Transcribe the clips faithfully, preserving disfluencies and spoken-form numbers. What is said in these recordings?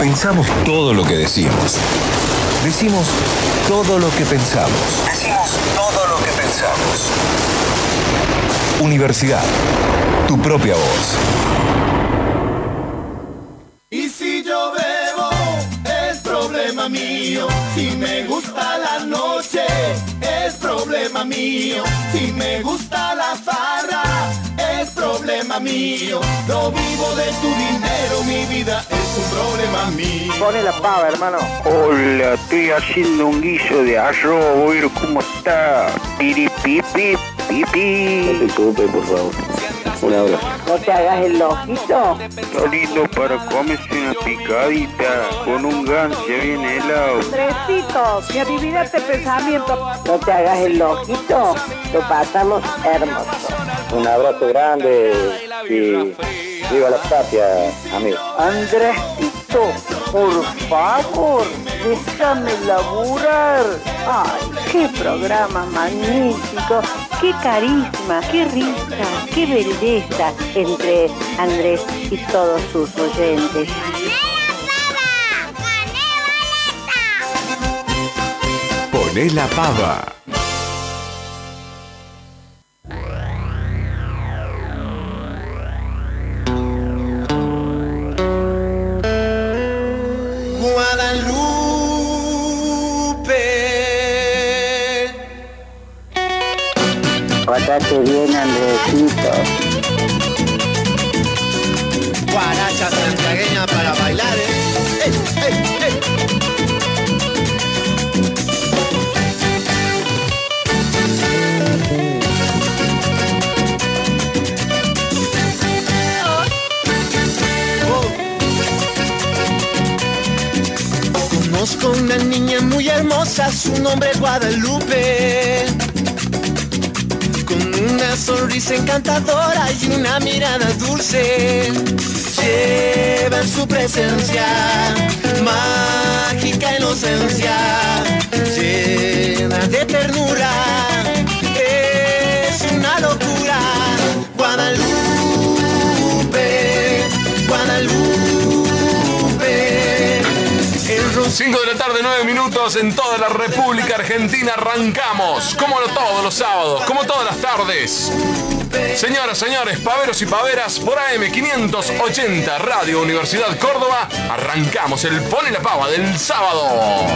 Pensamos todo lo que decimos. Decimos todo lo que pensamos. Decimos todo lo que pensamos. Universidad. Tu propia voz. Y si yo bebo, es problema mío. Si me gusta la noche, es problema mío. Si me gusta la farra, es problema mío. No vivo de tu dinero, mi vida es un problema mío. Pone la pava, hermano. Hola, estoy haciendo un guiso de arroz, voy a ver cómo está. Piripipi, pipi. No te preocupes, por favor. Un abrazo. No te hagas el ojito. Está lindo para comerse una picadita con un ganso bien helado. Andresito, mi adivinate pensamiento. No te hagas el ojito. Lo pasamos hermoso. Un abrazo grande y viva la patria, amigo. Andresito, por favor, déjame laburar. Ay, qué programa magnífico, qué carisma, qué risa, qué belleza entre Andrés y todos sus oyentes. Poné la pava. Pórtate bien, Andresito. Guaracha santiagueña para bailar, ¿eh? ¡Ey, ey, ey! Conozco una niña muy hermosa, su nombre es Guadalupe. Con una sonrisa encantadora y una mirada dulce, lleva en su presencia mágica inocencia, llena de ternura, es una locura. Guadalupe, Guadalupe. cinco de la tarde, nueve minutos en toda la República Argentina. Arrancamos, como no todos los sábados, como todas las tardes. Señoras, señores, paveros y paveras, por A M quinientos ochenta Radio Universidad Córdoba, arrancamos el Pone la Pava del sábado.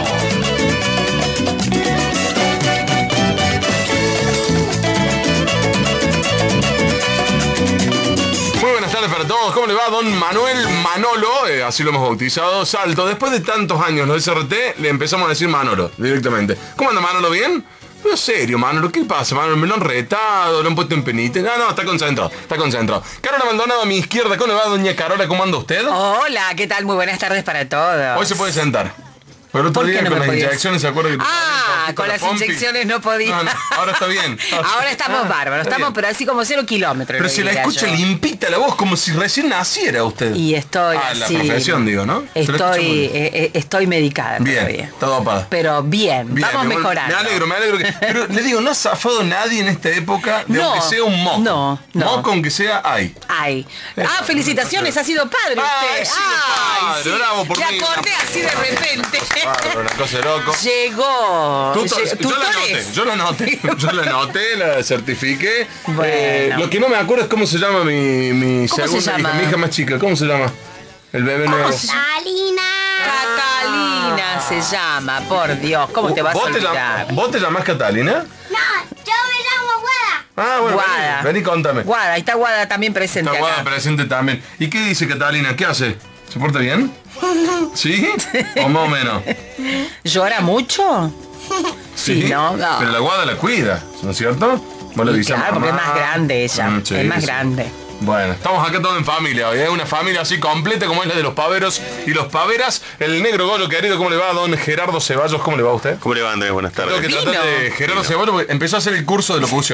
Muy buenas tardes para todos. ¿Cómo le va, don Manuel Manolo? Eh, así lo hemos bautizado. Salto. Después de tantos años los S R T, le empezamos a decir Manolo directamente. ¿Cómo anda, Manolo? ¿Bien? Pero serio, Manolo, ¿qué pasa, Manolo? ¿Me lo han retado? ¿Lo han puesto en penite? No, no, está concentrado, está concentrado. Carola Maldonado a mi izquierda. ¿Cómo le va, doña Carola? ¿Cómo anda usted? Hola, ¿qué tal? Muy buenas tardes para todos. Hoy se puede sentar. Pero otro día no con las podías? inyecciones, ¿se acuerda? Que ah, con las pompi. Inyecciones no podía. No, no, ahora está bien. Ahora estamos bárbaros, estamos bien. Pero así como cero kilómetros. Pero si la escucha yo. Limpita la voz, como si recién naciera usted. Y estoy Ah, así, la profesión, digo, ¿no? Estoy, eh, estoy medicada bien, todavía. Todo dopada. Pero bien, bien vamos mejorando. Me alegro, me alegro. Que, pero le digo, no ha zafado nadie en esta época de no, aunque sea un moco. No, no. Moco aunque sea hay. Hay. Ah, felicitaciones, ha sido padre usted. Ah, he sido padre, sí. bravo por Le mí. acordé así de repente. Bárbaro, una cosa loco. Llegó. Tutor, yo lo anoté, yo lo anoté, yo lo anoté, la certifiqué. Bueno. Eh, lo que no me acuerdo es cómo se llama mi, mi segunda hija, mi hija más chica. ¿Cómo se llama? El bebé nuevo. Catalina. Catalina se llama, por Dios. ¿Cómo te vas a olvidar? Te ¿Vos te llamás Catalina? No, yo me llamo Guada. Ah, bueno, Guada. Vení, vení, contame. Guada, ahí está Guada también presente. Está Guada acá. presente también. ¿Y qué dice Catalina? ¿Qué hace? ¿Se porta bien? ¿Sí? ¿O más o menos? ¿Llora mucho? Sí, sí ¿no? no. Pero la Guada la cuida, ¿no es cierto? Vos le dices, claro, porque es más grande ella. Mm, sí, es más sí. grande. Bueno, estamos acá todos en familia hoy, ¿eh? Una familia así completa como es la de los paveros y los paveras. El negro Golo querido, ¿cómo le va? Don Gerardo Ceballos, ¿cómo le va a usted? ¿Cómo le va, Andrés? Buenas tardes. Tengo que tratar de Gerardo Ceballos porque empezó a hacer el curso de locución.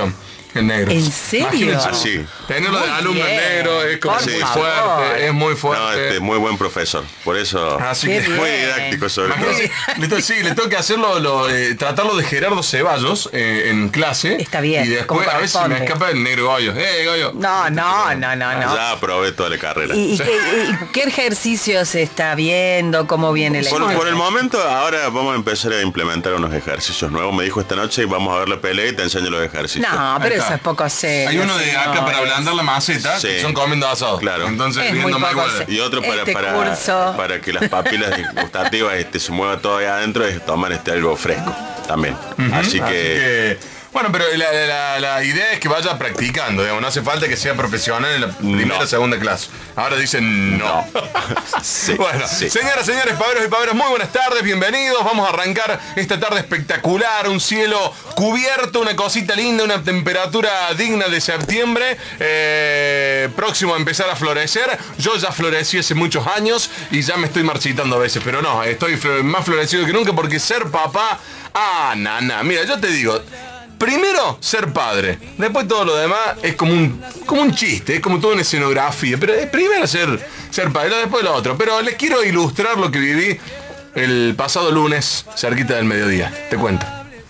En negro. ¿En serio? Así. Tenerlo de Muy alumno en bien. negro es como Por muy favor. fuerte, es muy fuerte. No, este, muy buen profesor. Por eso, Así Qué que bien. muy didáctico sobre todo. Imagínate, le tengo- sí, le tengo que hacerlo, lo, eh, tratarlo de Gerardo Ceballos eh, en clase. Está bien, Y después como a veces me corresponde. escapa el negro Goyo. ¡Eh, Goyo! No, no, no, no, no. Ya aprobé toda la carrera. ¿Y, y qué, y qué ejercicios se está viendo? ¿Cómo viene la Por, escuela? por el momento, ahora vamos a empezar a implementar unos ejercicios nuevos. Me dijo esta noche y vamos a ver la pelea y te enseño los ejercicios. No, pero Ahí eso está. es poco serio. Hay uno de acá señores. para ablandar la maceta, Sí. que son comiendo asado. Claro. Entonces, Es viendo muy más poco igual. se- Y otro para, Este para, curso. para que las papilas gustativas este, se muevan todo ahí adentro es tomar este algo fresco también. Así que... Bueno, pero la, la- la idea es que vaya practicando, digamos, no hace falta que sea profesional en la primera o No. segunda clase. Ahora dicen no. Sí, Bueno, sí. señoras, señores, paveros y paveras, muy buenas tardes, bienvenidos. Vamos a arrancar esta tarde espectacular, un cielo cubierto, una cosita linda, una temperatura digna de septiembre, eh, próximo a empezar a florecer. Yo ya florecí hace muchos años y ya me estoy marchitando a veces, pero no, estoy flo- más florecido que nunca porque ser papá, ah, nana, mira, yo te digo, primero, ser padre. Después todo lo demás es como un, como un chiste, es como toda una escenografía. Pero es primero ser, ser padre, después lo otro. Pero les quiero ilustrar lo que viví el pasado lunes, cerquita del mediodía. Te cuento.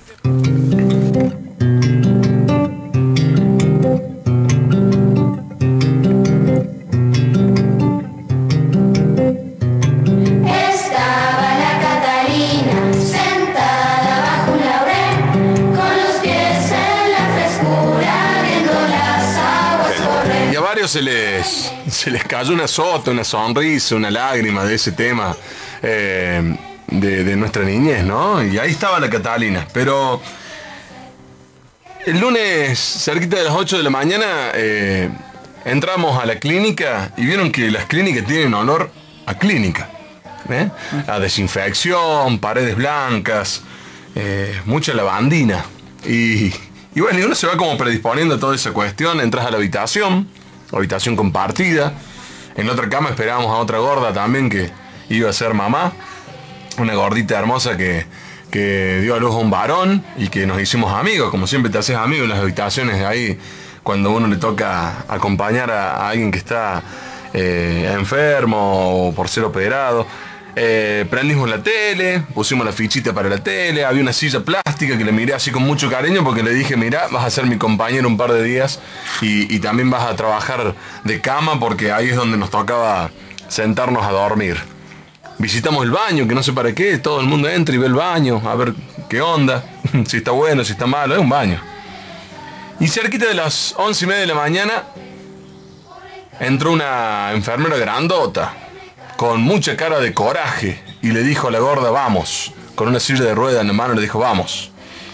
Estaba la Catalina sentada bajo un laurel, con los pies en la frescura, viendo las aguas correr. Y a varios se les, se les cayó una sota, una sonrisa, una lágrima de ese tema eh, de, de nuestra niñez, ¿no? Y ahí estaba la Catalina. Pero el lunes, cerquita de las ocho de la mañana, eh, entramos a la clínica y vieron que las clínicas tienen olor a clínica. ¿eh? A desinfección, paredes blancas, eh, mucha lavandina. Y, y bueno, y uno se va como predisponiendo a toda esa cuestión. Entras a la habitación, habitación compartida. En otra cama esperábamos a otra gorda también que iba a ser mamá. Una gordita hermosa que, que dio a luz a un varón y que nos hicimos amigos. Como siempre te haces amigo en las habitaciones ahí cuando uno le toca acompañar a, a alguien que está eh, enfermo o por ser operado. Eh, prendimos la tele, pusimos la fichita para la tele, había una silla plástica que le miré así con mucho cariño porque le dije, mirá, vas a ser mi compañero un par de días y, y también vas a trabajar de cama porque ahí es donde nos tocaba sentarnos a dormir. Visitamos el baño, que no sé para qué, todo el mundo entra y ve el baño, a ver qué onda, si está bueno, si está malo, es un baño. Y cerquita de las once y media de la mañana entró una enfermera grandota, con mucha cara de coraje, y le dijo a la gorda, vamos, con una silla de rueda en la mano le dijo, vamos.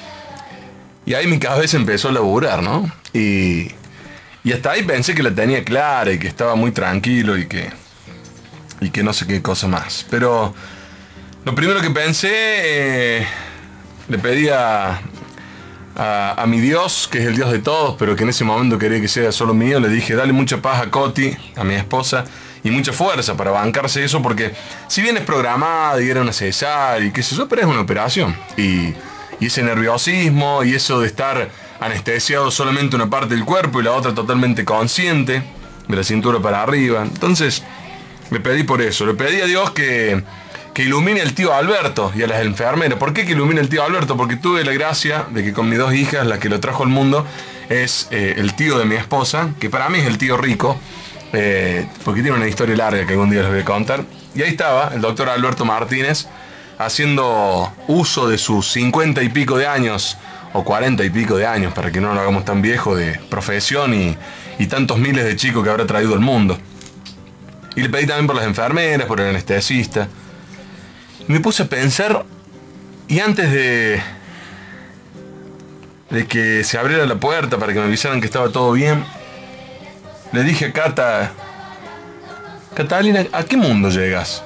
Y ahí mi cabeza empezó a laburar, ¿no? Y, y hasta ahí pensé que la tenía clara y que estaba muy tranquilo y que, y que no sé qué cosa más. Pero lo primero que pensé, eh, le pedí a, a, a mi Dios, que es el Dios de todos, pero que en ese momento quería que sea solo mío, le dije, dale mucha paz a Coti, a mi esposa, y mucha fuerza para bancarse eso, porque si bien es programada y era una cesárea y qué sé yo, pero es una operación. Y, y ese nerviosismo y eso de estar anestesiado solamente una parte del cuerpo y la otra totalmente consciente, de la cintura para arriba. Entonces, le pedí por eso, le pedí a Dios que, que ilumine al tío Alberto y a las enfermeras. ¿Por qué que ilumine al tío Alberto? Porque tuve la gracia de que con mis dos hijas, la que lo trajo al mundo es eh, el tío de mi esposa, que para mí es el tío rico, eh, porque tiene una historia larga que algún día les voy a contar. Y ahí estaba el doctor Alberto Martínez haciendo uso de sus cincuenta y pico de años, o cuarenta y pico de años, para que no lo hagamos tan viejo, de profesión y, y tantos miles de chicos que habrá traído al mundo. Y le pedí también por las enfermeras, por el anestesista. Y me puse a pensar, y antes de, de que se abriera la puerta para que me avisaran que estaba todo bien, le dije a Cata, Catalina, ¿a qué mundo llegas?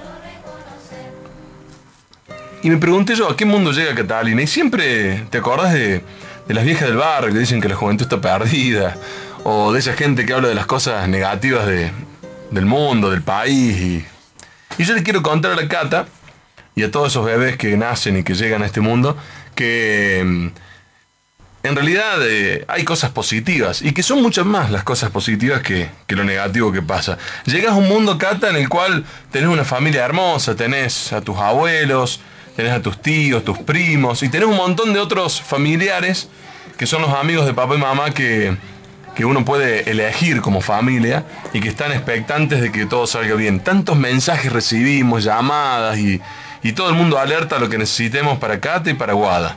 Y me pregunté yo, ¿a qué mundo llega Catalina? Y siempre te acordás de, de las viejas del barrio que dicen que la juventud está perdida, o de esa gente que habla de las cosas negativas de, del mundo, del país. Y, y yo le quiero contar a la Cata y a todos esos bebés que nacen y que llegan a este mundo que, en realidad eh, hay cosas positivas y que son muchas más las cosas positivas que, que lo negativo que pasa. Llegas a un mundo, Cata, en el cual tenés una familia hermosa, tenés a tus abuelos, tenés a tus tíos, tus primos y tenés un montón de otros familiares que son los amigos de papá y mamá que, que uno puede elegir como familia y que están expectantes de que todo salga bien. Tantos mensajes recibimos, llamadas y, y todo el mundo alerta a lo que necesitemos para Cata y para Guada.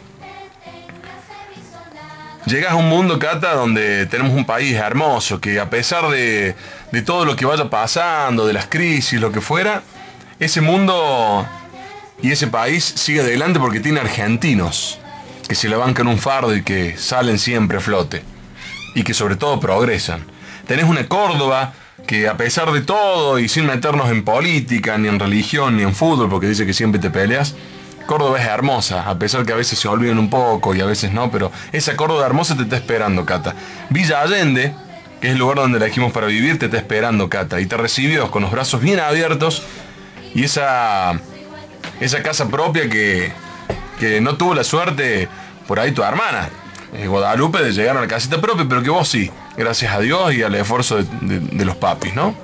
Llegas a un mundo, Cata, donde tenemos un país hermoso, que a pesar de, de todo lo que vaya pasando, de las crisis, lo que fuera, ese mundo y ese país sigue adelante porque tiene argentinos que se la bancan un fardo y que salen siempre a flote y que sobre todo progresan. Tenés una Córdoba que a pesar de todo y sin meternos en política, ni en religión, ni en fútbol, porque dice que siempre te peleas, Córdoba es hermosa, a pesar que a veces se olvidan un poco y a veces no, pero esa Córdoba hermosa te está esperando, Cata. Villa Allende, que es el lugar donde elegimos para vivir, te está esperando, Cata, y te recibió con los brazos bien abiertos y esa, esa casa propia que, que no tuvo la suerte por ahí tu hermana, eh, Guadalupe, de llegar a la casita propia, pero que vos sí, gracias a Dios y al esfuerzo de, de, de los papis, ¿no?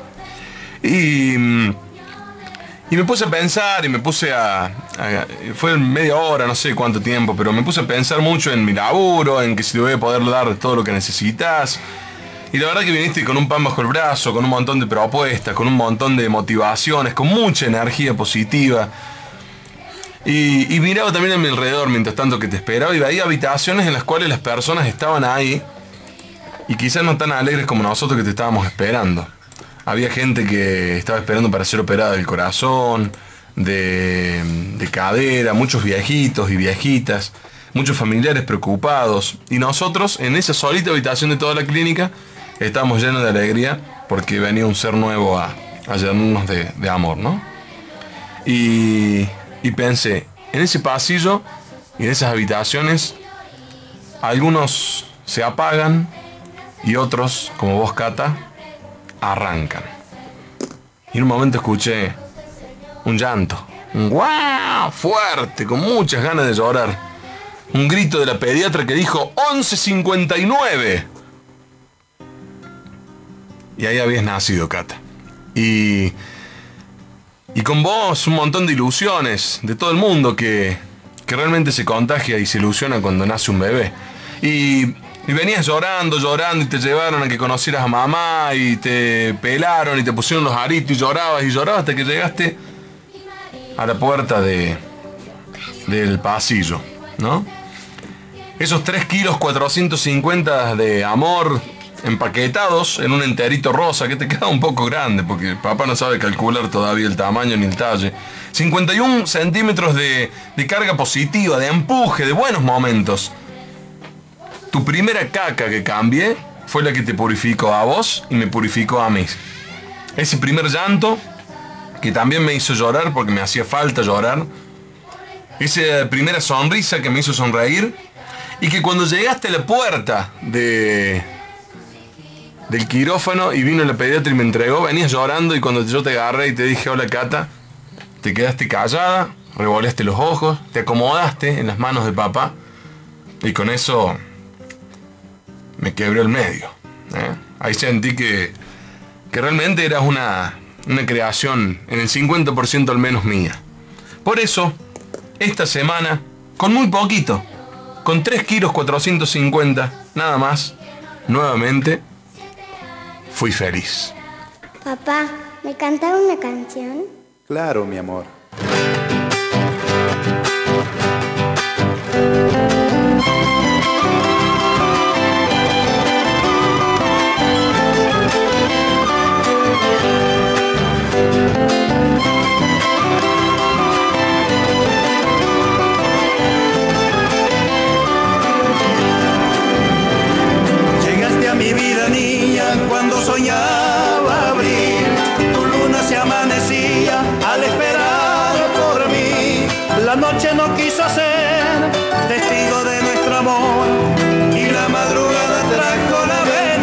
Y... Y me puse a pensar y me puse a, a... Fue media hora, no sé cuánto tiempo, pero me puse a pensar mucho en mi laburo, en que si te voy a poder dar todo lo que necesitas. Y la verdad que viniste con un pan bajo el brazo, con un montón de propuestas, con un montón de motivaciones, con mucha energía positiva. Y, y miraba también a mi alrededor mientras tanto que te esperaba y veía habitaciones en las cuales las personas estaban ahí y quizás no tan alegres como nosotros que te estábamos esperando. Había gente que estaba esperando para ser operada del corazón, de, de cadera, muchos viejitos y viejitas, muchos familiares preocupados. Y nosotros, en esa solita habitación de toda la clínica, estábamos llenos de alegría porque venía un ser nuevo a, a llenarnos de, de amor, ¿no? Y, y pensé, en ese pasillo y en esas habitaciones, algunos se apagan y otros, como vos, Cata, arrancan. Y en un momento escuché un llanto, un guau fuerte, con muchas ganas de llorar. Un grito de la pediatra que dijo once cincuenta y nueve. Y ahí habías nacido, Cata. Y, y con vos un montón de ilusiones de todo el mundo que, que realmente se contagia y se ilusiona cuando nace un bebé. Y... Y venías llorando, llorando y te llevaron a que conocieras a mamá y te pelaron y te pusieron los aritos y llorabas y llorabas hasta que llegaste a la puerta de, del pasillo, ¿no? Esos tres kilos cuatrocientos cincuenta de amor empaquetados en un enterito rosa que te queda un poco grande porque papá no sabe calcular todavía el tamaño ni el talle. cincuenta y uno centímetros de, de carga positiva, de empuje, de buenos momentos. Tu primera caca que cambié fue la que te purificó a vos y me purificó a mí. Ese primer llanto que también me hizo llorar porque me hacía falta llorar. Esa primera sonrisa que me hizo sonreír. Y que cuando llegaste a la puerta de, del quirófano y vino la pediatra y me entregó, venías llorando y cuando yo te agarré y te dije hola, Cata, te quedaste callada, revoleaste los ojos, te acomodaste en las manos de papá y con eso... me quebró el medio. ¿eh? Ahí sentí que, que realmente eras una, una creación en el cincuenta por ciento al menos mía. Por eso, esta semana, con muy poquito, con tres kilos cuatrocientos cincuenta, nada más, nuevamente, fui feliz. Papá, ¿me cantaron una canción? Claro, mi amor. Mi vida niña, cuando soñaba abrir, tu luna se amanecía al esperar por mí. La noche no quiso ser testigo de nuestro amor y la madrugada trajo la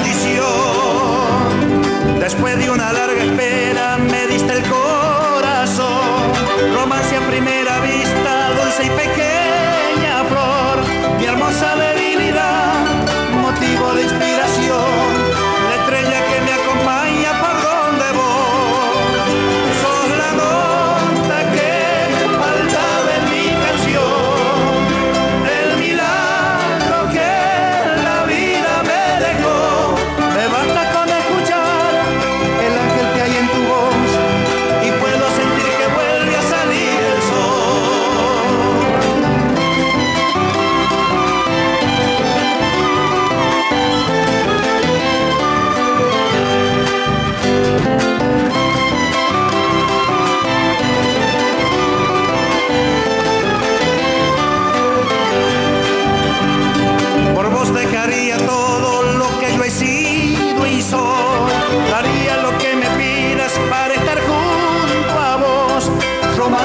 bendición. Después de una larga espera me diste el corazón, romance a primera vista, dulce y pequeña flor, mi hermosa debilidad.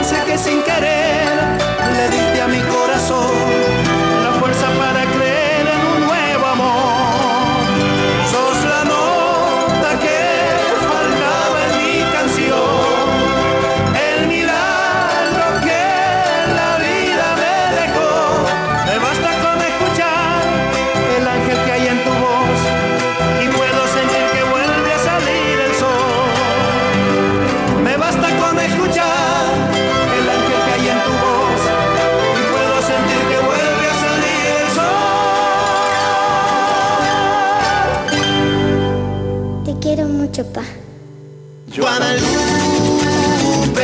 avance que sin querer le diste a mi corazón la fuerza para creer en un nuevo amor. Sos la nota que faltaba en mi canción, el milagro que la vida me dejó. Me basta con escuchar el ángel que hay en tu voz y puedo sentir que vuelve a salir el sol. Me basta con escuchar el ángel que hay en tu voz y puedo sentir que vuelve a salir el sol. Te quiero mucho, pa. Guadalupe,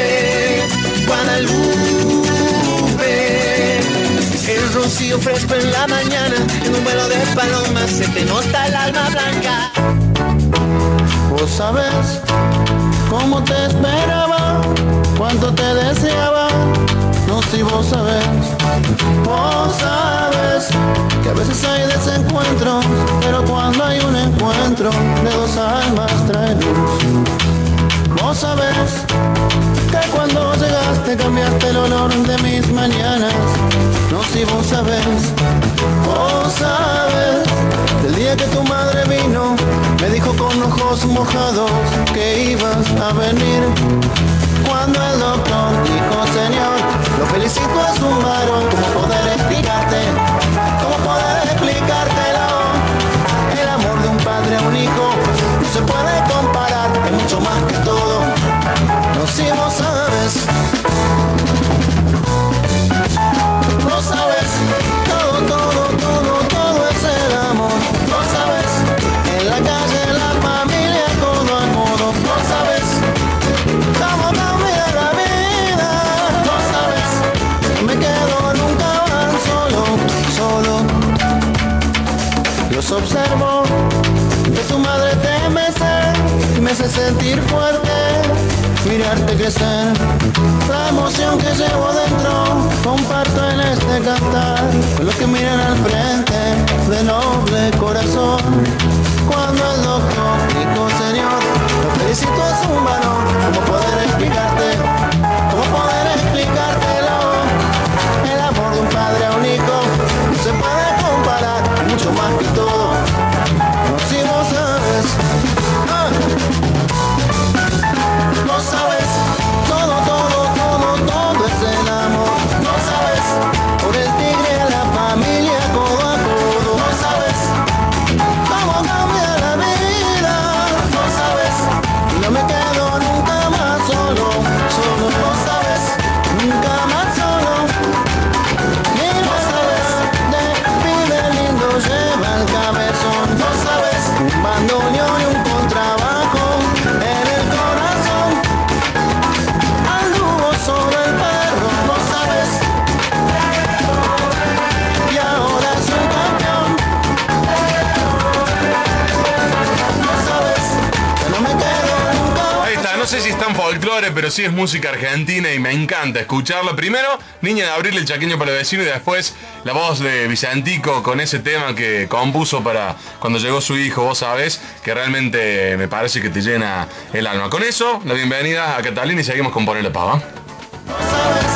Guadalupe, el rocío fresco en la mañana, en un vuelo de palomas se te nota el alma blanca. Vos sabés cómo te esperaba, cuánto te deseaba, no si vos sabés. Vos sabes que a veces hay desencuentros, pero cuando hay un encuentro de dos almas trae luz. Vos sabés que cuando llegaste cambiaste el olor de mis mañanas, no si vos sabés. Vos sabés del día que tu madre vino, me dijo con ojos mojados que ibas a venir. Cuando el doctor dijo señor, lo felicito es un varón, ¿cómo poder explicarte? ¿Cómo poder explicártelo? El amor de un padre a un hijo no se puede comparar, es mucho más que todo, no si vos sabes. No sabes, todo, todo, todo, todo es el amor. No sabes, en la calle, en la familia, codo a codo. No sabes cómo cambia la vida. No sabes, no me quedo nunca más solo, solo. Los observo, que tu madre te mece y me hace sentir fuerte, mirarte crecer. La emoción que llevo dentro comparto en este cantar con los que miran al frente de noble corazón. Cuando el doctor dijo señor, lo felicito es un varón, ¿cómo poder explicarte? ¿Cómo poder explicártelo? El amor de un padre a un hijo no se puede comparar, mucho más que todo, no si vos sabes. Ah. No sabes, todo, todo, todo, todo es el amor. No sabes, por el tigre a la familia, codo a codo. No sabes, cómo cambia la vida. No sabes, no me quedo nunca más solo, solo. No sabes, nunca más solo. Ni no sabes, de pibe lindo lleva el cabezón. No sabes, un bandoneón y un contrabajo en el corazón. Anduvo sobre el perro, no sabes, y ahora es un campeón. No sabes, que no me quedo nunca. Ahí está, no sé si es tan folclore, pero sí es música argentina y me encanta escucharla. Primero, Niña de Abril, el chaqueño para el vecino, y después la voz de Vicentico con ese tema que compuso para cuando llegó su hijo, vos sabés, que realmente me parece que te llena el alma. Con eso, la bienvenida a Catalina y seguimos con Ponele Pava. No sabes,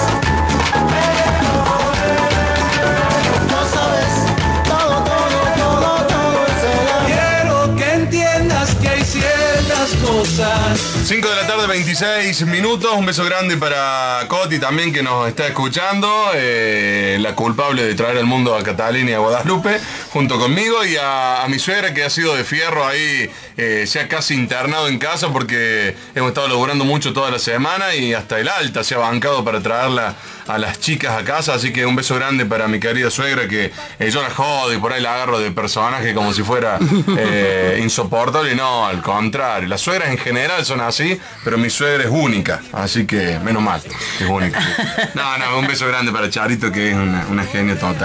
no sabes, todo, todo, todo, todo es el amor. Quiero que entiendas que hay ciertas cosas. cinco de la tarde, veintiséis minutos. Un beso grande para Coti también, que nos está escuchando. Eh, la culpable de traer al mundo a Catalina y a Guadalupe, junto conmigo, y a, a mi suegra, que ha sido de fierro ahí, eh, se ha casi internado en casa porque hemos estado laburando mucho toda la semana y hasta el alta se ha bancado para traerla a las chicas a casa. Así que un beso grande para mi querida suegra, que eh, yo la jodo y por ahí la agarro de personaje como si fuera eh, insoportable. No, al contrario, las suegras en general son así, pero mi suegra es única, así que menos mal, es única. No, no, un beso grande para Charito, que es una, una genio total.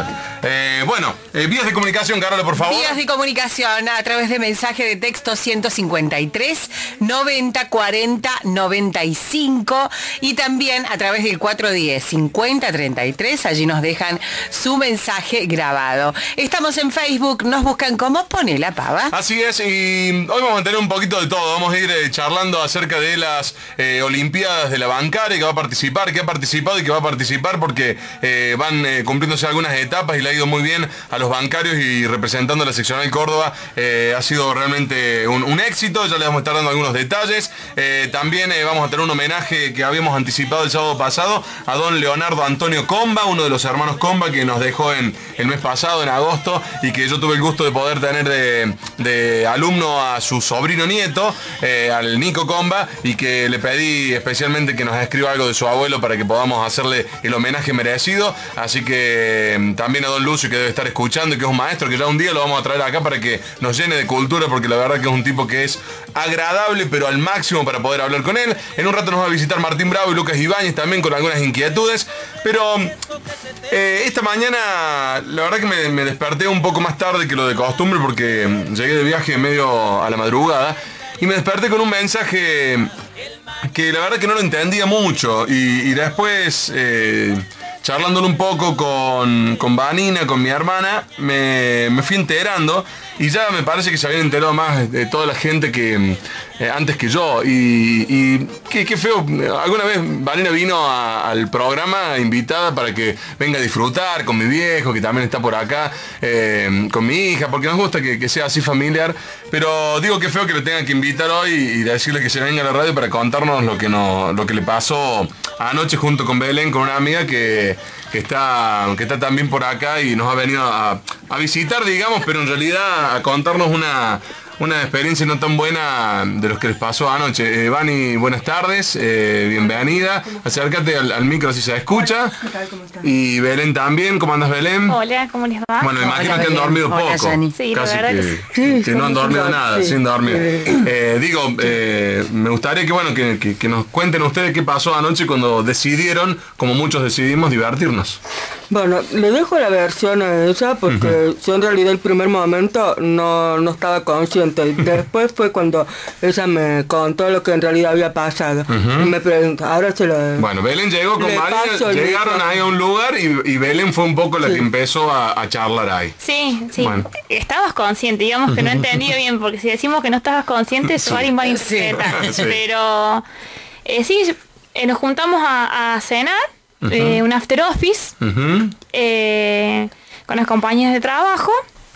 Eh, bueno, eh, vías de comunicación, Carola, por favor. Vías de comunicación a través de mensaje de texto ciento cincuenta y tres, noventa, cuarenta, noventa y cinco y también a través del cuatrocientos diez, cincuenta, treinta y tres. Allí nos dejan su mensaje grabado. Estamos en Facebook, nos buscan como Pone la Pava. Así es, y hoy vamos a tener un poquito de todo. Vamos a ir eh, charlando acerca de las eh, Olimpiadas de la Bancaria, que va a participar, que ha participado y que va a participar porque eh, van eh, cumpliéndose algunas etapas y le ha ido muy bien a los bancarios y representando a la seccional Córdoba. Eh, ha sido realmente un, un éxito, ya les vamos a estar dando algunos detalles. Eh, también eh, vamos a tener un homenaje que habíamos anticipado el sábado pasado a don Leonardo Antonio Comba, uno de los hermanos Comba que nos dejó en el mes pasado, en agosto, y que yo tuve el gusto de poder tener de, de alumno a su sobrino nieto, eh, al Nico Comba, y que le pedí especialmente que nos escriba algo de su abuelo para que podamos hacerle el homenaje merecido. Así que eh, también a don Lucio, que debe estar escuchando y que es un maestro, que ya un día lo vamos a traer acá para que nos llene de cultura, porque la verdad que es un tipo que es agradable, pero al máximo para poder hablar con él. En un rato nos va a visitar Martín Bravo y Lucas Ibáñez también con algunas inquietudes, pero eh, esta mañana la verdad que me, me desperté un poco más tarde que lo de costumbre porque llegué de viaje medio a la madrugada y me desperté con un mensaje que la verdad que no lo entendía mucho, y, y después eh, charlándolo un poco con, con Vanina, con mi hermana, me, me fui enterando, y ya me parece que se habían enterado más de toda la gente que eh, antes que yo. Y, y qué, qué feo, alguna vez Vanina vino a, al programa invitada para que venga a disfrutar con mi viejo, que también está por acá, eh, con mi hija, porque nos gusta que, que sea así familiar. Pero digo, qué feo que le tengan que invitar hoy y decirle que se venga a la radio para contarnos lo que, no, lo que le pasó anoche junto con Belén, con una amiga que, que, está, que está también por acá y nos ha venido a, a visitar, digamos, pero en realidad a contarnos una, una experiencia no tan buena de los que les pasó anoche. Eh, Vani, buenas tardes, eh, bienvenida. Acércate al, al micro si se escucha. Y Belén también, ¿cómo andas, Belén? Hola, ¿cómo les va? Bueno, me imagino Hola, que han dormido Hola, poco. Sí, Casi la verdad que, que, sí. que no han dormido nada, Sí. sin dormir. Eh, digo, eh, me gustaría que bueno que, que, que nos cuenten ustedes qué pasó anoche cuando decidieron, como muchos decidimos, divertirnos. Bueno, le dejo la versión a ella porque uh-huh. yo en realidad el primer momento no, no estaba consciente. Después fue cuando ella me contó lo que en realidad había pasado. Uh-huh. Y me preguntó, ahora se lo... Bueno, Belén llegó con María, llegaron ahí a un lugar y, y Belén fue un poco la sí. que empezó a, a charlar ahí. Sí, sí. Bueno. Estabas consciente, digamos que no entendía bien, porque si decimos que no estabas consciente, sí. alguien va a interpretar. Sí. Pero eh, sí, eh, nos juntamos a, a cenar. Uh-huh. eh, un after office uh-huh. eh, con las compañías de trabajo.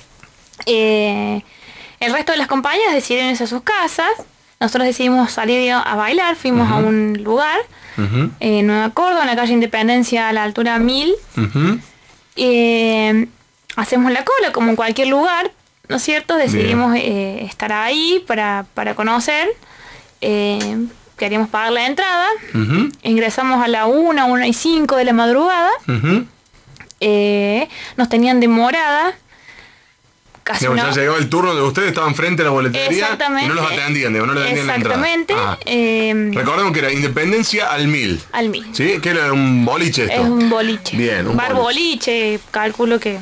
eh, el resto de las compañías decidieron irse a sus casas. Nosotros decidimos salir a bailar. Fuimos uh-huh. a un lugar uh-huh. en Nueva Córdoba, en la calle Independencia, a la altura mil. uh-huh. eh, hacemos la cola como en cualquier lugar, ¿no es cierto? Decidimos eh, estar ahí para, para conocer. eh, Queríamos pagar la entrada. Uh-huh. Ingresamos a la una, una y cinco de la madrugada. Uh-huh. eh, nos tenían demorada. Casi digamos, una... ya llegó el turno de ustedes, estaban frente a la boletería. Exactamente. Y no los atendían, digo, no les atendían la entrada. Exactamente. Ah. Eh, Recordemos que era Independencia al mil. Al mil. ¿Sí? Que era un boliche esto. Es un boliche. Bien, un bar boliche. boliche, calculo que...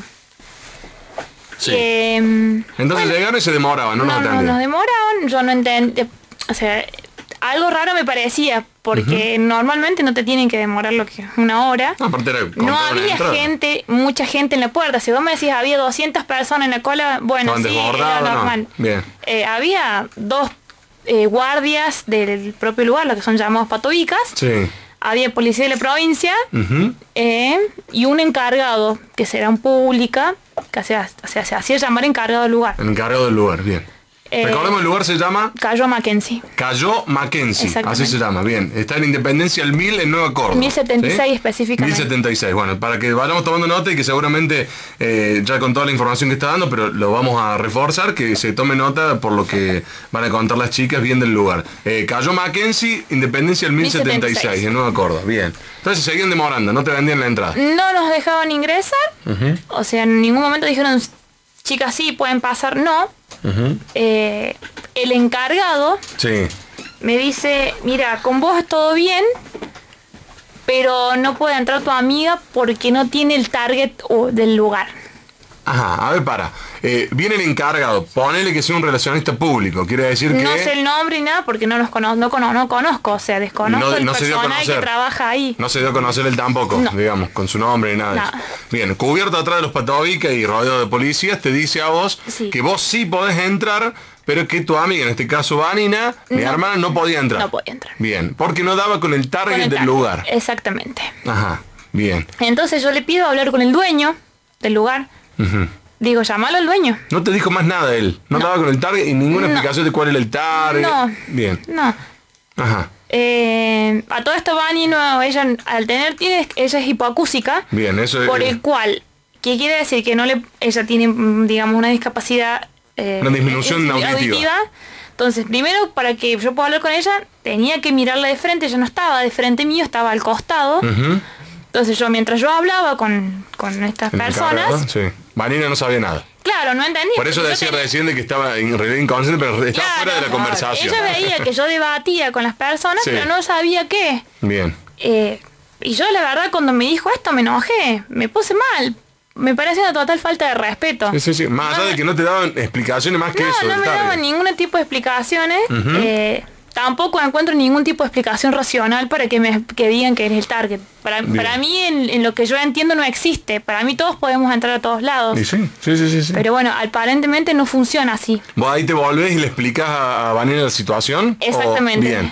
Sí. Eh, Entonces bueno, llegaron y se demoraban, no, no nos atendían. No nos demoraban, yo no entendí. O sea... Algo raro me parecía, porque uh-huh. normalmente no te tienen que demorar lo que una hora. No, aparte era no había gente, mucha gente en la puerta. Si vos me decís había doscientas personas en la cola, bueno, sí, era normal. No. Bien. Eh, había dos eh, guardias del propio lugar, lo que son llamados patobicas. Sí. Había policía de la provincia uh-huh. eh, y un encargado, que será un pública, que se, se, se hacía llamar encargado del lugar. Encargado del lugar, bien. Eh, Recordemos, el lugar se llama Cayo Mackenzie. Cayo Mackenzie, así se llama, bien. Está en Independencia al mil en Nueva Córdoba. mil setenta y seis, ¿sí? Específicamente. mil setenta y seis, bueno, para que vayamos tomando nota y que seguramente eh, ya con toda la información que está dando, pero lo vamos a reforzar, que se tome nota por lo que van a contar las chicas bien del lugar. Eh, Cayo Mackenzie, Independencia al mil setenta y seis, en Nueva Córdoba, bien. Entonces seguían demorando, no te vendían la entrada. No nos dejaban ingresar, uh-huh. o sea, en ningún momento dijeron, chicas, sí, pueden pasar, no. Uh-huh. eh, el encargado sí. me dice, mira, con vos es todo bien, pero no puede entrar tu amiga porque no tiene el target uh, del lugar. Ajá, a ver, para. Eh, viene el encargado, ponele que sea un relacionista público, quiere decir que... No sé el nombre ni nada porque no los conozco, no, cono no conozco, o sea, desconozco no, el no se dio a personal que conocer. trabaja ahí. No se dio a conocer él tampoco, No. digamos, con su nombre ni nada de Nada. eso. Bien, cubierto atrás de los patobicas y rodeado de policías, te dice a vos Sí. que vos sí podés entrar, pero que tu amiga, en este caso Vanina, mi No. hermana, no podía entrar. No podía entrar. Bien, porque no daba con el target Con el del target. lugar. Exactamente. Ajá, bien. Entonces yo le pido hablar con el dueño del lugar. Ujú. Digo, llamalo al dueño. No te dijo más nada él. No, daba con el target y ninguna No. explicación de cuál era el target. No. Bien. No. Ajá. Eh, a todo esto Vani no, ella al tener tiene, ella es hipoacúsica, Bien, eso es. por el cual, ¿qué quiere decir? Que no le, ella tiene, mm, digamos, una discapacidad eh, Una disminución eh, auditiva. Entonces, primero, para que yo pueda hablar con ella, tenía que mirarla de frente. Ella no estaba de frente mío, estaba al costado. Ujú. Entonces yo, mientras yo hablaba con, con estas El personas, encargado, sí. Vanina no sabía nada. claro, no entendía. Por eso porque yo decía tenía- recién de que estaba en realidad inconsciente, pero estaba Claro, fuera de la conversación. ella veía que yo debatía con las personas, Sí. pero no sabía qué. Bien. Eh, y yo la verdad cuando me dijo esto me enojé, me puse mal. Me parece una total falta de respeto. Sí, sí, sí. Más allá de que no te daban explicaciones más que No, eso. no del me target. daban ningún tipo de explicaciones. Ujú. eh, tampoco encuentro ningún tipo de explicación racional para que me que digan que eres el target. Para, Bien. para mí, en, en lo que yo entiendo, no existe. Para mí todos podemos entrar a todos lados. Y sí, sí, sí, sí, sí. Pero bueno, aparentemente no funciona así. ¿Vos ahí te volvés y le explicas a, a Vanina la situación? ¿O- Exactamente. Bien.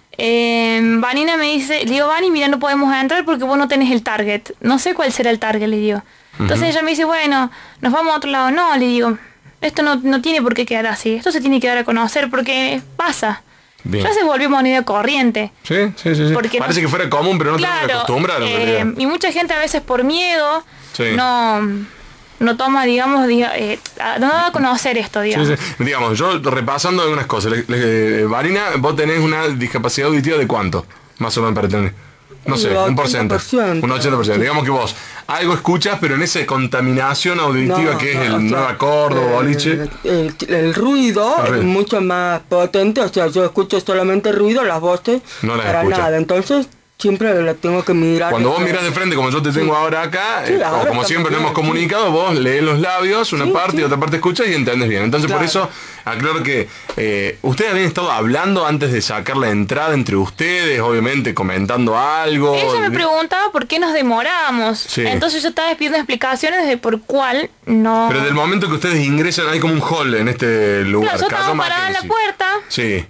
Eh, Vanina me dice, le digo, Vani, mira, no podemos entrar porque vos no tenés el target. No sé cuál será el target, le digo. Entonces Ujú. ella me dice, bueno, nos vamos a otro lado. No, le digo, esto no, no tiene por qué quedar así. Esto se tiene que dar a conocer porque pasa. Bien. Ya se volvió moneda corriente. Sí, sí, sí. sí. Porque Parece no- que fuera común, pero no te Claro, acostumbran en eh, realidad. y mucha gente a veces por miedo Sí. no, no toma, digamos, diga- eh, a- no da a conocer esto, Sí, digamos. sí. Digamos, yo repasando algunas cosas. Le- le- Vanina, vos tenés una discapacidad auditiva de cuánto? Más o menos para tener. No sé, El un porcentaje. ochenta por ciento. Un ochenta por ciento. Digamos que vos algo escuchas, pero en esa contaminación auditiva No, que es no, el o sea, nuevo acorde o eh, boliche. El, el ruido El ruido. es mucho más potente, o sea, yo escucho solamente el ruido, las voces, No las para escuchas. nada. Entonces, siempre la tengo que mirar. Cuando vos de miras de frente, como yo te tengo ahora acá, Sí, eh, o ahora como está siempre nos bien, hemos comunicado, vos lees los labios, una Sí, parte sí. y otra parte escuchas y entendés bien. Entonces por Claro. eso aclaro que eh, ustedes habían estado hablando antes de sacar la entrada entre ustedes, obviamente comentando algo. Ella me preguntaba por qué nos demorábamos. Sí. Entonces yo estaba pidiendo explicaciones de por cuál no... Pero del momento que ustedes ingresan hay como un hall en este lugar. Claro, yo estaba Casa parada en la Mackenzie. puerta. Sí.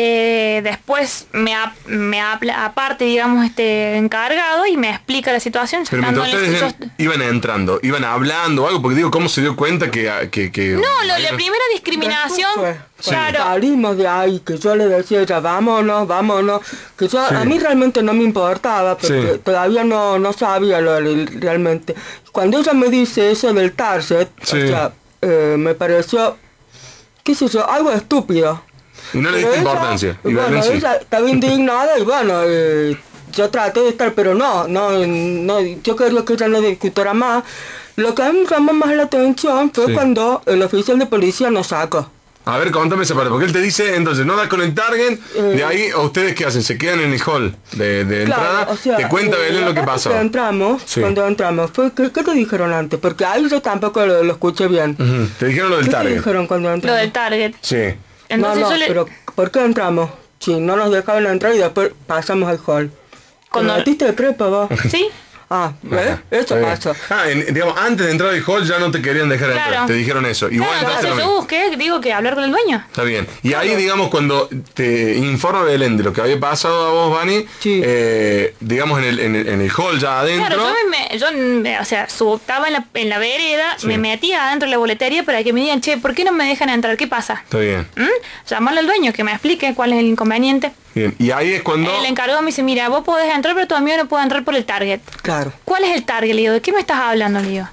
eh, después me, ap- me habla aparte, digamos, este encargado y me explica la situación. Pero mientras dándole- ustedes yo- en- iban entrando, iban hablando o algo, porque digo, ¿cómo se dio cuenta que... que, que No, lo- la primera discriminación, claro. Salimos de ahí, que yo le decía a ella, vámonos, vámonos, que yo, Sí. a mí realmente no me importaba, porque Sí. todavía no, no sabía lo, lo- realmente. Cuando ella me dice eso del target, Sí. o sea, eh, me pareció, qué sé yo, algo estúpido. Y no le Pero diste ella- importancia. Y bueno, Belén sí. ella estaba indignada y bueno, eh, yo traté de estar, pero no, no, no, yo quería que ella no discutiera más. Lo que a mí me llamó más la atención fue Sí. cuando el oficial de policía nos sacó. A ver, contame esa parte, porque él te dice, entonces, no das con el target, de ahí, ¿o ustedes qué hacen? ¿Se quedan en el hall de, de Claro, entrada? o sea, ¿Te cuenta eh, Belén lo que la parte pasó? que entramos, Sí. cuando entramos, fue, ¿qué, qué te dijeron antes? Porque ahí yo tampoco lo, lo escuché bien. Ujú. Te dijeron lo del ¿Qué te target. dijeron cuando Lo entramos? del target. Sí. Entonces no, no, yo le... pero ¿por qué entramos? Si no nos dejaban entrar y después pasamos al hall. Cuando- ¿Te metiste de prepa vos? ¿Sí? Ah, ¿ves? Ajá, Eso está bien. pasó. Ah, en- digamos, antes de entrar al hall ya no te querían dejar Claro. entrar. Te dijeron eso. Y vos Claro, entraste entonces lo yo mismo. busqué, digo que hablar con el dueño. Está bien. Y ahí, digamos, cuando te informa Belén de lo que había pasado a vos, Vani, eh, digamos, en el, en, el, en el hall ya adentro. Claro, yo, me, me- yo me- o sea, su- estaba en la, en la vereda, Sí. me metía adentro de la boletería para que me digan, che, ¿por qué no me dejan entrar? ¿Qué pasa? Está bien. ¿Mm? Llamarle al dueño que me explique cuál es el inconveniente. Bien. Y ahí es cuando... El encargado me dice, mira, vos podés entrar, pero tu amigo no puede entrar por el target. Claro. ¿Cuál es el target? Le digo, ¿de qué me estás hablando? Le digo.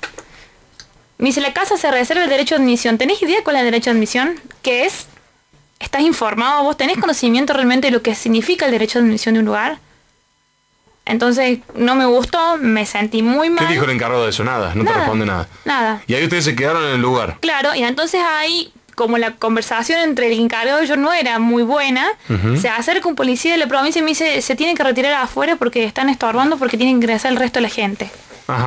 Me dice, la casa se reserva el derecho de admisión. ¿Tenés idea cuál es el derecho de admisión? ¿Qué es? ¿Estás informado? ¿Vos tenés conocimiento realmente de lo que significa el derecho de admisión de un lugar? Entonces, no me gustó, me sentí muy mal. ¿Qué dijo el encargado de eso? Nada, no te Nada. responde nada. Nada. Y ahí ustedes se quedaron en el lugar. Claro, y entonces ahí, como la conversación entre el encargado y yo no era muy buena, Ujú. se acerca un policía de la provincia y me dice, se tiene que retirar afuera porque están estorbando porque tienen que ingresar el resto de la gente. Ajá.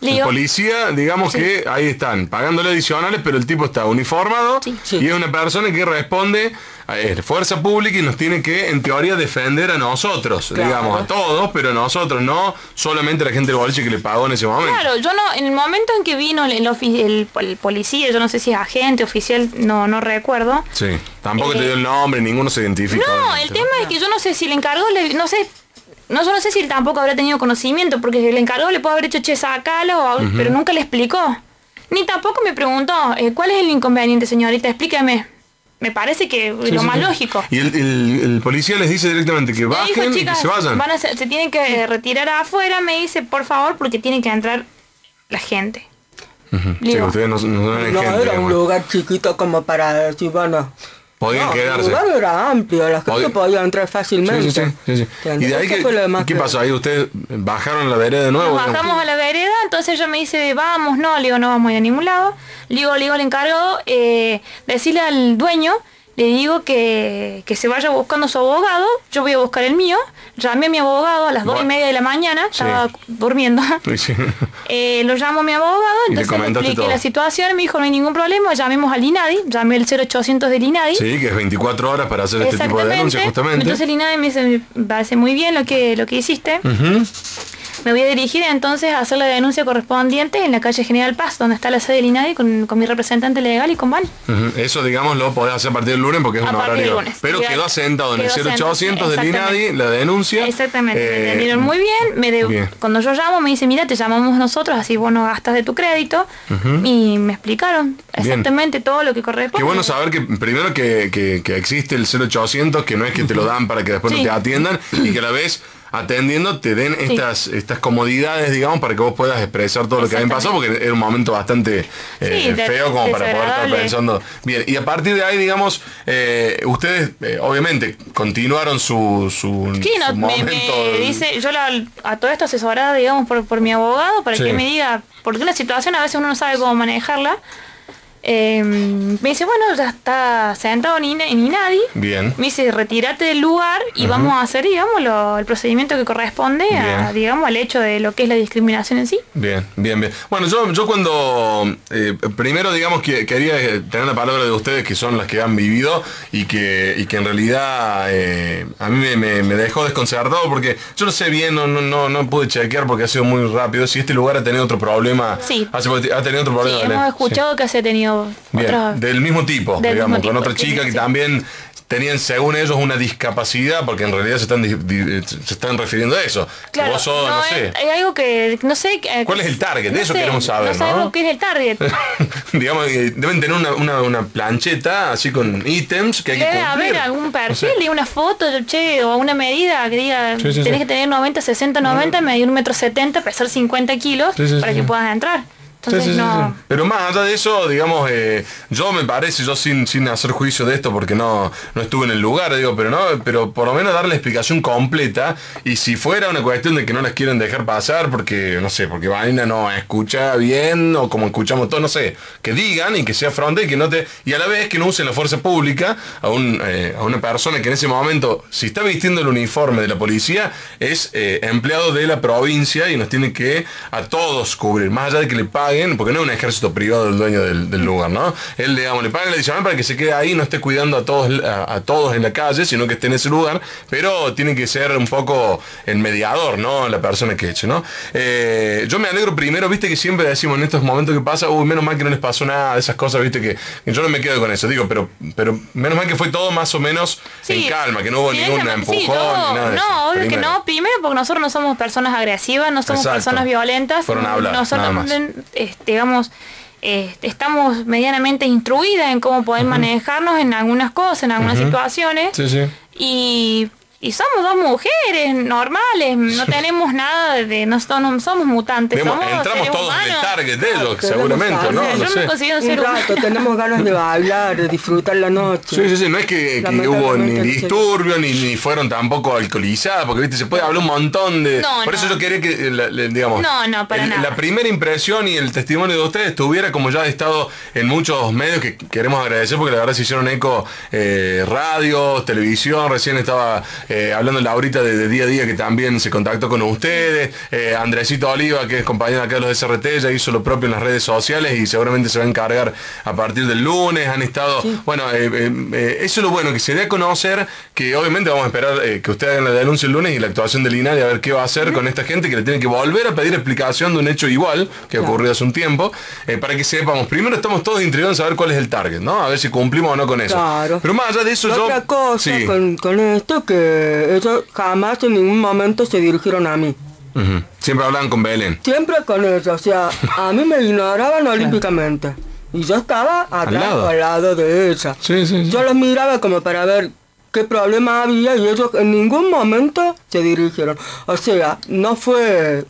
El Digo, policía, digamos Sí. que ahí están, pagándole adicionales, pero el tipo está uniformado y es una persona que responde a es fuerza pública y nos tiene que, en teoría, defender a nosotros, Claro. digamos, a todos, pero a nosotros, no solamente a la gente del boliche que le pagó en ese momento. Claro, yo no, en el momento en que vino el, el, ofi- el- el policía, yo no sé si es agente, oficial, no, no recuerdo. Sí, tampoco Eh, te dio el nombre, ninguno se identifica. No, obviamente, el tema es que yo no sé si el encargado, le, no sé, no, yo no sé si él tampoco habrá tenido conocimiento, porque el encargado le puede haber hecho, che, sacalo, o- Ujú. pero nunca le explicó. Ni tampoco me preguntó, eh, ¿cuál es el inconveniente, señorita? Explíqueme. Me parece que Sí, lo sí, más sí. lógico. Y el, el- el policía les dice directamente que Me bajen dijo, y que chicas, se vayan. van a ser- se tienen que retirar afuera, me dice, por favor, porque tiene que entrar la gente. Ujú. Sí, digo, ustedes no, no eran No, gente, era un digamos. lugar chiquito como para decir, bueno... Podían no, quedarse. El lugar era amplio, la gente Pod- podía entrar fácilmente. Sí, sí, sí, sí, sí. ¿Entiendes? Y de ahí, Eso ¿qué, fue lo demás ¿qué que- pasó? Ahí ustedes bajaron a la vereda de nuevo. Nos digamos. bajamos a la vereda, entonces ella me dice, vamos, no, le digo, no vamos a ir a ningún lado. Le digo, le digo al encargado, eh, decirle al dueño, le digo que, que se vaya buscando su abogado, yo voy a buscar el mío. Llamé a mi abogado a las dos y Bueno. media de la mañana, Sí. estaba durmiendo. Sí, sí. Eh, lo llamo a mi abogado, Y le entonces le, comentaste expliqué todo. la situación, me dijo, no hay ningún problema, llamemos al INADI, llamé el cero ochocientos del INADI. Sí, que es veinticuatro horas para hacer este tipo de denuncias justamente. Entonces el INADI me dice, me parece muy bien lo que, lo que hiciste. Ujú. Me voy a dirigir entonces a hacer la denuncia correspondiente en la calle General Paz, donde está la sede del INADI, con, con mi representante legal y con Van. Ujú. Eso, digamos, lo podés hacer a partir del lunes porque es A un partir del horario. lunes. Pero Quedó- quedó asentado en el quedó cero ochocientos del exactamente. INADI, la denuncia. Exactamente, me Eh, entendieron muy bien. Me de- bien. Cuando yo llamo me dice, mira, te llamamos nosotros, así vos no gastas de tu crédito. Ujú. Y me explicaron Bien. exactamente todo lo que corresponde. Qué bueno saber que primero que, que- que existe el cero ochocientos, que no es que te lo dan para que después Sí. no te atiendan y que a la vez atendiendo te den Sí. estas estas comodidades, digamos, para que vos puedas expresar todo lo que había pasado, porque era un momento bastante eh, Sí, de- feo como para poder estar desagradable. pensando bien. Y a partir de ahí, digamos, eh, ustedes eh, obviamente continuaron su, su, Sí, no, su me, momento. me dice, yo la- a todo esto asesorada, digamos, por, por mi abogado, para Sí. que me diga, porque una situación a veces uno no sabe cómo manejarla. Eh, me dice, bueno, ya está sentado en, Ina- en INADI. Bien. Me dice, retírate del lugar y Ujú. vamos a hacer, digamos, lo- el procedimiento que corresponde a, Bien. digamos, al hecho de lo que es la discriminación en sí. Bien, bien, bien. Bueno, yo, yo cuando eh, primero digamos que quería eh, tener la palabra de ustedes que son las que han vivido y que, y que en realidad eh, a mí me, me- me dejó desconcertado porque yo no sé bien, no, no, no, no pude chequear porque ha sido muy rápido si este lugar ha tenido otro problema. Sí. Hace- ha tenido otro Sí, problema. hemos Sí. escuchado que se ha tenido Bien, otra... del mismo tipo, Del digamos, mismo con tipo, otra sí, chica que sí. también tenían según ellos una discapacidad, porque en realidad se están di- di- se están refiriendo a eso. Que Claro, vos sos, no, no, sé. es- hay algo que no sé. eh, ¿Cuál es el target? De eso sé, queremos saber, No sabemos ¿no? qué es el target. Digamos, eh, deben tener una, una, una plancheta así con ítems que hay que Debe cumplir. haber algún perfil No sé. y una foto, che, o una medida que diga, Sí, sí, tenés sí. que tener noventa, sesenta, noventa, medir un metro setenta, pesar cincuenta kilos Sí, sí, para sí, que sí. puedas entrar. Sí, Entonces sí, sí, no. sí. Pero más allá de eso, digamos, eh, yo me parece, yo sin, sin hacer juicio de esto porque no, no estuve en el lugar, digo, pero no, pero por lo menos darle la explicación completa y si fuera una cuestión de que no las quieren dejar pasar porque, no sé, porque Vanina no escucha bien o como escuchamos todos, no sé, que digan y que se afronte y que no te, y a la vez que no usen la fuerza pública a, un, eh, a una persona que en ese momento, si está vistiendo el uniforme de la policía, es eh, empleado de la provincia y nos tiene que a todos cubrir, más allá de que le paguen, porque no es un ejército privado del dueño del, del lugar, ¿no? Él, digamos, le paga el adicional para que se quede ahí, no esté cuidando a todos, a, a todos en la calle, sino que esté en ese lugar, pero tiene que ser un poco el mediador, ¿no? La persona que eche, ¿no? Eh, yo me alegro primero, viste que siempre decimos en estos momentos que pasa, uy, menos mal que no les pasó nada de esas cosas, viste que, que yo no me quedo con eso, digo, pero, pero menos mal que fue todo más o menos Sí, en calma, que no hubo ningún directamente, empujón sí, yo- ni nada de no, eso. obvio que Primero. no. Primero porque nosotros no somos personas agresivas, no somos Exacto. personas violentas. Fueron a hablar, nosotros, nada más. eh, digamos, eh, estamos medianamente instruidas en cómo poder manejarnos en algunas cosas, en algunas Ujú. situaciones. Sí, sí. Y, y somos dos mujeres normales, no tenemos nada de, no, so- no somos mutantes, Digamos, somos entramos seres todos en el humanos. target de ellos, Queremos seguramente, ¿no? saber. No Yo sé. me considero un Un ser humano. rato, tenemos ganas de bailar, de disfrutar la noche. Sí, sí, sí, no es que, que hubo ni Lamentablemente, no sé. disturbio, ni, ni fueron tampoco alcoholizadas, porque viste, se puede hablar un montón de... No, Por eso no. yo quería que, eh, la- la- digamos, No, no, para el- nada. la primera impresión y el testimonio de ustedes tuviera, como ya ha estado en muchos medios, que queremos agradecer, porque la verdad se hicieron eco, eh, radio, televisión, recién estaba eh, hablando Laurita de, de día a día, que también se contactó con ustedes, eh, Andresito Oliva, que es compañero acá de los S R T, ya hizo lo propio en las redes sociales y seguramente se va a encargar a partir del lunes. Han estado, sí. bueno, eh, eh, eso es lo bueno, que se dé a conocer, que obviamente vamos a esperar eh, que ustedes hagan la denuncia el lunes y la actuación del INADI a ver qué va a hacer uh-huh. con esta gente que le tiene que volver a pedir explicación de un hecho igual que claro. ocurrió hace un tiempo, eh, para que sepamos, primero estamos todos intrigados en saber cuál es el target, ¿no? A ver si cumplimos o no con eso. Claro. Pero más allá de eso, y yo... Otra cosa sí. con, con esto, que ellos jamás en ningún momento se dirigieron a mí. Uh-huh. Siempre hablaban con Belén. Siempre con ella, o sea, a mí me ignoraban olímpicamente. Y yo estaba atrás, al lado, al lado de ella. Sí, sí, sí. Yo los miraba como para ver qué problema había y ellos en ningún momento se dirigieron. O sea, no fue,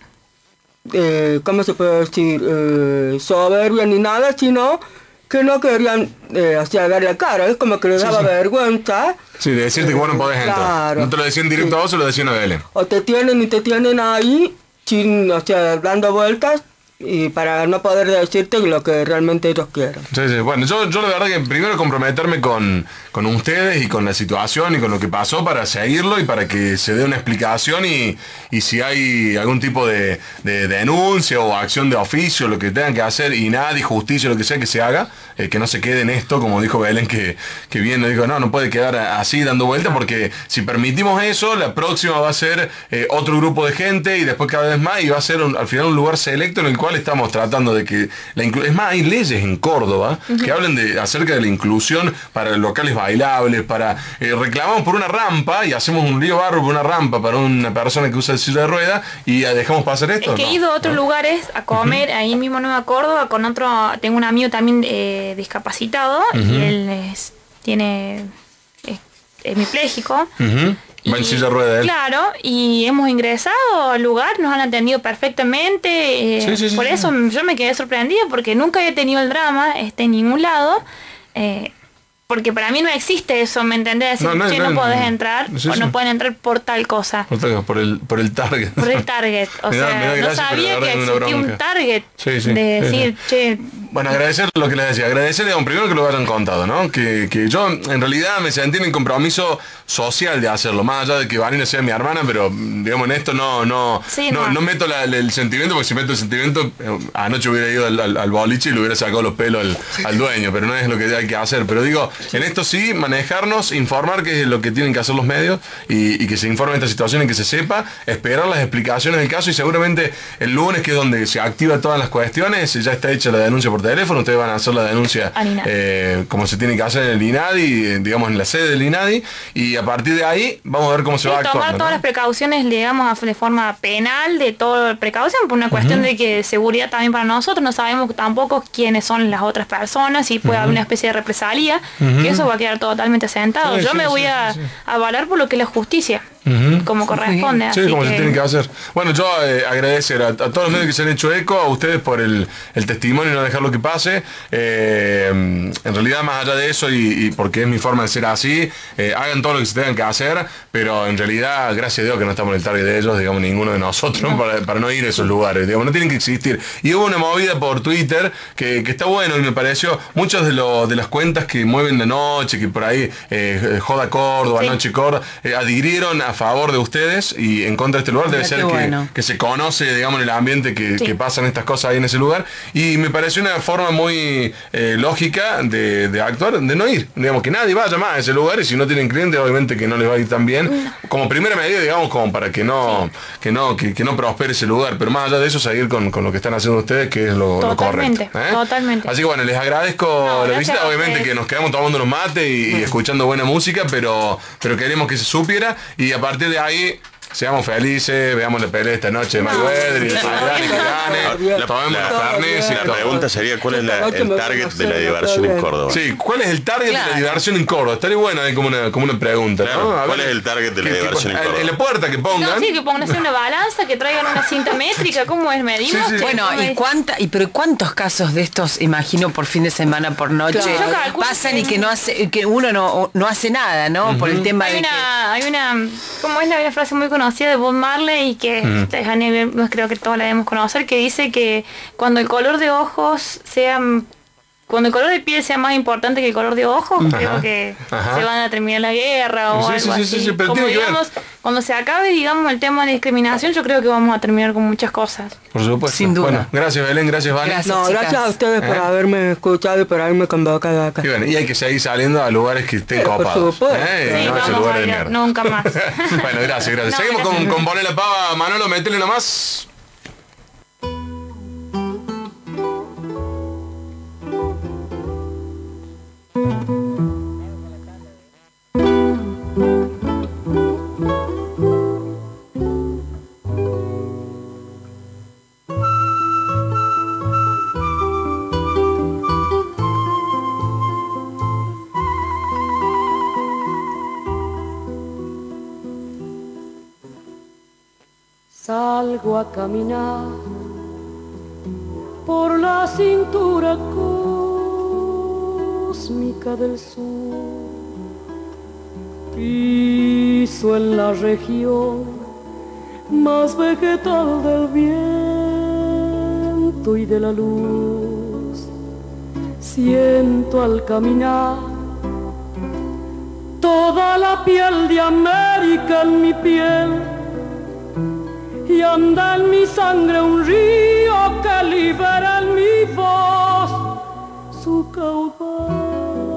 eh, ¿cómo se puede decir? Eh, soberbia ni nada, sino que no querían, eh, o sea, dar la cara. Es como que les daba sí, sí. vergüenza. Sí, de decirte eh, que vos no podés entrar. Claro. No te lo decían directo sí. a vos, se lo decían a Belén. O te tienen y te tienen ahí, sin, o sea, dando vueltas, y para no poder decirte lo que realmente ellos quieren. Sí, sí. Bueno, yo, yo la verdad que primero comprometerme con, con ustedes y con la situación y con lo que pasó para seguirlo y para que se dé una explicación y, y si hay algún tipo de, de, de denuncia o acción de oficio, lo que tengan que hacer, y nadie, justicia, lo que sea que se haga, eh, que no se quede en esto, como dijo Belén, que, que bien dijo, no, no puede quedar así dando vueltas, porque si permitimos eso, la próxima va a ser eh, otro grupo de gente y después cada vez más, y va a ser un, al final un lugar selecto en el cual estamos tratando de que la inclu- es más, hay leyes en Córdoba uh-huh. que hablan de acerca de la inclusión para locales bailables, para eh, reclamamos por una rampa y hacemos un lío barro por una rampa para una persona que usa el silla de rueda y uh, dejamos pasar esto. Es que ¿no? he ido a otros ¿no? lugares a comer uh-huh. ahí mismo en Nueva Córdoba con otro, tengo un amigo también eh, discapacitado uh-huh. y él es, tiene es, es hemipléjico. Uh-huh. Va en silla de rueda él. Claro, y hemos ingresado al lugar, nos han atendido perfectamente. Eh, sí, sí, sí, por sí. eso yo me quedé sorprendida porque nunca he tenido el drama este, en ningún lado. Eh, porque para mí no existe eso, ¿me entendés? Decir, no, no, no, no podés no, entrar sí, o sí. no pueden entrar por tal cosa. Por, por, el, por el target. Por el target. O me da, sea, me da gracia, no sabía que existía un target sí, sí, de decir, sí. che... Bueno, agradecer lo que les decía, agradecerle a un primero que lo hayan contado, ¿no? Que, que yo en realidad me sentí en el compromiso social de hacerlo, más allá de que Vanina sea mi hermana, pero digamos en esto no no sí, no, no. no meto la, el sentimiento, porque si meto el sentimiento, eh, anoche hubiera ido al, al, al boliche y le hubiera sacado los pelos al, al dueño, pero no es lo que hay que hacer. Pero digo, en esto sí, manejarnos, informar qué es lo que tienen que hacer los medios y, y que se informe esta situación y que se sepa, esperar las explicaciones del caso y seguramente el lunes, que es donde se activa todas las cuestiones, ya está hecha la denuncia por teléfono, ustedes van a hacer la denuncia eh, como se tiene que hacer en el INADI, digamos en la sede del INADI, y a partir de ahí vamos a ver cómo se sí, va a actuar. Tomar todas ¿no? las precauciones, digamos, de forma penal, de toda precaución, por una cuestión uh-huh. de que seguridad también para nosotros, no sabemos tampoco quiénes son las otras personas, si puede uh-huh. haber una especie de represalia, uh-huh. que eso va a quedar totalmente sentado. Sí, Yo sí, me voy sí, a, sí. a avalar por lo que es la justicia. Uh-huh. Como corresponde. Sí, como que... se tiene que hacer. Bueno, yo eh, agradecer a, a todos los medios que se han hecho eco, a ustedes por el, el testimonio y no dejar lo que pase. Eh, en realidad, más allá de eso, y, y porque es mi forma de ser así, eh, hagan todo lo que se tengan que hacer, pero en realidad, gracias a Dios que no estamos en el target de ellos, digamos, ninguno de nosotros, no. Para, para no ir a esos lugares, digamos, no tienen que existir. Y hubo una movida por Twitter que, que está bueno y me pareció, muchas de, lo, de las cuentas que mueven la noche, que por ahí, eh, Joda Córdoba, sí. Noche Córdoba, eh, adhirieron a a favor de ustedes y en contra de este lugar. Debe ser que, bueno. que se conoce, digamos, en el ambiente que, sí. que pasan estas cosas ahí en ese lugar, y me pareció una forma muy eh, lógica de, de actuar, de no ir, digamos, que nadie vaya más a ese lugar, y si no tienen clientes obviamente que no les va a ir tan bien, no. como primera medida, digamos, como para que no sí. que no que, que no prospere ese lugar, pero más allá de eso, seguir con, con lo que están haciendo ustedes, que es lo, lo correcto, ¿eh? Totalmente. Así que bueno, les agradezco no, la visita, obviamente que nos quedamos tomando unos mates y, y escuchando buena música, pero pero queremos que se supiera, y a partir de ahí seamos felices, veamos la pelea esta noche de Mayweather y de Maidana y que gane, la, tomemos la, la Fernet. La todo. Pregunta sería cuál es la, el target de la diversión en Córdoba. Sí, ¿cuál es el target claro. de la diversión en Córdoba? Estaría buena como una, como una pregunta, claro, ¿no? A ¿Cuál ver, es el target de la que, diversión que, en Córdoba? En la puerta que pongan. No, sí, que pongan así una balanza, que traigan una cinta métrica, ¿cómo es? Medimos. Sí, sí. Bueno, ¿y cuánta, y pero cuántos casos de estos, imagino, por fin de semana, por noche, claro. pasan y que no hace, que uno no, no hace nada, ¿no? Uh-huh. Por el tema hay de una, que... hay una, ¿cómo es la, una frase muy conocida de Bob Marley? Y que mm. ustedes creo que todos la debemos conocer, que dice que cuando el color de ojos sea cuando el color de piel sea más importante que el color de ojos, Ajá. creo que Ajá. se van a terminar la guerra o Sí, algo sí, sí, así. sí, sí, pero Como tiene que ver. digamos, cuando se acabe, digamos, el tema de la discriminación, yo creo que vamos a terminar con muchas cosas. Por supuesto. Sin duda. Bueno, gracias Belén, gracias Vane. Gracias, No, chicas. gracias a ustedes por ¿Eh? haberme escuchado y por haberme convocado acá. Y bueno, y hay que seguir saliendo a lugares que estén Pero por copados. supuesto. ¿Eh? Sí, No ese vamos lugar a de ir, mierda. nunca más. Bueno, gracias, gracias. No, Seguimos gracias. con, con Ponle la Pava. Manolo, métele nomás. Salgo a caminar por la cintura cósmica del sur, piso en la región más vegetal del viento y de la luz. Siento al caminar toda la piel de América en mi piel, y anda en mi sangre un río que libera en mi voz su caudal.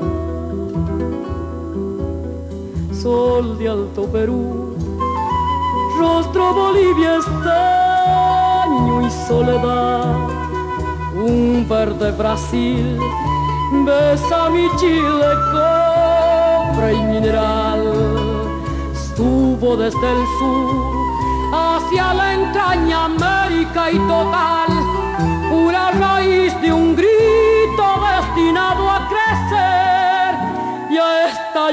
Sol de Alto Perú, rostro Bolivia estaño y soledad, un verde Brasil besa mi Chile, cobre y mineral. Estuvo desde el sur hacia la entraña América y total, pura raíz de un grito destinado a crecer y a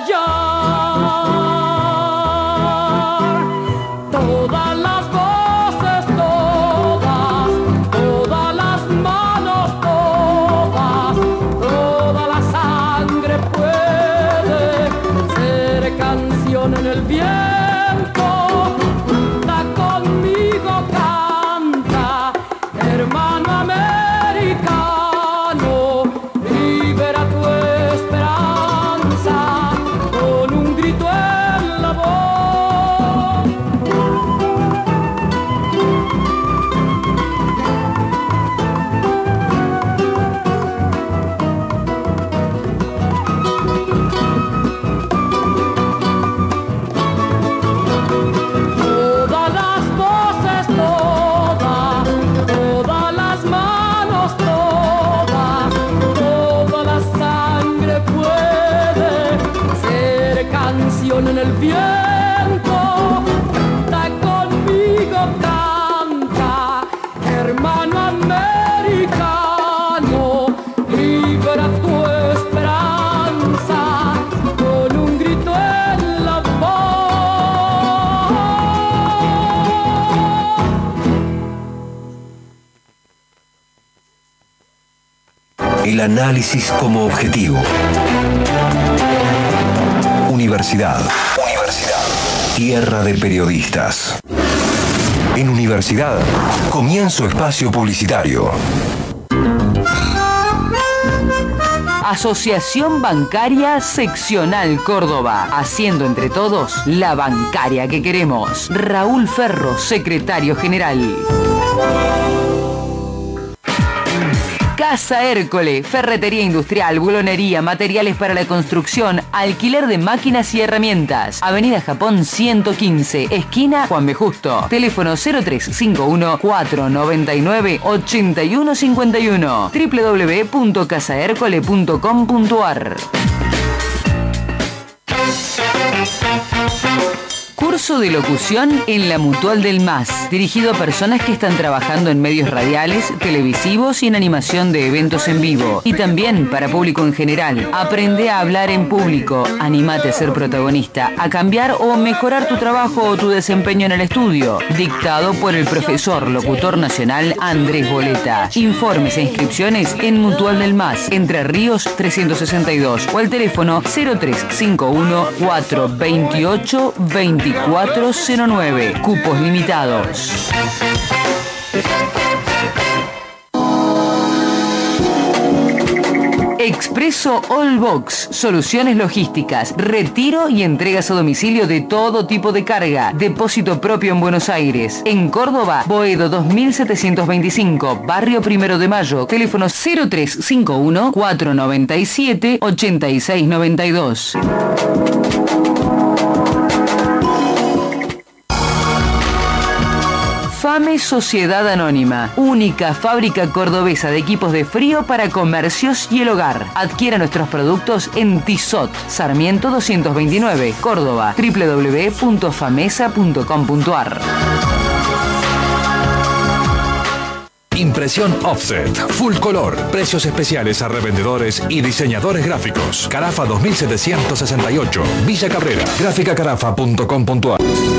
estallar. Todas las voces, todas, todas las manos, todas, toda la sangre puede ser canción en el viento. En el viento, canta conmigo, canta, hermano americano, libera tu esperanza con un grito en la voz. El análisis como objetivo. Universidad. Universidad. Tierra de periodistas. En Universidad, comienzo espacio publicitario. Asociación Bancaria Seccional Córdoba. Haciendo entre todos la bancaria que queremos. Raúl Ferro, secretario general. Casa Hércole, ferretería industrial, bulonería, materiales para la construcción, alquiler de máquinas y herramientas. Avenida Japón ciento quince, esquina Juan B. Justo. Teléfono cero tres cinco uno, cuatro nueve nueve, ocho uno cinco uno. doble u doble u doble u punto casa hércole punto com punto a r. Curso de locución en la Mutual del M A S, dirigido a personas que están trabajando en medios radiales, televisivos y en animación de eventos en vivo. Y también para público en general. Aprende a hablar en público, animate a ser protagonista, a cambiar o mejorar tu trabajo o tu desempeño en el estudio. Dictado por el profesor locutor nacional Andrés Boleta. Informes e inscripciones en Mutual del M A S, Entre Ríos trescientos sesenta y dos o al teléfono cero tres cinco uno, cuatro dos ocho, dos cuatro cero nueve. Cupos limitados. Expreso All Box, soluciones logísticas, retiro y entregas a domicilio de todo tipo de carga. Depósito propio en Buenos Aires. En Córdoba, Boedo dos mil setecientos veinticinco, Barrio Primero de Mayo. Teléfono cero tres cinco uno, cuatro nueve siete, ocho seis nueve dos. Fame Sociedad Anónima, única fábrica cordobesa de equipos de frío para comercios y el hogar. Adquiera nuestros productos en Tizot, Sarmiento doscientos veintinueve, Córdoba, doble u doble u doble u punto famesa punto com punto ar. Impresión Offset, full color, precios especiales a revendedores y diseñadores gráficos. Carafa dos mil setecientos sesenta y ocho, Villa Cabrera, gráfica carafa punto com punto ar.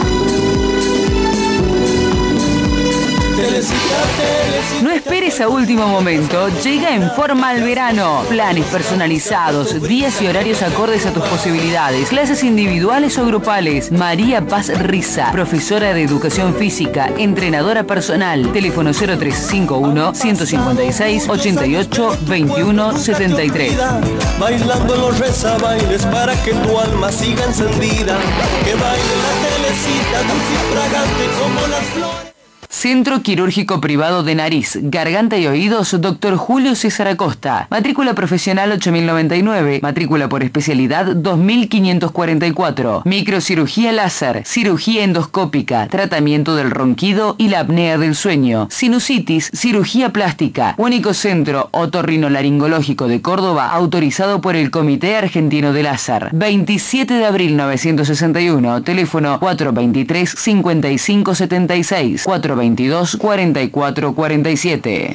No esperes a último momento, llega en forma el verano. Planes personalizados, días y horarios acordes a tus posibilidades, clases individuales o grupales. María Paz Riza, profesora de educación física, entrenadora personal. Teléfono cero tres cinco uno, ciento cincuenta y seis, ochenta y ocho, veintiuno, setenta y tres. Bailando los rezabailes para que tu alma siga encendida. Que baile la telecita dulce y fragante como las flores. Centro Quirúrgico Privado de Nariz, Garganta y Oídos, doctor Julio César Acosta. Matrícula profesional ocho mil noventa y nueve, matrícula por especialidad dos mil quinientos cuarenta y cuatro. Microcirugía láser, cirugía endoscópica, tratamiento del ronquido y la apnea del sueño. Sinusitis, cirugía plástica. Único centro otorrinolaringológico de Córdoba autorizado por el Comité Argentino de Láser. veintisiete de abril novecientos sesenta y uno, teléfono cuatro veintitrés, cincuenta y cinco setenta y seis, cuatro veintidós, cuarenta y cuatro cuarenta y siete.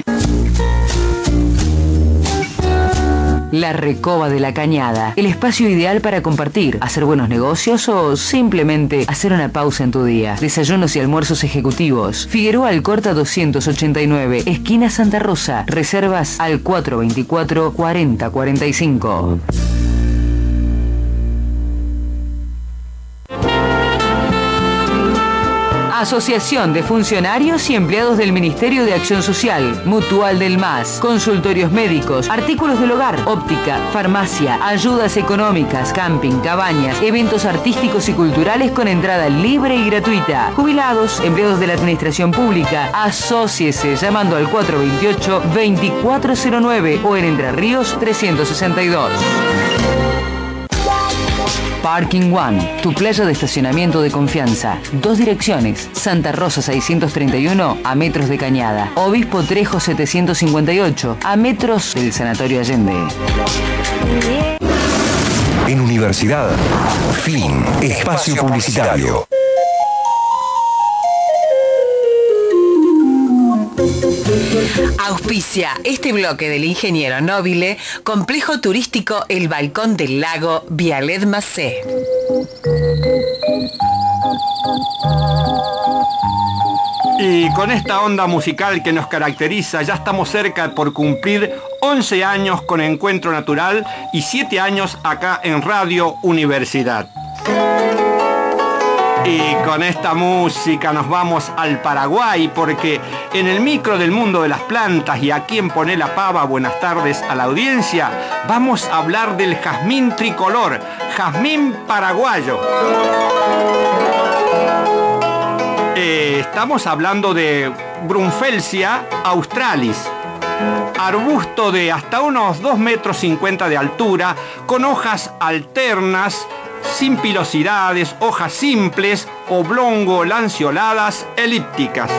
La Recoba de la Cañada, el espacio ideal para compartir, hacer buenos negocios o simplemente hacer una pausa en tu día. Desayunos y almuerzos ejecutivos. Figueroa Alcorta doscientos ochenta y nueve, esquina Santa Rosa. Reservas al cuatro veinticuatro, cuarenta cuarenta y cinco. Asociación de Funcionarios y Empleados del Ministerio de Acción Social, Mutual del M A S, consultorios médicos, artículos del hogar, óptica, farmacia, ayudas económicas, camping, cabañas, eventos artísticos y culturales con entrada libre y gratuita. Jubilados, empleados de la administración pública, asóciese llamando al cuatro veintiocho, veinticuatro cero nueve o en Entre Ríos trescientos sesenta y dos. Parking One, tu playa de estacionamiento de confianza. Dos direcciones, Santa Rosa seiscientos treinta y uno, a metros de Cañada. Obispo Trejo setecientos cincuenta y ocho, a metros del Sanatorio Allende. En Universidad, fin, espacio publicitario. Auspicia este bloque del ingeniero Nobile, complejo turístico El Balcón del Lago, Vialet Macé. Y con esta onda musical que nos caracteriza, ya estamos cerca por cumplir once años con Encuentro Natural y siete años acá en Radio Universidad. Y con esta música nos vamos al Paraguay, porque en el micro del mundo de las plantas y aquí en Poné la Pava, buenas tardes a la audiencia, vamos a hablar del jazmín tricolor, jazmín paraguayo. Eh, estamos hablando de Brunfelsia australis, arbusto de hasta unos dos metros cincuenta de altura, con hojas alternas, sin pilosidades, hojas simples, oblongo-lanceoladas, elípticas.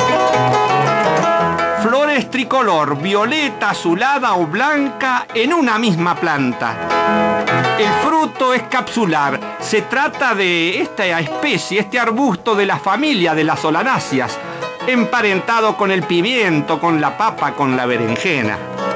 Flores tricolor, violeta, azulada o blanca en una misma planta. El fruto es capsular. Se trata de esta especie, este arbusto de la familia de las solanáceas, emparentado con el pimiento, con la papa, con la berenjena.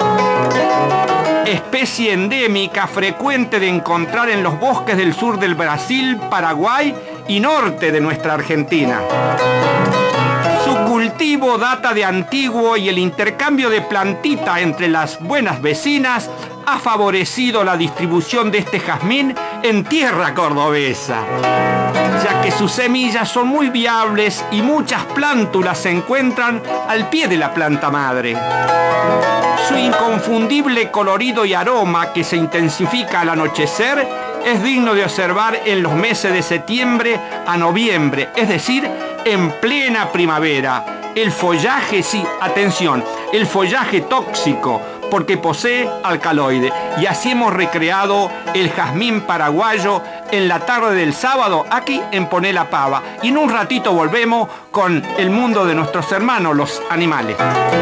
Especie endémica frecuente de encontrar en los bosques del sur del Brasil, Paraguay y norte de nuestra Argentina. Su cultivo data de antiguo y el intercambio de plantita entre las buenas vecinas ha favorecido la distribución de este jazmín en tierra cordobesa, ya que sus semillas son muy viables y muchas plántulas se encuentran al pie de la planta madre. Su inconfundible colorido y aroma, que se intensifica al anochecer, es digno de observar en los meses de septiembre a noviembre, es decir, en plena primavera. El follaje, sí, atención, el follaje tóxico, porque posee alcaloide. Y así hemos recreado el jazmín paraguayo en la tarde del sábado, aquí en Poné la Pava. Y en un ratito volvemos con el mundo de nuestros hermanos, los animales.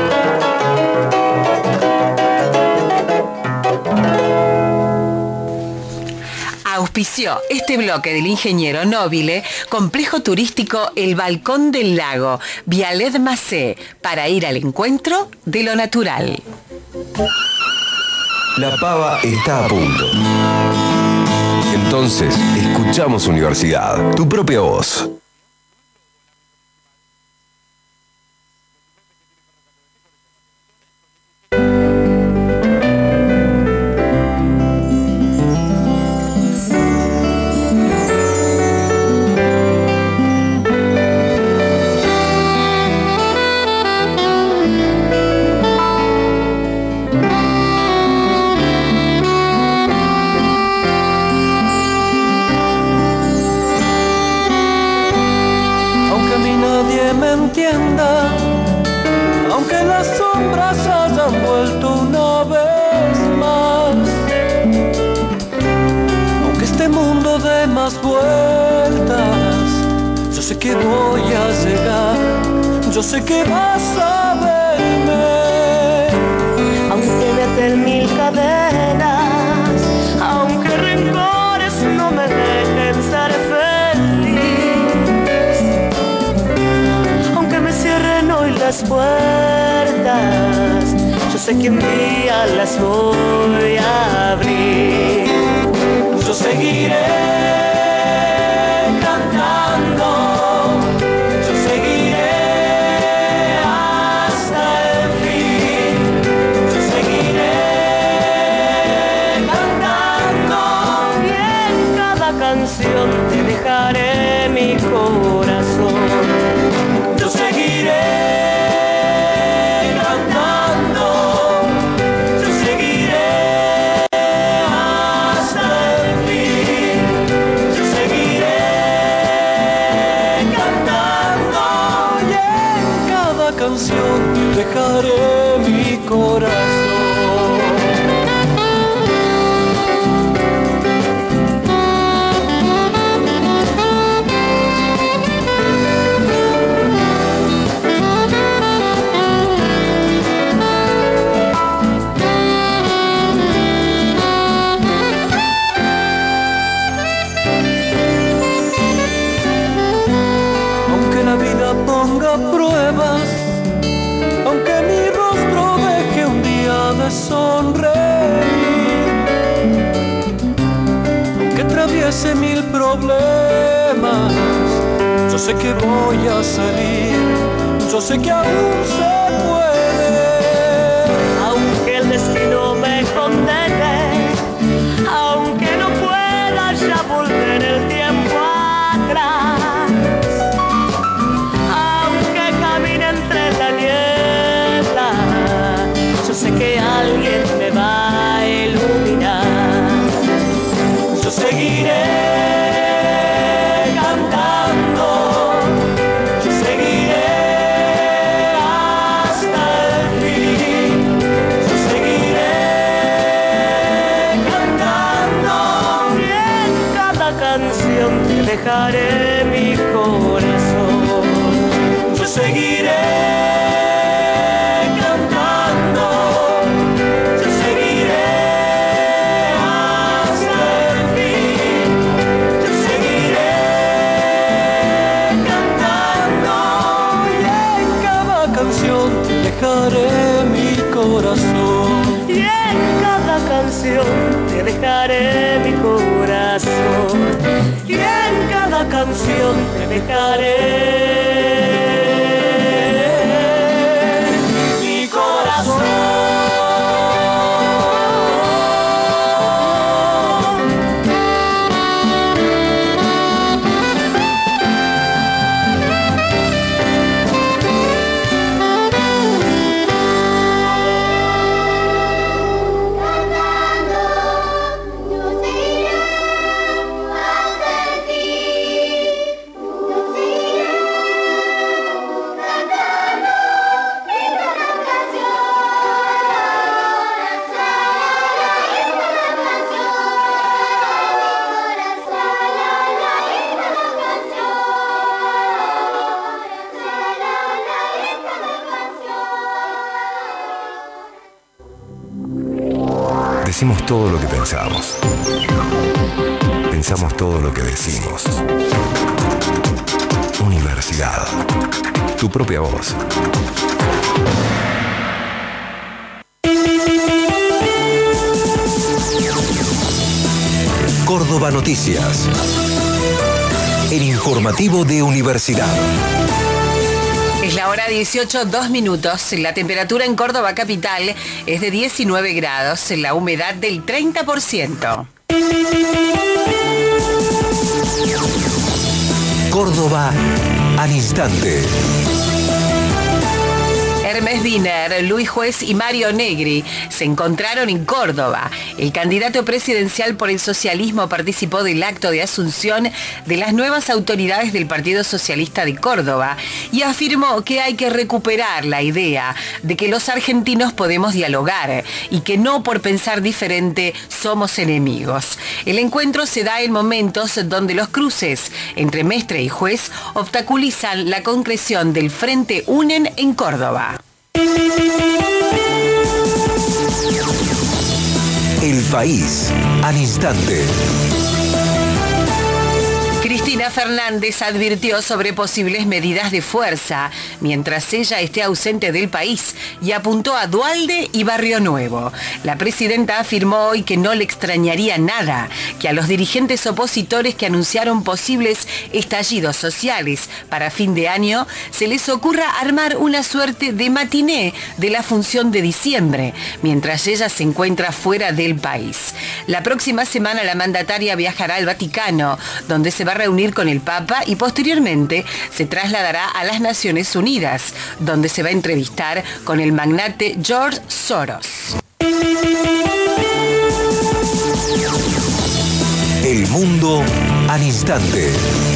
Auspició este bloque del ingeniero Nobile, complejo turístico El Balcón del Lago, Vialet Macé, para ir al encuentro de lo natural. La Pava está a punto. Entonces, escuchamos Universidad, tu propia voz. Aunque las sombras hayan vuelto una vez más, aunque este mundo dé más vueltas, yo sé que voy a llegar, yo sé que vas a verme. Aunque me aten mil cadenas, aunque rencores no me dejen ser feliz, aunque me cierren hoy las puertas, yo sé que un día las voy a abrir. Yo seguiré cantando, yo seguiré hasta el fin, yo seguiré cantando y en cada canción te dejaré mi corazón. Yo seguiré cantando, yo seguiré hasta el fin, yo seguiré cantando y en cada canción dejaré mi corazón. Ponga pruebas, aunque mi rostro deje un día de sonreír, aunque atraviese mil problemas, yo sé que voy a salir, yo sé que aún se puede. Aunque el destino me condene, aunque no pueda ya volver el tiempo atrás, yo sé que alguien me va a iluminar. Yo seguiré cantando, yo seguiré hasta el fin, yo seguiré cantando y en cada canción te dejaré mi corazón. Yo seguiré dejaré mi corazón y en cada canción te dejaré mi corazón y en cada canción te dejaré mi corazón. Decimos todo lo que pensamos. Pensamos todo lo que decimos. Universidad. Tu propia voz. Córdoba Noticias. El informativo de Universidad. Es la hora dieciocho, dos minutos. La temperatura en Córdoba capital es de diecinueve grados, la humedad del treinta por ciento. Córdoba al instante. Hermes Wiener, Luis Juez y Mario Negri se encontraron en Córdoba. El candidato presidencial por el socialismo participó del acto de asunción de las nuevas autoridades del Partido Socialista de Córdoba y afirmó que hay que recuperar la idea de que los argentinos podemos dialogar y que no por pensar diferente somos enemigos. El encuentro se da en momentos donde los cruces entre Mestre y Juez obstaculizan la concreción del Frente Unen en Córdoba. El país al instante. Cristina Fernández advirtió sobre posibles medidas de fuerza mientras ella esté ausente del país y apuntó a Duhalde y Barrio Nuevo. La presidenta afirmó hoy que no le extrañaría nada que a los dirigentes opositores que anunciaron posibles estallidos sociales para fin de año se les ocurra armar una suerte de matiné de la función de diciembre, mientras ella se encuentra fuera del país. La próxima semana la mandataria viajará al Vaticano, donde se va a reunir con el Papa y posteriormente se trasladará a las Naciones Unidas, donde se va a entrevistar con el magnate George Soros. El mundo al instante.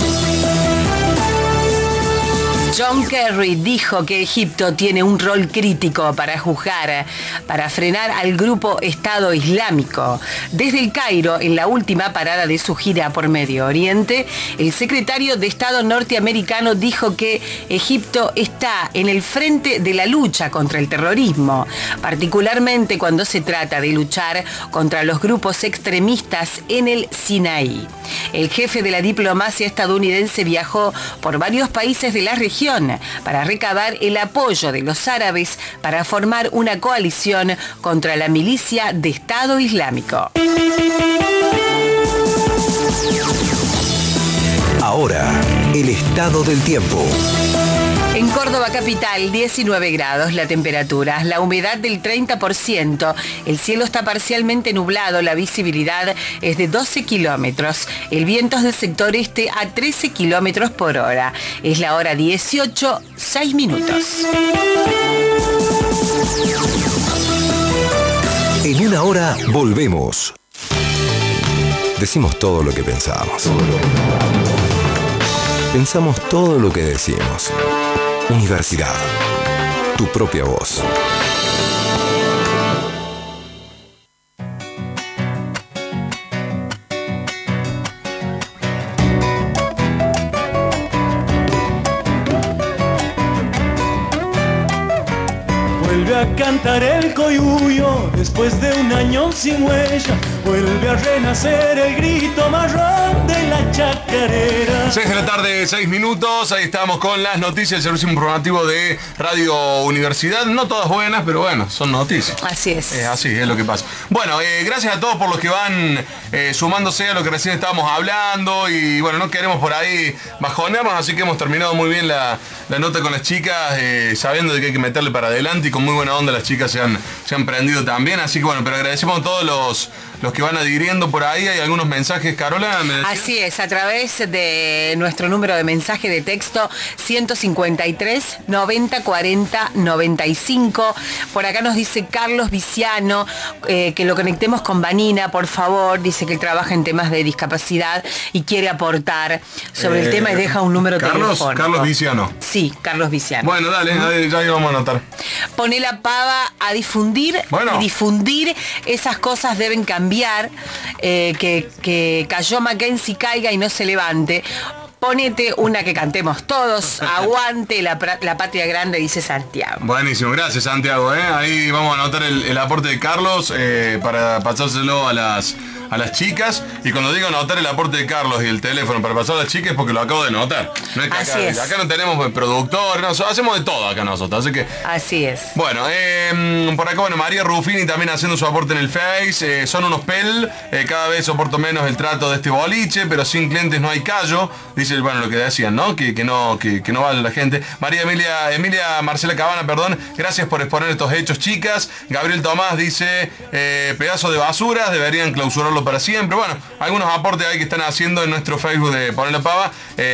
John Kerry dijo que Egipto tiene un rol crítico para juzgar, para frenar al grupo Estado Islámico. Desde el Cairo, en la última parada de su gira por Medio Oriente, el secretario de Estado norteamericano dijo que Egipto está en el frente de la lucha contra el terrorismo, particularmente cuando se trata de luchar contra los grupos extremistas en el Sinaí. El jefe de la diplomacia estadounidense viajó por varios países de la región para recabar el apoyo de los árabes para formar una coalición contra la milicia de Estado Islámico. Ahora, el estado del tiempo. En Córdoba capital, diecinueve grados la temperatura, la humedad del treinta por ciento, el cielo está parcialmente nublado, la visibilidad es de doce kilómetros, el viento es del sector este a trece kilómetros por hora. Es la hora dieciocho, seis minutos. En una hora volvemos. Decimos todo lo que pensamos. Pensamos todo lo que decimos. Universidad. Tu propia voz. Vuelve a cantar el coyuyo después de un año sin huella. Vuelve a renacer el grito marrón de la chacarera. seis de la tarde, seis minutos. Ahí estamos con las noticias del servicio informativo de Radio Universidad. No todas buenas, pero bueno, son noticias. Así es. Eh, así es lo que pasa. Bueno, eh, gracias a todos por los que van eh, sumándose a lo que recién estábamos hablando. Y bueno, no queremos por ahí bajonearnos, así que hemos terminado muy bien la, la nota con las chicas, eh, sabiendo de que hay que meterle para adelante y con muy buena onda las chicas se han, se han prendido también. Así que bueno, pero agradecemos a todos los... los que van adhiriendo por ahí. Hay algunos mensajes, Carola. Así es, a través de nuestro número de mensaje de texto ciento cincuenta y tres, noventa, cuarenta, noventa y cinco. Por acá nos dice Carlos Viciano eh, que lo conectemos con Vanina, por favor. Dice que él trabaja en temas de discapacidad y quiere aportar sobre eh, el tema y deja un número Carlos, telefónico. Carlos Viciano. Sí, Carlos Viciano. Bueno, dale, ¿Mm? dale ya íbamos a anotar. Pone la pava a difundir, bueno. y difundir esas cosas deben cambiar. Eh, que, que cayó Mackenzie, caiga y no se levante. ponete una que cantemos todos. Aguante la, la patria grande, dice Santiago. Buenísimo, gracias Santiago. ¿eh? Ahí vamos a anotar el, el aporte de Carlos eh, para pasárselo a las a las chicas, y cuando digo anotar el aporte de Carlos y el teléfono para pasar a las chicas es porque lo acabo de anotar. No es que así acá, es. acá no tenemos productor, no, hacemos de todo acá nosotros, así que así es. Bueno, eh, por acá, bueno, María Rufini también haciendo su aporte en el Face. Eh, son unos pel, eh, cada vez soporto menos el trato de este boliche, pero sin clientes no hay callo. Dice, bueno, lo que decían, ¿no? Que, que no que, que no vale la gente. María Emilia, Emilia Marcela Cabana, perdón, gracias por exponer estos hechos, chicas. Gabriel Tomás dice, eh, pedazo de basuras, deberían clausurarlo para siempre. Bueno, algunos aportes ahí que están haciendo en nuestro Facebook de Poner la Pava.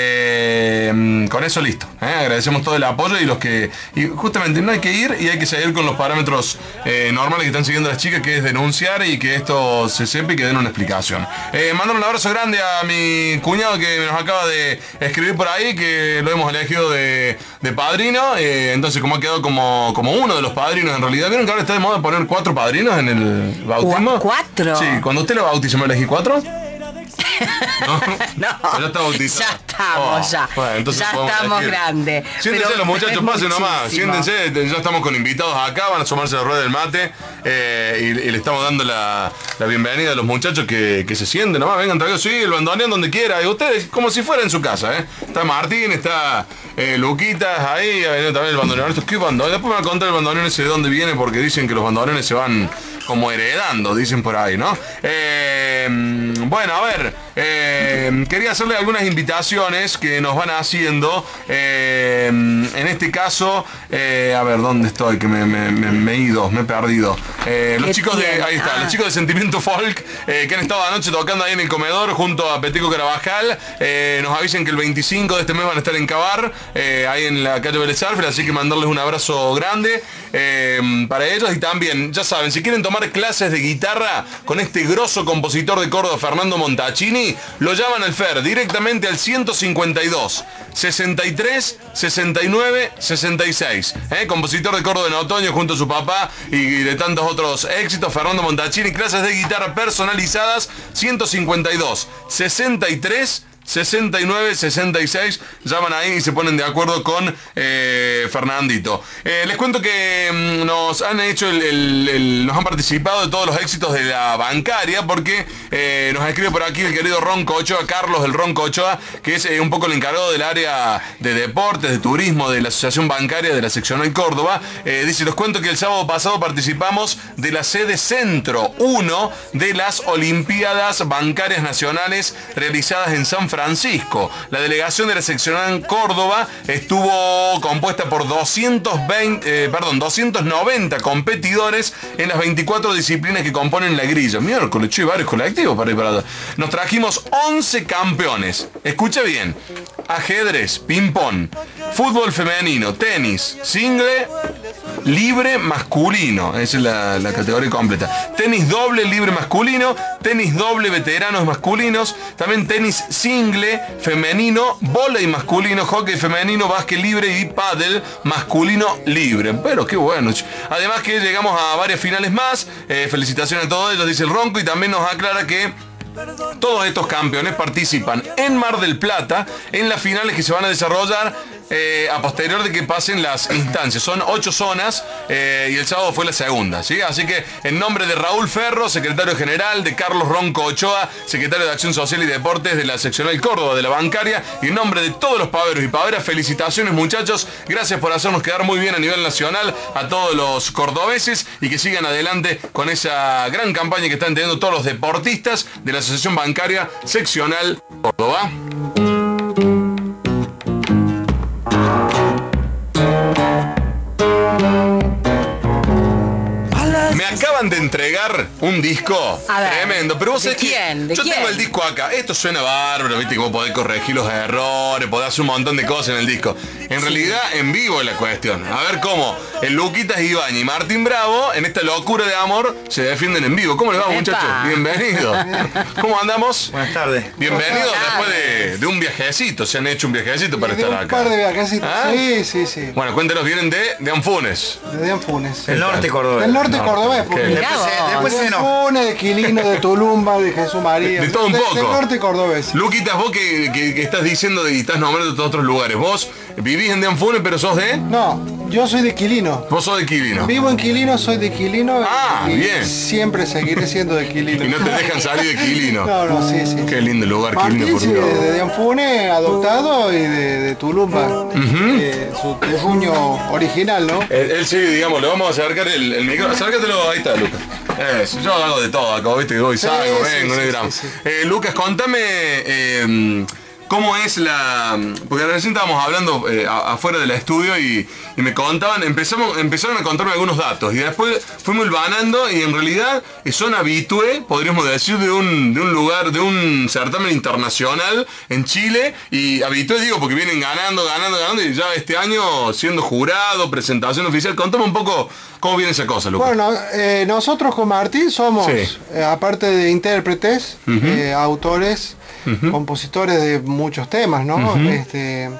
Eh, con eso listo. ¿eh? Agradecemos todo el apoyo y los que... Y justamente no hay que ir y hay que seguir con los parámetros eh, normales que están siguiendo las chicas, que es denunciar y que esto se sepa y que den una explicación. Eh, mandar un abrazo grande a mi cuñado que nos acaba de escribir por ahí, que lo hemos elegido de, de padrino. Eh, entonces, como ha quedado como, como uno de los padrinos en realidad. ¿Vieron que ahora está de moda poner cuatro padrinos en el bautismo? ¿Cuatro? Sí, cuando usted lo bautiza, ¿me elegí cuatro? No, no, ya está bautizado. Ya estamos, oh, ya. Bueno, ya estamos grandes. Siéntense pero, los muchachos, pasen nomás. muchísimo. Siéntense, ya estamos con invitados acá, van a sumarse a la rueda del mate. Eh, y, y le estamos dando la, la bienvenida a los muchachos que, que se sienten nomás. Vengan, traigan, sí, el bandoneón donde quiera. Y ustedes, como si fuera en su casa, ¿eh? Está Martín, está eh, Luquitas, ahí ha venido también el bandoneón. ¿Qué bandoneón? Después me van a contar el bandoneón ese de dónde viene, porque dicen que los bandoneones se van como heredando, dicen por ahí, ¿no? Eh, bueno, a ver, eh, quería hacerle algunas invitaciones que nos van haciendo. Eh, en este caso, eh, a ver, ¿dónde estoy? Que me, me, me, me he ido, me he perdido. Eh, los chicos de, ahí está, ah. los chicos de Sentimiento Folk, eh, que han estado anoche tocando ahí en el comedor junto a Petico Carabajal. Eh, nos avisan que el veinticinco de este mes van a estar en Cabar, eh, ahí en la calle Vélez Sarsfield, así que mandarles un abrazo grande eh, para ellos. Y también, ya saben, si quieren tomar clases de guitarra con este grosso compositor de Córdoba, Fernando Montaccini, lo llaman al Fer directamente al ciento cincuenta y dos, sesenta y tres, sesenta y nueve, sesenta y seis. ¿eh? Compositor de Córdoba en otoño junto a su papá y de tantos otros éxitos, Fernando Montaccini, clases de guitarra personalizadas, ciento cincuenta y dos, sesenta y tres, sesenta y nueve, sesenta y seis. Llaman ahí y se ponen de acuerdo con eh, Fernandito. Eh, les cuento que mm, nos han hecho el, el, el, nos han participado de todos los éxitos de la bancaria, porque eh, nos escribe por aquí el querido Ronco Ochoa, Carlos del Ronco Ochoa, que es eh, un poco el encargado del área de deportes, de turismo de la Asociación Bancaria de la Seccional Córdoba. Eh, dice, los cuento que el sábado pasado participamos de la sede Centro uno de las Olimpiadas Bancarias Nacionales realizadas en San Francisco. La delegación de la seccional Córdoba estuvo compuesta por doscientos veinte, eh, perdón, doscientos noventa competidores en las veinticuatro disciplinas que componen la grilla. Miércoles, che, varios colectivos para ir para allá. Nos trajimos once campeones. Escucha bien: ajedrez, ping-pong, fútbol femenino, tenis, single, libre masculino. Esa es la, la categoría completa. Tenis doble libre masculino, tenis doble veteranos masculinos, también tenis single femenino, vóley masculino, hockey femenino, básquet libre y pádel masculino libre. Pero qué bueno. Además que llegamos a varias finales más. Eh, felicitaciones a todos ellos, dice el Ronco, y también nos aclara que todos estos campeones participan en Mar del Plata en las finales que se van a desarrollar eh, a posterior de que pasen las instancias. Son ocho zonas eh, y el sábado fue la segunda, ¿sí? Así que en nombre de Raúl Ferro, secretario general, de Carlos Ronco Ochoa, secretario de Acción Social y Deportes de la Seccional Córdoba de la Bancaria, y en nombre de todos los paveros y paveras, felicitaciones muchachos, gracias por hacernos quedar muy bien a nivel nacional a todos los cordobeses, y que sigan adelante con esa gran campaña que están teniendo todos los deportistas de la Asociación Bancaria Seccional Córdoba. Me acaban de entregar un disco tremendo, pero vos ¿de sabés quién? que ¿De yo quién? tengo el disco acá. Esto suena bárbaro, viste, cómo podés corregir los errores, podés hacer un montón de cosas en el disco. En sí. realidad, en vivo es la cuestión. A ver cómo el Luquitas Ibañez y Martín Bravo, en esta locura de amor, se defienden en vivo. ¿Cómo les va, Epa. muchachos? Bienvenidos. ¿Cómo andamos? Buenas tardes. Bienvenidos después de, de un viajecito. Se han hecho un viajecito para de estar un acá. par de viajecitos. ¿Ah? Sí, sí, sí. Bueno, cuéntenos, vienen de, de Anfunes. De Anfunes. El norte cordobés. El norte cordobés. porque Mirá después, se, vos. después se De enojó. Pone de Quilino, de Tulumba, de Jesús María. De todo un de- poco. Del norte cordobés. Luquitas, vos que, que- que estás diciendo y estás nombrando todos otros lugares. ¿Vos vivís en Deanfune, pero sos de...? No, yo soy de Quilino. Vos sos de Quilino. Vivo en Quilino, soy de Quilino. Ah, y bien. siempre seguiré siendo de Quilino. Y no te dejan salir de Quilino. No, no, sí, sí. Qué lindo lugar, Martín, Quilino, por sí, Dios. de, de Deanfune, adoptado, y de, de Tulumba. eh, su terruño original, ¿no? Él, él sí, digamos, le vamos a acercar el, el micrófono. Acércatelo, ahí está, Lucas. Eso, yo hago de todo acá, viste, que voy, Sí, salgo, sí, vengo, sí, no hay sí, drama. sí. Eh, Lucas, contame eh, cómo es la... Porque recién estábamos hablando eh, a- afuera del estudio y, y me contaban, empezamos, empezaron a contarme algunos datos y después fuimos hilvanando y en realidad son habitué, podríamos decir, de un, de un lugar, de un certamen internacional en Chile y habitué, digo, porque vienen ganando, ganando, ganando y ya este año siendo jurado, presentación oficial. Contame un poco cómo viene esa cosa, Lucas. Bueno, eh, nosotros con Martín somos, Sí. eh, aparte de intérpretes, Ujú. eh, autores, compositores de muchos temas, ¿no? Ujú. Este,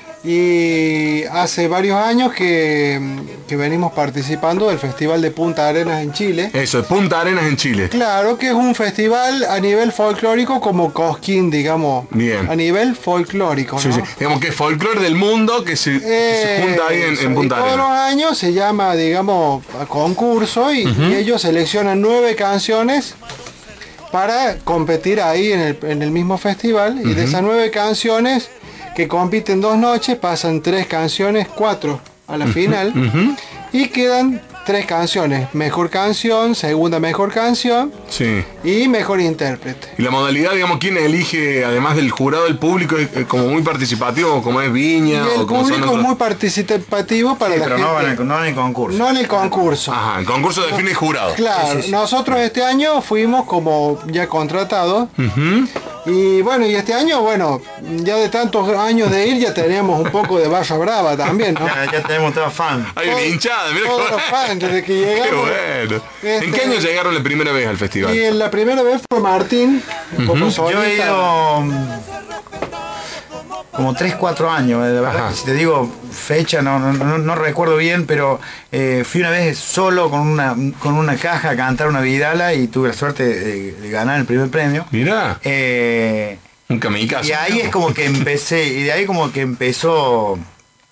y hace varios años que, que venimos participando del Festival de Punta Arenas en Chile. Eso, Punta Arenas en Chile. Claro que es un festival a nivel folclórico como Cosquín, digamos. Bien. A nivel folclórico, ¿no? Sí, sí. Digamos que es folclore del mundo que se, que se junta ahí en, Eso, en Punta y todos Arenas. los años se llama, digamos, a concurso y, Ujú. y ellos seleccionan nueve canciones para competir ahí en el, en el mismo festival. Y de Ujú. esas nueve canciones que compiten dos noches, pasan tres canciones, cuatro a la final. Ujú. Y quedan tres canciones. Mejor canción, segunda mejor canción Sí. y mejor intérprete. Y la modalidad, digamos, ¿quién elige, además del jurado, el público, es, es como muy participativo, como es Viña? Y el o como son público es otros? muy participativo para Sí, la pero gente. no en, el, no en el concurso. No en el concurso. Ajá, el concurso define el jurado. Claro, Sí, sí, sí. nosotros este año fuimos como ya contratados. Ujú. Y bueno, y este año, bueno, ya de tantos años de ir ya tenemos un poco de barra brava también, ¿no? Ya, ya tenemos toda fan. Hay una hinchada, mira Todos los fans desde que Qué llegamos. bueno. ¿En Este- qué año llegaron la primera vez al festival? Y en la primera vez fue Martín, un poco Ujú. solista. Yo he ido mm, como tres cuatro años, eh, la verdad Ajá. que si te digo fecha no, no, no- no recuerdo bien, pero eh, fui una vez solo con una, con una caja a cantar una vidala y tuve la suerte de, de ganar el primer premio. Mirá, Eh, un kamikaze. y ahí es como que empecé, y de ahí como que empezó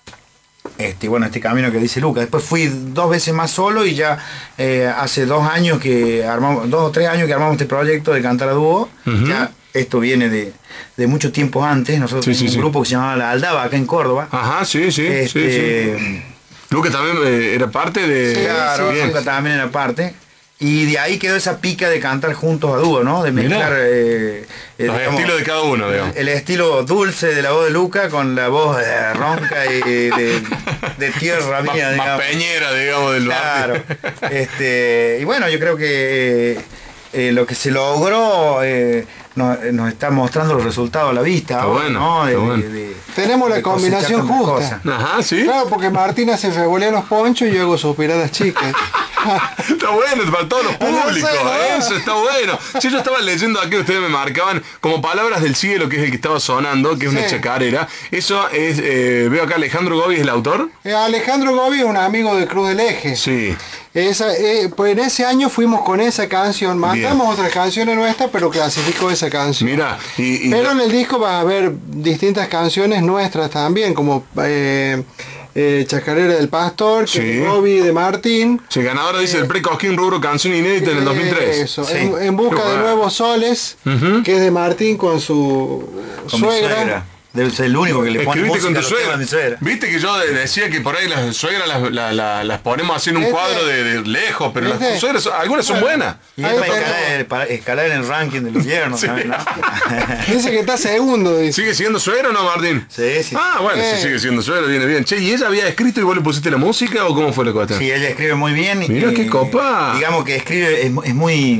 este, bueno, este camino que dice Lucas. Después fui dos veces más solo y ya eh, hace dos años que armamos, dos o tres años que armamos este proyecto de cantar a dúo. Ujú. Ya esto viene de, de mucho tiempo antes. Nosotros Sí, teníamos sí, un sí. grupo que se llamaba La Aldaba acá en Córdoba. Ajá, sí, sí, Este, sí, sí. Lucas también eh, era parte de... Claro, Bien. Lucas también era parte. Y de ahí quedó esa pica de cantar juntos a dúo, ¿no? De mezclar eh, eh, Los digamos, estilos de cada uno, digamos. el estilo dulce de la voz de Luca con la voz eh, ronca y de, de tierra Más, mía, más digamos. peñera, digamos, del Claro. barrio. Este, y bueno, yo creo que eh, eh, lo que se logró eh, nos, nos está mostrando los resultados a la vista. Está ahora, bueno, ¿no? De- está bueno. de- de- Tenemos la de cosechar combinación tantas justa. cosas. Ajá, sí. Claro, porque Martín hace revolea los ponchos y yo hago suspiradas chicas. Está bueno, para todos los No sé, públicos, ¿no? eso está bueno. Si yo estaba leyendo aquí, ustedes me marcaban como Palabras del Cielo, que es el que estaba sonando, que es una Sí. chacarera. Eso es, eh, veo acá Alejandro Gobi es el autor. Eh, Alejandro Gobi es un amigo de Cruz del Eje. Sí. Esa, eh, pues en ese año fuimos con esa canción, mandamos otras canciones nuestras, pero clasificó esa canción. Mira, y, y- Pero en el disco va a haber distintas canciones nuestras también, como eh, eh, Chacarera del Pastor, que Sí. es de Gobi, de Martín. sí, ganadora dice el pre-Cosquín rubro canción inédita en el dos mil tres. Eso, Sí. en, en busca Qué de bueno. nuevos soles, Ujú. que es de Martín con su Con mi suegra. suegra. Debe ser el único que le pone Escribiste música con a tu los temas de mi suegra. suegra. Viste que yo de- decía que por ahí las suegras las, la- la- las ponemos así en un Este- cuadro de, de lejos, pero este- las suegras, son- algunas son buenas. Y Ahí es para tenemos. escalar, para escalar en el ranking del invierno. Sí. ¿sabes, no? Dice que está segundo, dice. ¿Sigue siendo suegra o no, Martín? Sí, sí. Ah, bueno, Eh. si sigue siendo suegra, viene bien. Che, ¿y ella había escrito y vos le pusiste la música o cómo fue la cuestión? Sí, ella escribe muy bien. Mira y, qué copa. Digamos que escribe, es, es muy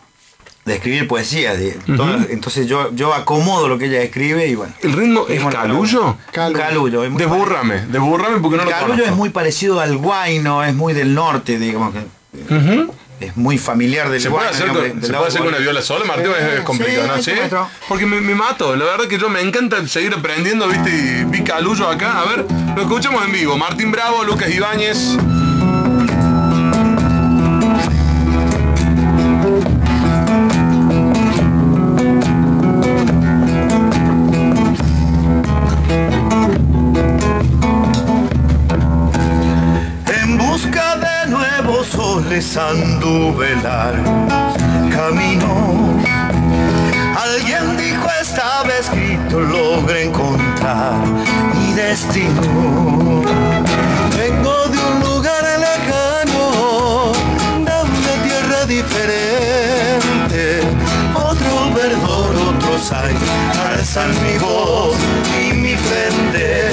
de escribir poesía. De, todas- entonces yo, yo acomodo lo que ella escribe y bueno. ¿El ritmo es Hemos logrado. calullo? Calullo. Calullo. Es muy Desburrame, desburrame porque no El lo calullo conozco. es muy parecido al guayno, es muy del norte, digamos que Ujú. es muy familiar del ¿Se puede guayno. hacer, digamos, con, del ¿se lado puede hacer con una guayno. viola sola, Martín? Sí, es, es complicado, sí, ¿no? ¿Sí? maestro. Porque me, me mato, la verdad que yo me encanta seguir aprendiendo, ¿viste? Y vi calullo acá. A ver, lo escuchamos en vivo. Martín Bravo, Lucas Ibáñez. busca de nuevos soles anduve largo camino. Alguien dijo estaba escrito, logré encontrar mi destino. Vengo de un lugar lejano, de una tierra diferente. Otro verdor, otros hay, alzan mi voz y mi frente.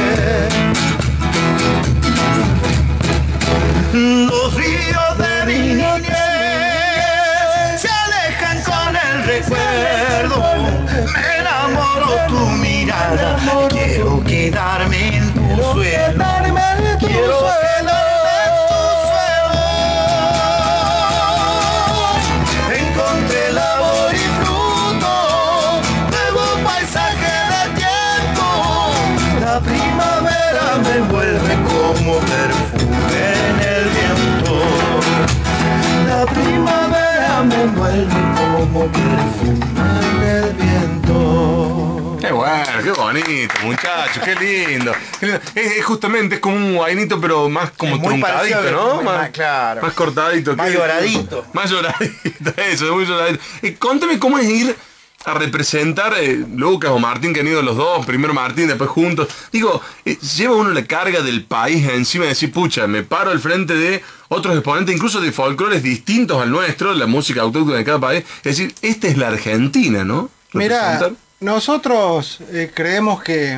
Los ríos de mi niñez se alejan con el recuerdo. Me enamoró tu mirada, quiero quedarme en tu suelo. Quiero quedarme en tu suelo. Encontré labor y fruto, nuevo paisaje de tiempo. La primavera me envuelve como perfume en el viento. La primavera me envuelve como perfume en el viento. Qué bueno, qué bonito, muchachos, qué lindo. Qué lindo. Es, es justamente es como un guainito, pero más como truncadito, ¿no? Más, más claro. Más cortadito. Más ¿qué? lloradito. Más lloradito, eso, muy lloradito. Eh, contame cómo es ir a representar eh, Lucas o Martín, que han ido los dos, primero Martín, después juntos. Digo, eh, lleva uno la carga del país encima de decir, pucha, me paro al frente de otros exponentes, incluso de folclores distintos al nuestro, la música autóctona de cada país. Es decir, esta es la Argentina, ¿no? Mira, nosotros eh, creemos que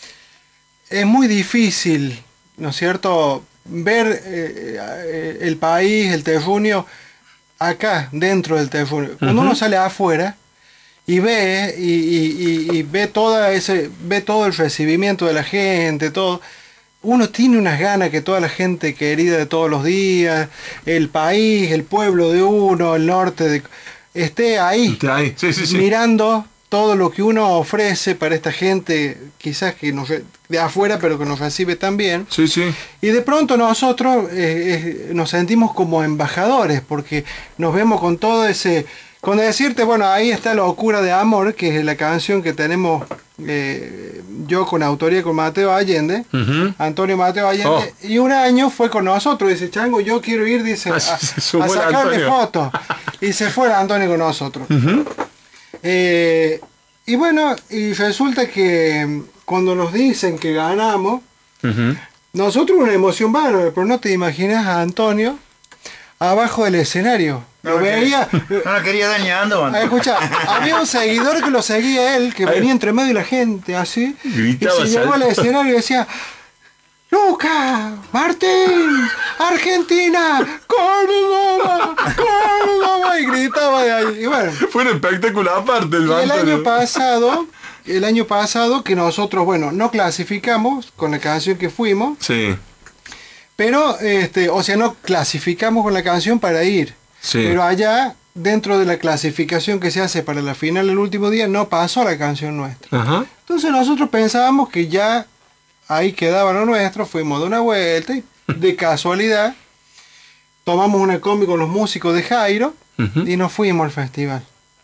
es muy difícil, ¿no es cierto?, ver eh, eh, el país, el terruño, acá, dentro del terruño. Cuando uh-huh. uno sale afuera y ve y, y, y, y ve toda ese ve todo el recibimiento de la gente, todo, uno tiene unas ganas que toda la gente querida de todos los días, el país, el pueblo de uno, el norte de, esté ahí, ahí. Sí, sí, sí. mirando todo lo que uno ofrece para esta gente, quizás que nos, de afuera, pero que nos recibe tan bien. Sí, sí. Y de pronto nosotros eh, eh, nos sentimos como embajadores, porque nos vemos con todo ese... Con decirte, bueno, ahí está Locura de Amor, que es la canción que tenemos eh, yo con autoría con Mateo Allende, uh-huh. Antonio Mateo Allende, oh. y un año fue con nosotros, dice, Chango, yo quiero ir, dice, a, a sacarle fotos. Y se fue Antonio con nosotros. Uh-huh. eh, y bueno, y resulta que cuando nos dicen que ganamos, uh-huh. nosotros una emoción bárbara, pero no te imaginas a Antonio abajo del escenario. No lo veía. No lo quería dañando. Escucha, había un seguidor que lo seguía él, que venía entre medio de la gente, así. Gritaba, y se llegó al escenario y decía, Lucas, Martín, Argentina, Córdoba, Córdoba, y gritaba de ahí. Y bueno, fue un espectáculo aparte. El, y el año pasado, el año pasado que nosotros, bueno, no clasificamos con la canción que fuimos. Sí. Pero, este, o sea, no clasificamos con la canción para ir. Sí. Pero allá, dentro de la clasificación que se hace para la final el último día, no pasó la canción nuestra. Ajá. Entonces nosotros pensábamos que ya ahí quedaba lo nuestro, fuimos de una vuelta y de casualidad tomamos una combi con los músicos de Jairo uh-huh. y nos fuimos al festival.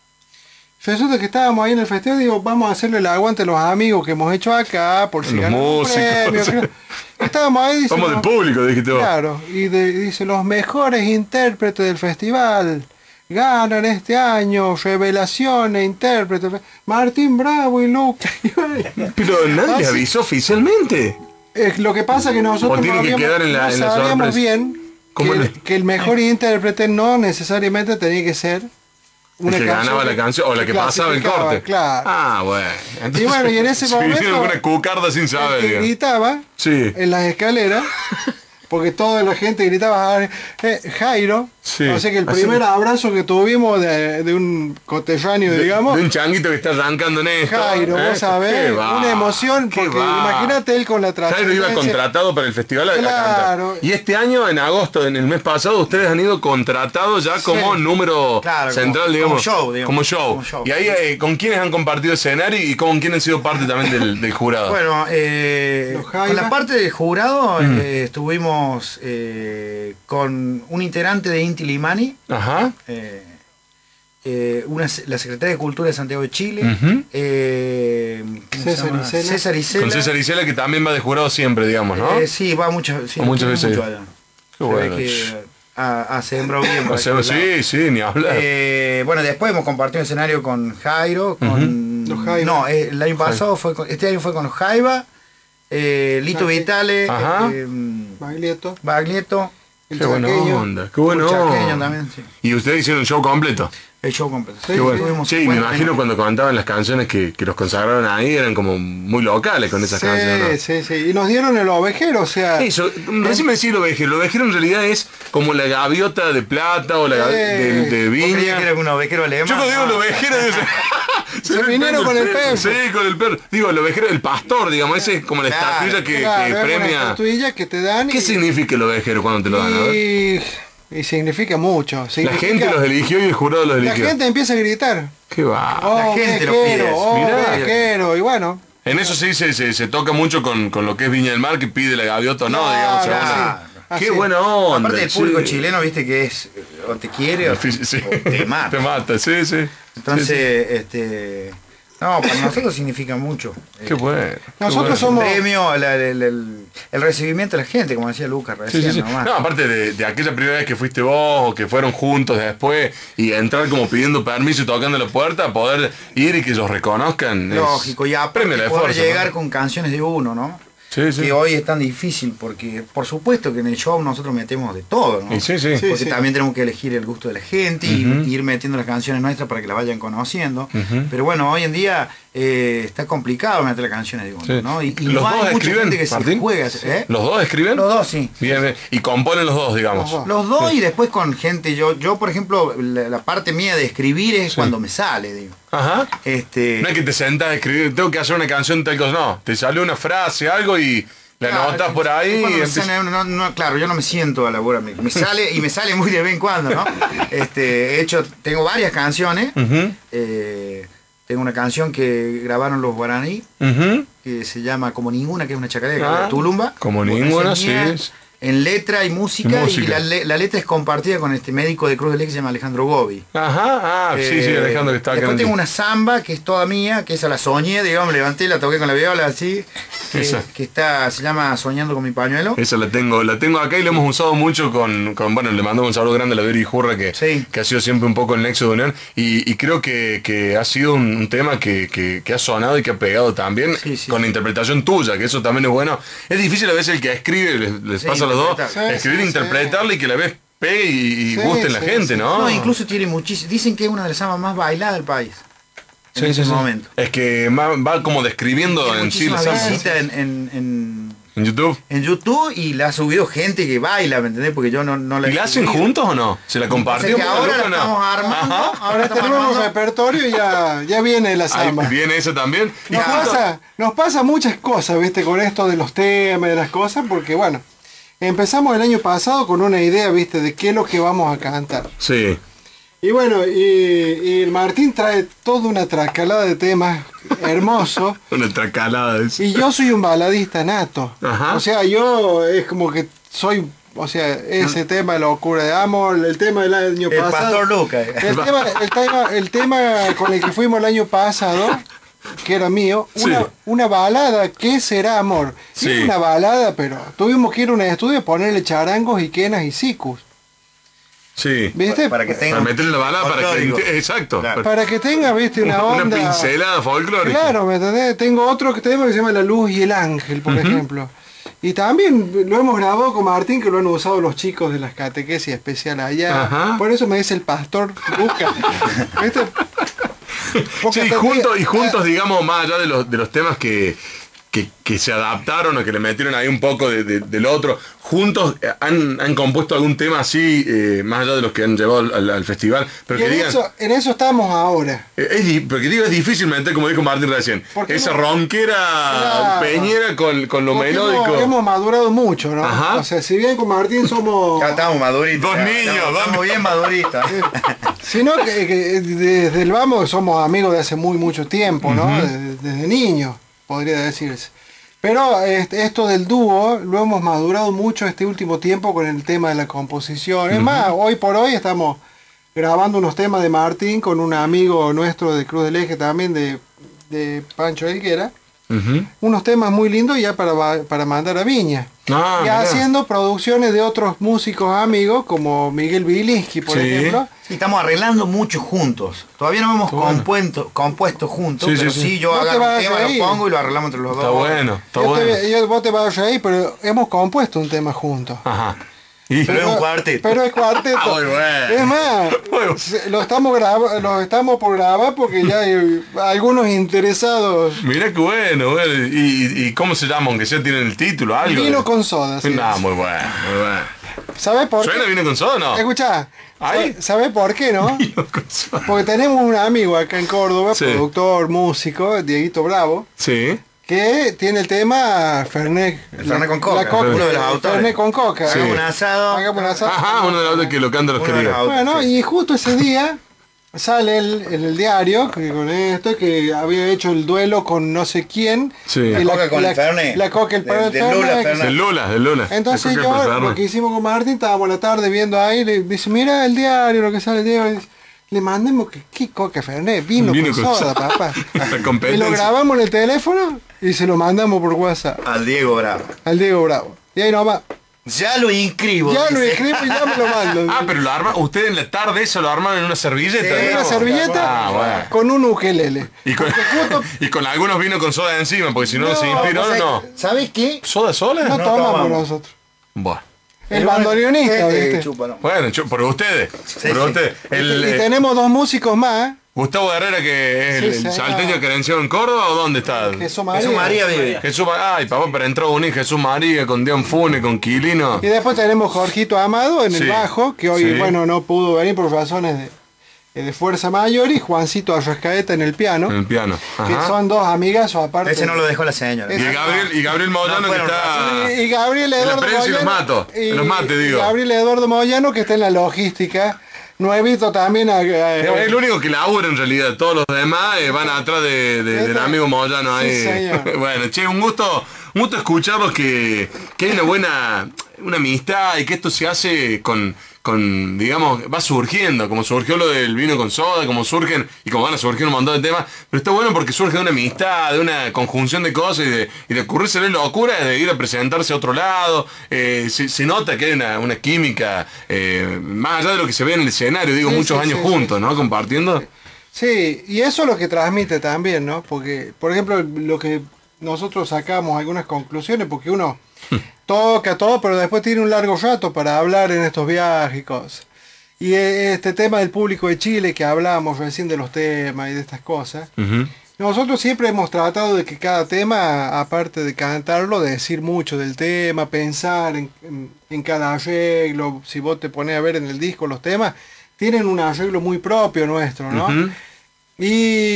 Resulta que estábamos ahí en el festival y digo, vamos a hacerle el aguante a los amigos que hemos hecho acá, por si ganan un premio. Sí. Estábamos ahí, dice, vamos del público, dijiste vos. Claro, y de, dice, los mejores intérpretes del festival ganan este año, revelaciones, intérpretes, Martín Bravo y Lucas. Pero nadie avisó oficialmente. Es lo que pasa que nosotros no, habíamos, que quedar en la, no en la sabíamos bien que el, que el mejor intérprete no necesariamente tenía que ser una que ganaba la canción o la que pasaba el corte. Claro. Ah, bueno. Entonces, y bueno, y en ese momento sí, una cucarda sin saber. Que gritaba sí. en las escaleras, porque toda la gente gritaba eh, Jairo. Sí. O sea que el primer Así. abrazo que tuvimos de, de un coterráneo, de, digamos. De un changuito que está arrancando en esto. Jairo, ¿eh? Vos sabés, una emoción, porque imagínate él con la trascendencia. Jairo iba contratado para el festival a, claro. a cantar. Y este año, en agosto, en el mes pasado, ustedes han ido contratados ya como sí. número claro, central, como, digamos, como show, digamos. Como show. Como show. Y ahí, eh, ¿con quiénes han compartido escenario y con quiénes han sido parte también del, del jurado? Bueno, eh, con la parte del jurado mm. eh, estuvimos eh, con un integrante de Inti Limani. Ajá. Eh, eh, una, la Secretaria de Cultura de Santiago de Chile. Uh-huh. eh, César, Isela. César Isela. Con César Isela, que también va de jurado siempre, digamos, ¿no? Eh, sí, va mucho, sí, muchas veces. Mucho allá. Qué bueno. Que ha, ha sembrado bien. O sea, sí, sí, ni hablar. Eh, bueno, después hemos compartido un escenario con Jairo, con... Los Jaiba. No, eh, el año pasado fue con, este año fue con los Jaiba, eh, Lito Vitale, Ajá. eh, Baglietto. Baglietto. El Qué buena chaqueño. onda, qué buena El chaqueño onda. también, sí. Y ustedes hicieron un show completo. El show completo. Qué bueno. tuvimos Sí, me cincuenta imagino minutos. cuando cantaban las canciones que, que los consagraron ahí, eran como muy locales con esas Sí, canciones, ¿no? sí, sí. Y nos dieron el ovejero, o sea... Eso, recién me decís el ovejero. El ovejero en realidad es como la gaviota de plata o la gavi- de, de ¿Vos creías viña. que era un ovejero alemán? Yo no digo el ovejero. Se vinieron con el perro. Sí, con el perro. Digo, el ovejero, el pastor, digamos, ese es como la Claro, estatuilla que, claro, que es una premia. estatuilla que te dan ¿Qué y, significa el ovejero cuando te lo dan? A ver. y, y significa mucho. La Significa- gente los eligió y el jurado los La eligió. gente empieza a gritar. Qué va. Oh, La gente lo ovejero, pide. oh, Mirá. ovejero, y bueno. En eso sí se, se, se toca mucho con, con lo que es Viña del Mar, que pide la gaviota o no, digamos. Claro, según- sí. Qué Así. buena onda. Aparte el público sí. chileno, viste que es eh, o te quiere o, Sí, sí. o te mata. Te mata, sí, sí. Entonces, Sí, este no, para nosotros significa mucho. sí. Qué bueno. Nosotros qué somos- El premio, la- el, el- el recibimiento de la gente, como decía Lucas Sí, recién, sí, sí. nomás. No, aparte de, de aquella primera vez que fuiste vos o que fueron juntos después y entrar como pidiendo permiso y tocando la puerta, poder ir y que ellos reconozcan. es- Lógico, y aparte premio el poder esfuerzo, llegar ¿no? con canciones de uno, ¿no? Sí, sí. Que hoy es tan difícil porque por supuesto que en el show nosotros metemos de todo, ¿no? Y sí, sí. Porque Sí, sí. también tenemos que elegir el gusto de la gente y- Ujú. y ir metiendo las canciones nuestras para que las vayan conociendo. Ujú. Pero bueno, hoy en día eh, está complicado meter las canciones de uno, Sí. ¿no? Y, y ¿Los no dos hay mucha escriben, gente que se Martín? juega, ¿eh? ¿Los dos escriben? Los dos, sí. Bien, bien. Y componen los dos, digamos. Los dos. Los dos y después con gente, yo, yo por ejemplo, la, la parte mía de escribir es Sí. cuando me sale, digo. Ajá. Este, No es que te sentás a escribir, tengo que hacer una canción tal cosa, no. Te sale una frase, algo y la Claro, anotas por ahí. es Y cuando me empieza- sale, no, no, claro, yo no me siento a la hora, me, me sale y me sale muy de vez en cuando, ¿no? Este, he hecho, tengo varias canciones. Ujú, eh, tengo una canción que grabaron los guaraní, ujú. que se llama Como Ninguna, que es una chacarera Ah, de Tulumba. Como Bueno, Ninguna, esa es mía, sí. En letra y música, Y y, música. la, le- la letra es compartida con este médico de Cruz del Eje que se llama Alejandro Gobi. Ajá, ah, sí, sí, Eh, Alejandro que está acá. Después en el- tengo una samba que es toda mía, que esa la soñé, digamos, me levanté, la toqué con la viola así, que, Esa. que está, se llama Soñando con mi pañuelo. Esa la tengo, la tengo acá y la hemos usado mucho con, con bueno, le mandamos un saludo grande a la Veri Jurra que, Sí. que ha sido siempre un poco el nexo de unión y, y creo que, que ha sido un, un tema que, que- que ha sonado y que ha pegado también Sí, sí, con la sí. interpretación tuya, que eso también es bueno. Es difícil a veces el que escribe, les, les Sí, pasa a los dos, interpretar. Sí, escribir, sí, interpretarle y que la vez pegue y, y Sí, guste en la sí, gente, sí. ¿no? No, incluso tiene muchísimo, dicen que es una de las sambas más bailadas del país. En Sí, ese sí, sí. momento. Es que va, va como describiendo Tiene en sí la muchísimas samba. visitas en, en, en, En YouTube. en YouTube y la ha subido gente que baila, ¿me entendés? Porque yo no, no la ¿Y he la hacen subido. juntos o no? ¿Se la compartió? O sea que ahora la estamos armando, ahora Ahora estamos tenemos un armando. repertorio y ya, ya viene la Ahí samba. viene esa también. Y Nos justo- pasa, nos pasa muchas cosas, viste, con esto de los temas, de las cosas, porque bueno, empezamos el año pasado con una idea, viste, de qué es lo que vamos a cantar. Sí. Y bueno, y, y el Martín trae toda una tracalada de temas hermosos. Una tracalada de eso. Y yo soy un baladista nato. Ajá. O sea, yo es como que soy, o sea, ese tema de locura de amor, el tema del año El pasado. Pastor Lucas. El tema, el, tema, el tema con el que fuimos el año pasado, que era mío, una, Sí. una balada, ¿qué será amor? Sí. Sí. Una balada, pero tuvimos que ir a un estudio a ponerle charangos y quenas y sicus. Sí. ¿Viste? Para que tenga Para meterle la bala para que... folclórico. Exacto. Claro. Para que tenga, viste, una Una onda. pincelada folclórica. Claro, ¿me entendés? Tengo otro tema que se llama La Luz y el Ángel, por Ujú. ejemplo. Y también lo hemos grabado con Martín, que lo han usado los chicos de las catequesis especiales allá. Ajá. Por eso me dice el pastor Lucas. ¿Viste? Porque Sí, y hasta juntos, que- y juntos, digamos, más allá de los, de los temas que, que, que se adaptaron o que le metieron ahí un poco de, de- del otro, juntos eh, han, han compuesto algún tema así, eh, más allá de los que han llevado al, al- al festival, pero Y que en, digan... eso, en eso estamos ahora. eh, Es, di- porque digo, es difícil meter, como dijo Martín recién, Porque esa no- ronquera Claro. peñera con, con lo Porque melódico. Hemos, hemos madurado mucho, ¿no? Ajá. O sea, si bien con Martín somos... Ya estamos maduritos. Dos ya, niños, estamos, dos estamos bien maduritos. Sino que, que desde el vamos somos amigos de hace muy mucho tiempo, ¿no? Ujú. desde, desde niños, podría decirse. Pero este, esto del dúo lo hemos madurado mucho este último tiempo con el tema de la composición. Es más, hoy por hoy estamos grabando unos temas de Martín con un amigo nuestro de Cruz del Eje también, de, de Pancho Elguera. Uh-huh. Unos temas muy lindos ya para, para mandar a Viña. Ah, y mirá. haciendo producciones de otros músicos amigos, como Miguel Bilinsky, por Sí. ejemplo. Sí, estamos arreglando mucho juntos. Todavía no hemos compuesto, compuesto juntos, Sí, pero sí, sí, sí. yo No te agarro un vas a tema, reír. lo pongo y lo arreglamos entre los dos. Está bueno, está Yo bueno. te- yo- vos te vas a reír, pero hemos compuesto un tema juntos. Ajá. Pero es un cuarteto. Pero es cuarteto. Ah, muy bueno. Es más, se- lo estamos graba- lo estamos por grabar porque ya hay algunos interesados. Mirá qué bueno, bueno. ¿Y, y, y cómo se llama? Aunque sea tienen el título, algo. Vino con soda. sí. No, muy bueno, muy bueno. ¿Sabes por ¿Suena qué? vino con soda o no? Escuchá, Ay. ¿sabes por qué, no? Porque tenemos un amigo acá en Córdoba, Sí. productor, músico, Dieguito Bravo, Sí. que tiene el tema Fernet. El Fernet con coca, la coca, uno de los autores. Fernet con coca. Sí. Hagamos un asado. Hagamos un asado. Ajá, uno de los que lo canta los Uno de queridos. los Bueno, y justo ese día sale el, en el diario que con esto que había hecho el duelo con no sé quién. Sí. Y La coca con el Fernet. La coca, el De- Fernet. de Lula, Fernet. Del Lula, del Lula. Entonces Eso que yo, prepararlo. lo que hicimos con Martín, estábamos la tarde viendo ahí, le dice, mira el diario, lo que sale el diario. Le mandemos que qué coca Fernet, vino, Vino con, con soda, soda. papá. La Y lo competencia. grabamos en el teléfono y se lo mandamos por WhatsApp Al Diego Bravo. al Diego Bravo. Y ahí nomás, Ya lo inscribo. ya lo dice. escribo y ya me lo mando. Ah, pero lo arma, usted en la tarde eso lo arman en una servilleta. En una digamos. servilleta Ah, bueno. con un ukelele. Y con, y con algunos vinos con soda encima, porque si no, No, se inspiró, o sea, no. ¿Sabes qué? ¿Soda sola? No, No tomamos tomamos. nosotros. Bueno. El bandoneonista, Este, ¿viste? chúpalo. Bueno, yo- por ustedes. Sí, por sí. ustedes. El, y eh, tenemos dos músicos más. Gustavo Herrera, que es el, Sí, el señor. salteño que nació en Córdoba, ¿o dónde está? Jesús María. Jesús María vive. Jesús Ma- Ay, papá, pero entró a unir Jesús María con Dion Fune, con Quilino. Y después tenemos Jorgito Amado en Sí. el bajo, que hoy, Sí. bueno, no pudo venir por razones de, de fuerza mayor, y Juancito Arrascaeta en el piano, En el piano. que Ajá. son dos amigas o aparte. Ese no lo dejó la señora. Y Gabriel, y Gabriel Moyano, No que fueron está... Y, y Gabriel En la Eduardo prensa y los Moyano- mato, y- los mate, digo. y Gabriel Eduardo Moyano, que está en la logística. Nuevito también. a- a- Es el único que labura en realidad. Todos los demás eh, van atrás de, de- del amigo Moyano ahí. Sí, señor. Bueno, che, un gusto, un gusto escucharlos que, que hay una buena una amistad y que esto se hace con, con, digamos, va surgiendo, como surgió lo del vino con soda, como surgen, y como van a surgir un montón de temas, pero está bueno porque surge de una amistad, de una conjunción de cosas y de, y de ocurrirse la locura de ir a presentarse a otro lado. Eh, se, se nota que hay una, una química, eh, más allá de lo que se ve en el escenario, digo, Sí, muchos sí, años sí, juntos, ¿no? Compartiendo. Sí, y eso es lo que transmite también, ¿no? Porque, por ejemplo, lo que nosotros sacamos algunas conclusiones, porque uno toca todo, pero después tiene un largo rato para hablar en estos viajes y cosas. Y eh, este tema del público de Chile, que hablamos recién de los temas y de estas cosas, Ujú. nosotros siempre hemos tratado de que cada tema, aparte de cantarlo, de decir mucho del tema, pensar en, en- en cada arreglo. Si vos te pones a ver en el disco los temas, tienen un arreglo muy propio nuestro, ¿no? Ujú. y,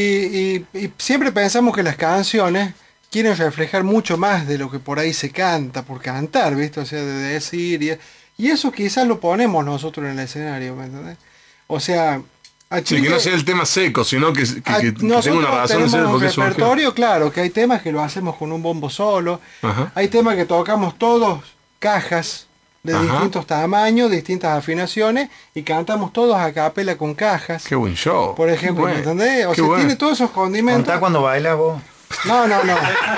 y- y siempre pensamos que las canciones quieren reflejar mucho más de lo que por ahí se canta, por cantar, ¿viste? O sea, de decir, y, y eso quizás lo ponemos nosotros en el escenario, ¿me entendés? O sea, a Sí, Chile... que no sea el tema seco, sino que, que, Ah, que tenga nosotros una razón de ser tenemos un porque surgió. repertorio, claro, que hay temas que lo hacemos con un bombo solo, Ajá. hay temas que tocamos todos cajas de Ajá. distintos tamaños, distintas afinaciones, y cantamos todos a capela con cajas. Qué buen show. Por ejemplo, Qué ¿me bueno. entendés? O Qué sea, bueno. tiene todos esos condimentos. Contá cuando bailas vos. No, no, no.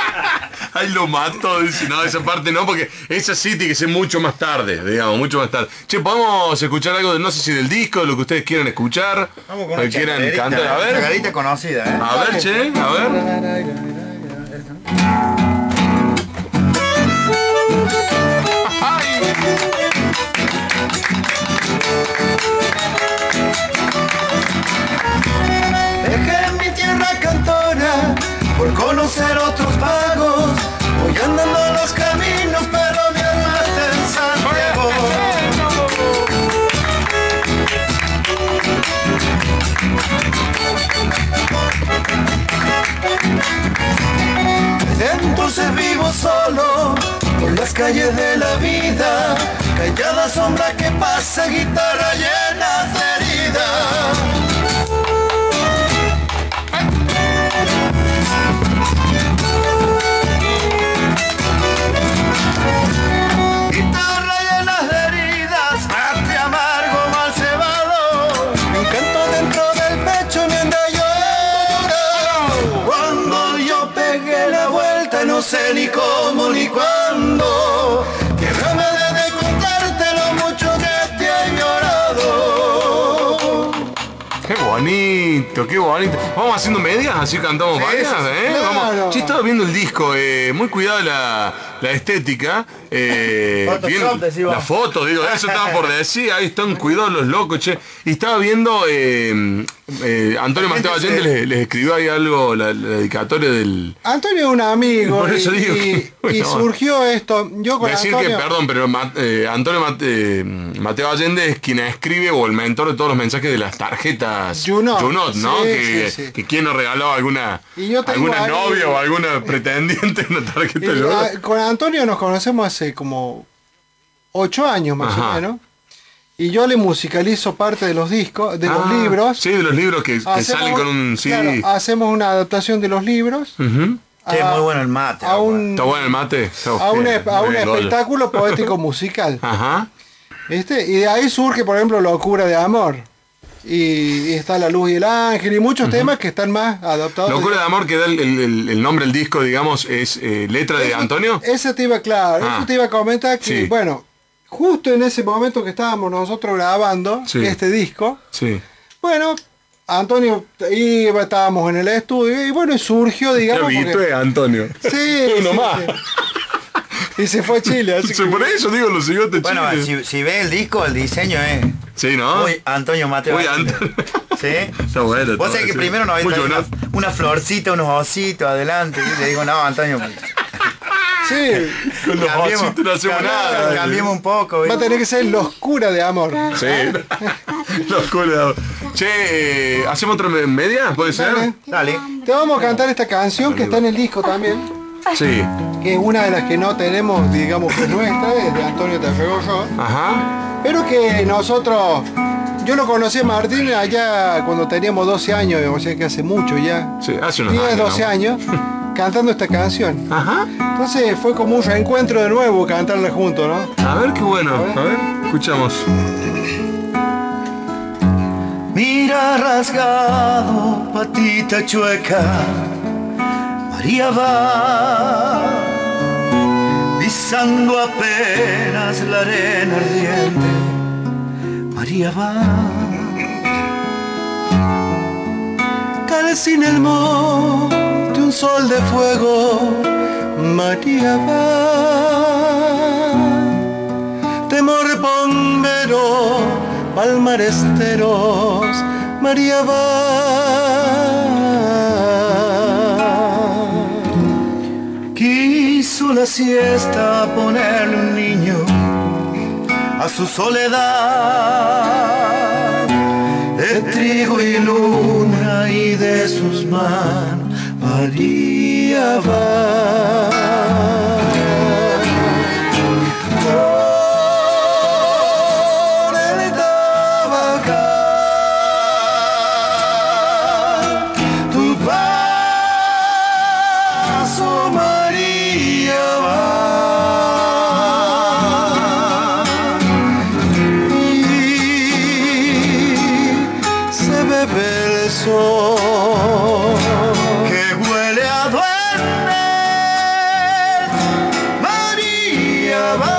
Ay, lo mato, dice, no, esa parte no, porque esa sí tiene que ser mucho más tarde, digamos, mucho más tarde. Che, podemos escuchar algo de, no sé si del disco, de lo que ustedes quieran escuchar, Vamos con lo una que quieran chacarerita, cantar, a una ver. chacarita conocida, ¿eh? A ver, che, a ver. Dejé mi tierra cantora por conocer otros pagos. Voy andando los caminos, pero mi alma está en Santiago. Desde entonces vivo solo por las calles de la vida. Callada sombra que pasa, guitarra llena de heridas. Guitarra llena de heridas, mate amargo, mal cebado. Me encanto dentro del pecho mientras lloro. Cuando yo pegué la vuelta no sé ni cómo ni cuándo. Déjame de contarte lo mucho que te he llorado. Qué bonito, qué bonito. Vamos haciendo medias, así cantamos Sí, varias, sí, sí, ¿eh? claro. Vamos. Sí, estaba viendo el disco, eh, muy cuidado la, la estética. Eh, Photoshop, bien- decís vos. la foto, digo, eso estaba por decir, ahí están cuidados los locos, che. Y estaba viendo, eh, eh, Antonio La gente Mateo Allende se- les, les escribió ahí algo, la, la dedicatoria del... Antonio es un amigo Por eso y, digo y- que- y bueno, surgió esto. Yo con Decir Antonio, que, perdón, pero Ma- eh, Antonio Mate- eh, Mateo Allende es quien escribe o el mentor de todos los mensajes de las tarjetas Junot. Junot, ¿no? Sí, que, sí, sí. que quien nos regaló alguna, Y yo tengo alguna ahí- novia o alguna pretendiente en una tarjeta y, Junot. ah, con Antonio nos conocemos hace como ocho años más Ajá. o menos. Y yo le musicalizo parte de los discos, de los Ah, libros. Sí, de los libros que, que Hacemos- salen con un C D. claro, hacemos una adaptación de los libros. Ujú. Che, a- muy bueno el mate. a un, Está bueno el mate. Está a un, bien, a un bien, Goyo. espectáculo poético musical. Ajá. ¿Viste? Y de ahí surge, por ejemplo, Locura de Amor. Y, y está La Luz y el Ángel y muchos temas que están más adaptados. Locura de amor que da el, el- el- el nombre del disco, digamos, es eh, letra de Eso- Antonio. Ese te iba, claro, Ah. eso te iba a comentar que, Sí. bueno, justo en ese momento que estábamos nosotros grabando Sí. este disco, Sí. bueno, Antonio iba, estábamos en el estudio y bueno, y surgió, digamos. Qué porque- viste, Antonio. Sí, Uno sí, más. sí. Y se fue a Chile, así Sí, que- por eso digo, lo siguió de Bueno, Chile. si, si ve el disco, el diseño es. Sí, ¿no? Uy, Antonio Mateo. Uy, Antonio. ¿Sí? Está bueno. Vos está sabés que bueno, primero nos sí. había Muy traído Junot. una, una florcita, unos ositos adelante. Y le digo, no, Antonio. Sí, Con los cambiemos, ositos no hacemos cambiemos, nada. cambiemos un poco. va a tener que ser La Oscura de Amor. Sí. Los culos. Che, eh, ¿hacemos otra me- media? ¿Puede ser? Dale. Dale. Te vamos a cantar esta canción que está en el disco también, Sí. que es una de las que no tenemos, digamos que es nuestra, es de Antonio Terregollo, Ajá. pero que nosotros, yo lo conocí a Martín allá cuando teníamos doce años, o sea que hace mucho ya, Sí, hace unos diez, años. doce ¿no? años, cantando esta canción. Ajá. Entonces fue como un reencuentro de nuevo cantarla juntos, ¿no? A ver qué bueno. A ver, escuchamos. Mira rasgado, patita chueca, María va pisando apenas la arena ardiente. María va cae sin el monte un sol de fuego. María va temor bombero, palmaresteros, María va. Quiso la siesta ponerle un niño a su soledad, de trigo y luna y de sus manos, María va. Que huele a duende, María va.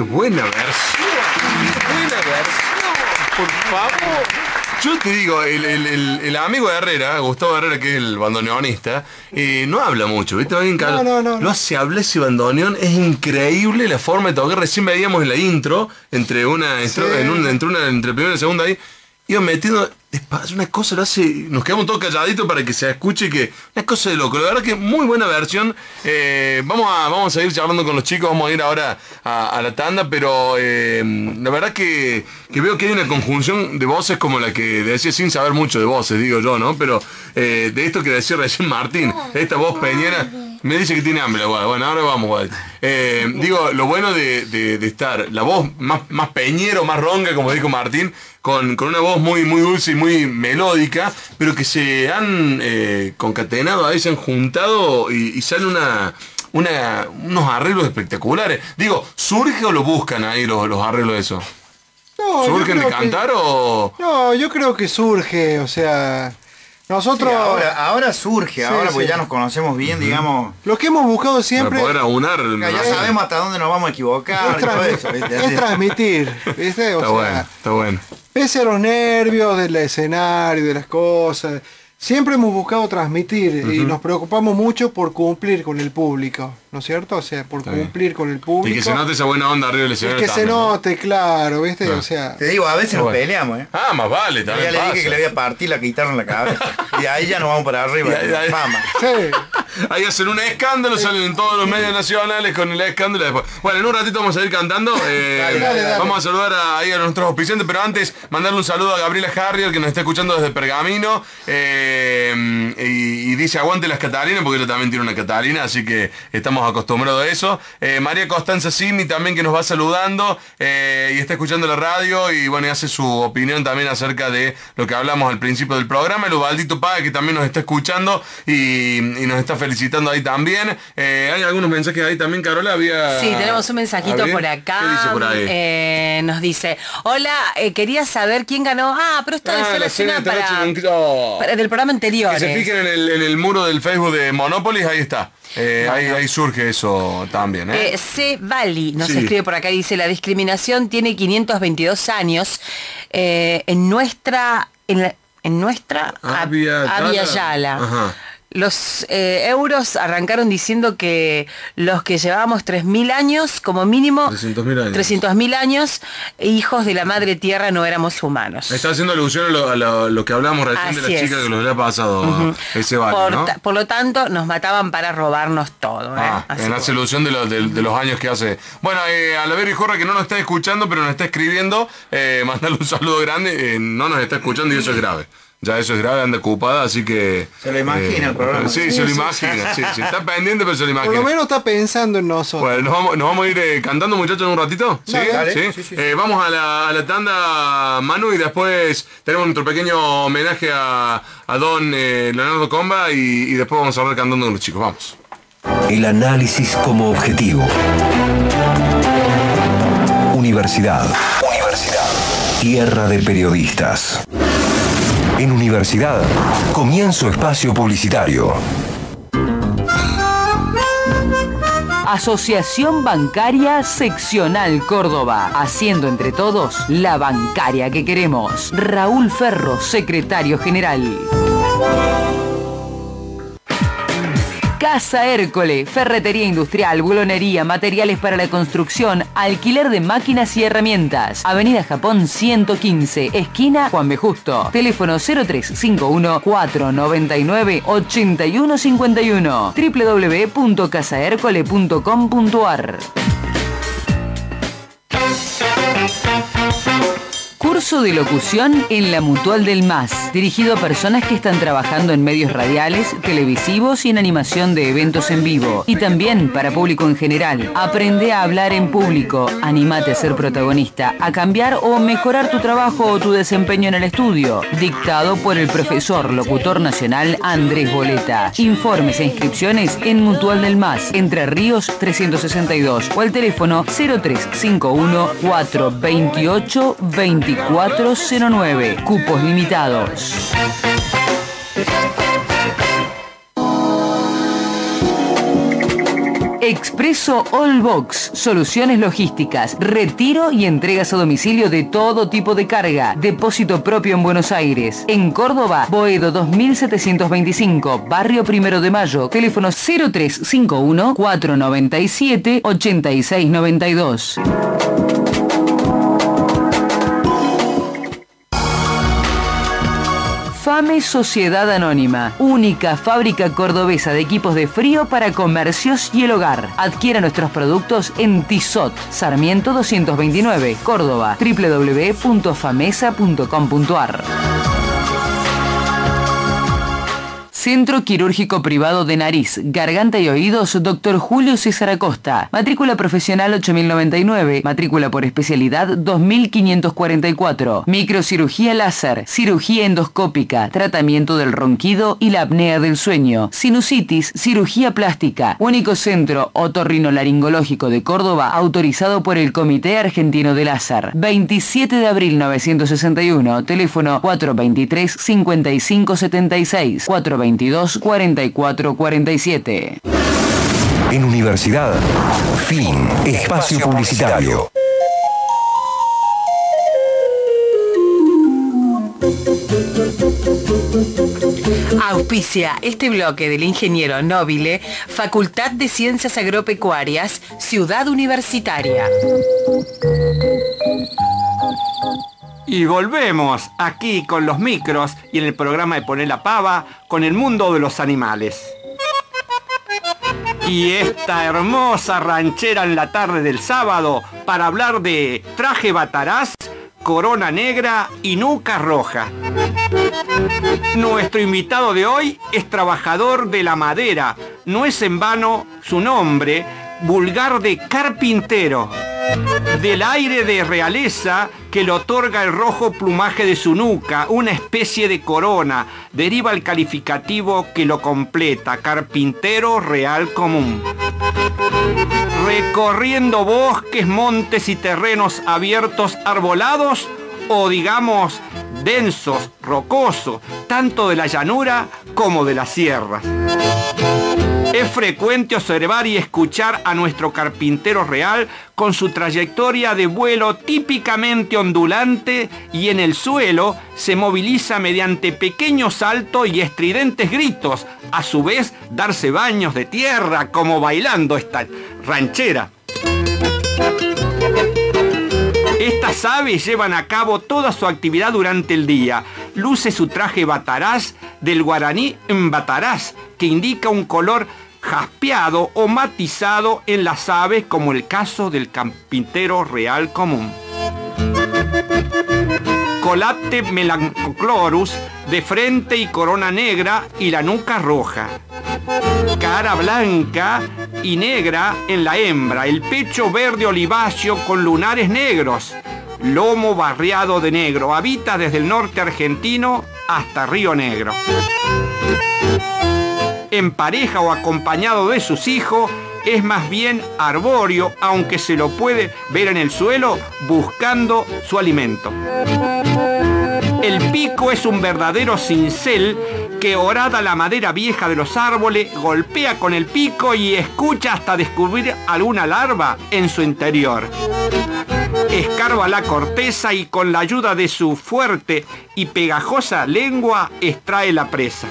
buena versión. Qué buena versión, por favor. Yo te digo, el, el, el, el amigo de Herrera, Gustavo Herrera, que es el bandoneonista, eh, no habla mucho, ¿viste? No, no, no. Lo hace hablar ese bandoneón, es increíble la forma de tocar. Recién veíamos en la intro, entre una, sí. en un, entre una, entre primera y segunda ahí, iba metiendo despacio, una cosa, lo hace, nos quedamos todos calladitos para que se escuche, que una cosa de loco. La verdad que muy buena versión. Eh, vamos a vamos a seguir charlando con los chicos, vamos a ir ahora a, a la tanda, pero eh, la verdad que, que veo que hay una conjunción de voces como la que decía, sin saber mucho de voces, digo yo, ¿no? Pero eh, de esto que decía recién Martín, esta voz peñera, me dice que tiene hambre, bueno, bueno ahora vamos, guay. Eh, digo, lo bueno de, de, de estar, la voz más, más peñero, más ronca, como dijo Martín, con, con una voz muy, muy dulce y muy melódica, pero que se han eh, concatenado, ahí se han juntado y, y sale una, una, unos arreglos espectaculares. Digo, ¿surge o lo buscan ahí los, los arreglos de eso? No, ¿surgen de cantar que, o...? No, yo creo que surge, o sea... Nosotros... Sí, ahora, ahora surge, sí, ahora porque sí. ya nos conocemos bien, uh-huh. digamos... Lo que hemos buscado siempre... Para poder aunar... Ya, ya sabemos hasta dónde nos vamos a equivocar. Es, transmi eso, es transmitir, ¿viste? O está sea, bueno, está bueno. Pese a los nervios del escenario, de las cosas... Siempre hemos buscado transmitir uh-huh. y nos preocupamos mucho por cumplir con el público, ¿no es cierto? O sea, por Está cumplir bien. con el público. Y que se note esa buena onda arriba del escenario. Y que también, se note, ¿no? claro, ¿viste? No. O sea... Te digo, a veces nos bueno. peleamos, ¿eh? Ah, más vale, también ya le pasa. dije que le voy a partir la guitarra en la cabeza. Y ahí ya nos vamos para arriba. ahí, ahí, fama. Sí. Ahí hacen un escándalo, sí. salen en todos los medios nacionales con el escándalo. Después. Bueno, en un ratito vamos a ir cantando. Eh, dale, dale, dale. Vamos a saludar a, ahí a nuestros auspiciantes, pero antes mandarle un saludo a Gabriela Harrier, que nos está escuchando desde Pergamino. Eh, Y, y dice aguante las Catalinas, porque ella también tiene una Catalina, así que estamos acostumbrados a eso. Eh, María Costanza Simi también, que nos va saludando eh, y está escuchando la radio y bueno, y hace su opinión también acerca de lo que hablamos al principio del programa. El Ubaldito Paga, que también nos está escuchando y, y nos está felicitando ahí también. Eh, hay algunos mensajes ahí también, Carola. Había... Sí, tenemos un mensajito ¿Había? por acá. ¿Qué dice por ahí? Eh, nos dice, hola, eh, quería saber quién ganó. Ah, pero esto ah, es la cena para, noche, oh. para del programa anterior. Que se fijen en el, en el muro del Facebook de Monopolis, ahí está. Eh, bueno. ahí, ahí surge eso también. ¿eh? Eh, C. Vali nos sí. escribe por acá y dice, la discriminación tiene quinientos veintidós años. Eh, en nuestra... En, la, en nuestra... Abya Yala. Ajá. Los eh, euros arrancaron diciendo que los que llevábamos tres mil años, como mínimo trescientos mil años. años, hijos de la madre tierra, no éramos humanos. Está haciendo alusión a lo, a lo, a lo que hablamos recién Así de la es. chica que los había pasado uh-huh. ese vale, por, ¿no? por lo tanto, nos mataban para robarnos todo. ¿eh? Ah, en hace alusión de, lo, de, de los años que hace. Bueno, eh, a la Berry Jorra, que no nos está escuchando, pero nos está escribiendo, eh, mandarle un saludo grande, eh, no nos está escuchando y eso es grave. Ya eso es grave, anda ocupada, así que... Se lo imagina eh, el programa. Sí, sí, se lo imagina, sí, sí. Está pendiente, pero se lo imagina. Por lo menos está pensando en nosotros. Bueno, nos vamos, nos vamos a ir eh, cantando, muchachos, en un ratito. ¿Sí? Dale, ¿Sí? Sí, sí, sí. Eh, vamos a la, a la tanda, Manu, y después tenemos nuestro pequeño homenaje a, a don eh, Leonardo Comba y, y después vamos a hablar cantando con los chicos. Vamos. El análisis como objetivo. Universidad. Universidad. Tierra de periodistas. En Universidad, comienzo espacio publicitario. Asociación Bancaria Seccional Córdoba. Haciendo entre todos la bancaria que queremos. Raúl Ferro, secretario general. Casa Hércole, ferretería industrial, bulonería, materiales para la construcción, alquiler de máquinas y herramientas. Avenida Japón ciento quince, esquina Juan B. Justo. Teléfono cero tres cinco uno, cuatro nueve nueve, ocho uno cinco uno. doble u doble u doble u punto casa hércole punto com punto a r. Curso de locución en la Mutual del M A S, dirigido a personas que están trabajando en medios radiales, televisivos y en animación de eventos en vivo. Y también para público en general. Aprende a hablar en público, animate a ser protagonista, a cambiar o mejorar tu trabajo o tu desempeño en el estudio. Dictado por el profesor locutor nacional Andrés Boleta. Informes e inscripciones en Mutual del M A S, Entre Ríos trescientos sesenta y dos o al teléfono cero tres cinco uno, cuatro dos ocho, dos cuatro cero nueve. Cupos limitados. Expreso All Box, soluciones logísticas, retiro y entregas a domicilio de todo tipo de carga, depósito propio en Buenos Aires. En Córdoba, Boedo dos mil setecientos veinticinco, Barrio Primero de Mayo, teléfono cero tres cinco uno, cuatro nueve siete, ocho seis nueve dos. Fame Sociedad Anónima, única fábrica cordobesa de equipos de frío para comercios y el hogar. Adquiera nuestros productos en Tizot, Sarmiento doscientos veintinueve, Córdoba, w w w punto famesa punto com punto a r. Centro Quirúrgico Privado de Nariz, Garganta y Oídos, doctor Julio César Acosta. Matrícula profesional ocho mil noventa y nueve, matrícula por especialidad dos mil quinientos cuarenta y cuatro. Microcirugía láser, cirugía endoscópica, tratamiento del ronquido y la apnea del sueño, sinusitis, cirugía plástica. Único centro otorrinolaringológico de Córdoba autorizado por el Comité Argentino de Láser. veintisiete de abril mil novecientos sesenta y uno, teléfono cuatro veintitrés, cincuenta y cinco setenta y seis, cuatro veintidós, cuarenta y cuatro cuarenta y siete. En Universidad, fin, espacio publicitario. Auspicia este bloque del ingeniero Nobile, Facultad de Ciencias Agropecuarias, Ciudad Universitaria. Y volvemos aquí con los micros y en el programa de Poné la Pava con el mundo de los animales. Y esta hermosa ranchera en la tarde del sábado para hablar de traje bataraz, corona negra y nuca roja. Nuestro invitado de hoy es trabajador de la madera. No es en vano su nombre, vulgar de carpintero. Del aire de realeza que le otorga el rojo plumaje de su nuca, una especie de corona, deriva el calificativo que lo completa, carpintero real común. Recorriendo bosques, montes y terrenos abiertos arbolados, o digamos densos, rocosos, tanto de la llanura como de las sierras. Es frecuente observar y escuchar a nuestro carpintero real con su trayectoria de vuelo típicamente ondulante y en el suelo se moviliza mediante pequeños saltos y estridentes gritos, a su vez darse baños de tierra como bailando esta ranchera. Estas aves llevan a cabo toda su actividad durante el día. Luce su traje bataraz del guaraní mbataraz, que indica un color jaspeado o matizado en las aves, como el caso del carpintero real común. Colapte melancochlorus, de frente y corona negra y la nuca roja. Cara blanca y negra en la hembra, el pecho verde oliváceo con lunares negros, lomo barreado de negro, habita desde el norte argentino hasta Río Negro. En pareja o acompañado de sus hijos, es más bien arbóreo, aunque se lo puede ver en el suelo buscando su alimento. El pico es un verdadero cincel que horada la madera vieja de los árboles, golpea con el pico y escucha hasta descubrir alguna larva en su interior. Escarba la corteza y con la ayuda de su fuerte y pegajosa lengua extrae la presa.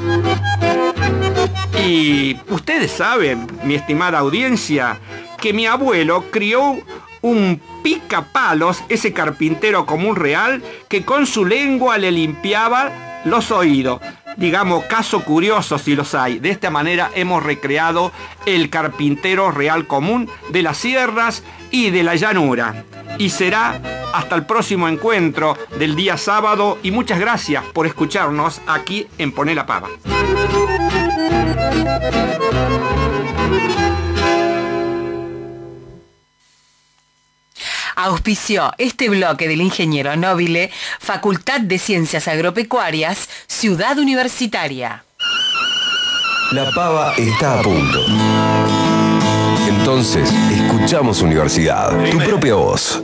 Y ustedes saben, mi estimada audiencia, que mi abuelo crió un picapalos, ese carpintero común real, que con su lengua le limpiaba los oídos. Digamos, caso curioso si los hay. De esta manera hemos recreado el carpintero real común de las sierras y de la llanura. Y será hasta el próximo encuentro del día sábado y muchas gracias por escucharnos aquí en Poné la Pava. Auspició este bloque del ingeniero Nobile, Facultad de Ciencias Agropecuarias, Ciudad Universitaria. La pava está a punto. Entonces, escuchamos Universidad, tu propia voz.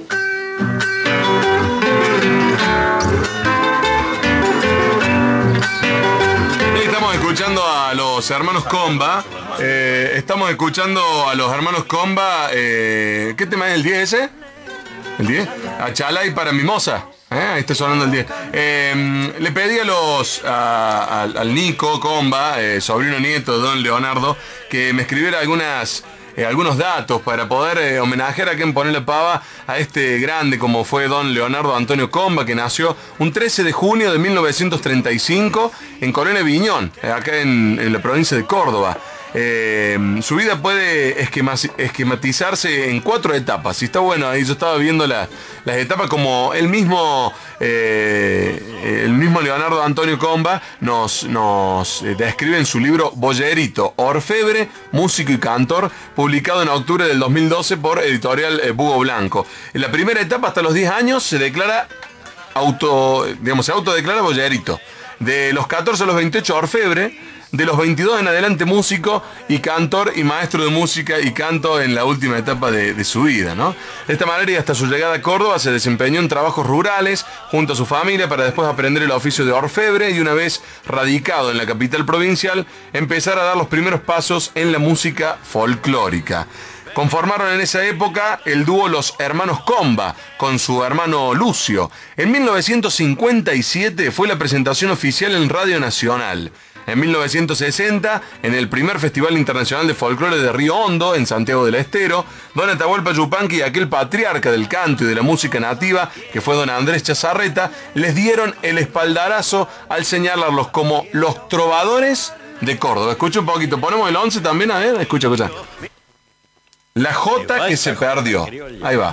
Estamos escuchando a los hermanos Comba Eh, estamos escuchando a los hermanos Comba. Eh, ¿Qué tema es el diez ese? ¿El diez? Achalay para Mimosa. ¿Eh? Ahí está sonando el diez. Eh, le pedí a los a, a, al Nico Comba, eh, sobrino nieto de don Leonardo, que me escribiera algunas eh, algunos datos para poder eh, homenajear a quien poner la pava a este grande como fue don Leonardo Antonio Comba, que nació un trece de junio de mil novecientos treinta y cinco en Colonia Viñón, eh, acá en, en la provincia de Córdoba. Eh, su vida puede esquema, esquematizarse en cuatro etapas y está bueno. Ahí yo estaba viendo la, las etapas como el mismo eh, el mismo Leonardo Antonio Comba nos, nos describe en su libro Boyerito, orfebre, músico y cantor, publicado en octubre del dos mil doce por editorial eh, Bugo Blanco. En la primera etapa, hasta los diez años, se declara auto, digamos, se autodeclara boyerito. De los catorce a los veintiocho, orfebre. De los veintidós en adelante, músico y cantor y maestro de música y canto en la última etapa de, de su vida, ¿no? De esta manera y hasta su llegada a Córdoba se desempeñó en trabajos rurales junto a su familia para después aprender el oficio de orfebre y una vez radicado en la capital provincial empezar a dar los primeros pasos en la música folclórica. Conformaron en esa época el dúo Los Hermanos Comba con su hermano Lucio. En mil novecientos cincuenta y siete fue la presentación oficial en Radio Nacional. En mil novecientos sesenta, en el primer Festival Internacional de Folclore de Río Hondo, en Santiago del Estero, don Atahualpa Yupanqui y aquel patriarca del canto y de la música nativa, que fue don Andrés Chazarreta, les dieron el espaldarazo al señalarlos como los trovadores de Córdoba. Escucha un poquito, ponemos el once también, a ver, escucha, escucha. La Jota que se perdió. Ahí va.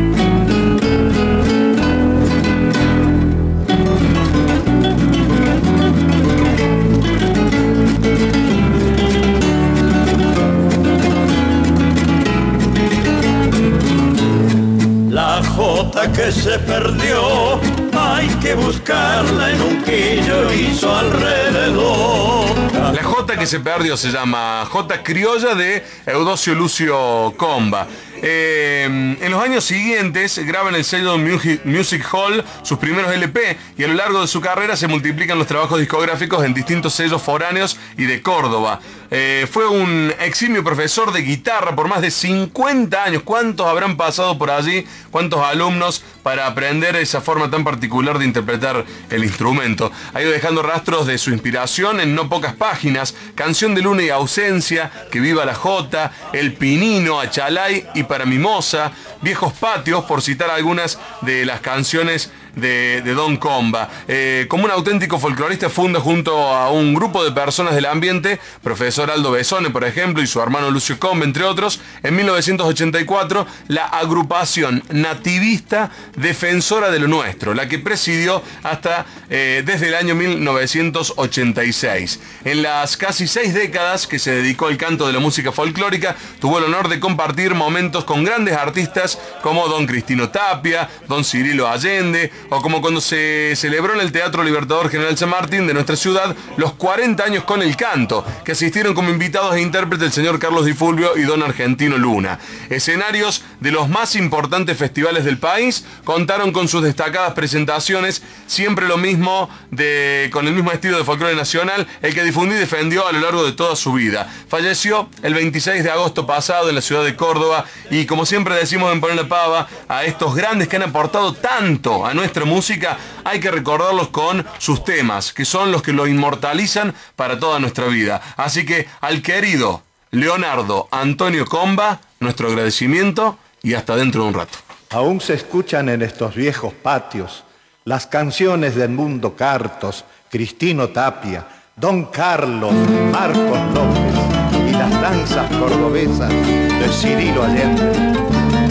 La jota que se perdió, hay que buscarla en un quillo y su alrededor. La jota que se perdió se llama Jota Criolla de Eudosio Lucio Comba. Eh, en los años siguientes graba en el sello Music, Music Hall sus primeros L P y a lo largo de su carrera se multiplican los trabajos discográficos en distintos sellos foráneos y de Córdoba. Eh, fue un eximio profesor de guitarra por más de cincuenta años. ¿Cuántos habrán pasado por allí? ¿Cuántos alumnos para aprender esa forma tan particular de interpretar el instrumento? Ha ido dejando rastros de su inspiración en no pocas páginas. Canción de Luna y Ausencia, Que Viva la Jota, El Pinino, Achalay y Para Mimosa, Viejos Patios, por citar algunas de las canciones de, de Don Comba. Eh, como un auténtico folclorista funda junto a un grupo de personas del ambiente, profesor Aldo Besone, por ejemplo, y su hermano Lucio Comba, entre otros, en mil novecientos ochenta y cuatro, la agrupación nativista Defensora de lo Nuestro, la que presidió hasta eh, desde el año mil novecientos ochenta y seis. En las casi seis décadas que se dedicó al canto de la música folclórica, tuvo el honor de compartir momentos con grandes artistas como don Cristino Tapia, don Cirilo Allende, o como cuando se celebró en el Teatro Libertador General San Martín de nuestra ciudad los cuarenta años con el canto, que asistieron como invitados e intérpretes el señor Carlos Di Fulvio y don Argentino Luna. Escenarios de los más importantes festivales del país contaron con sus destacadas presentaciones, siempre lo mismo, de, con el mismo estilo de folclore nacional, el que difundió y defendió a lo largo de toda su vida. Falleció el veintiséis de agosto pasado en la ciudad de Córdoba y, como siempre decimos en Poner la Pava, a estos grandes que han aportado tanto a nuestra música, hay que recordarlos con sus temas, que son los que lo inmortalizan para toda nuestra vida. Así que al querido Leonardo Antonio Comba, nuestro agradecimiento y hasta dentro de un rato. Aún se escuchan en estos viejos patios las canciones del Mundo Cartos, Cristino Tapia, Don Carlos, Marcos López y las danzas cordobesas de Cirilo Allende.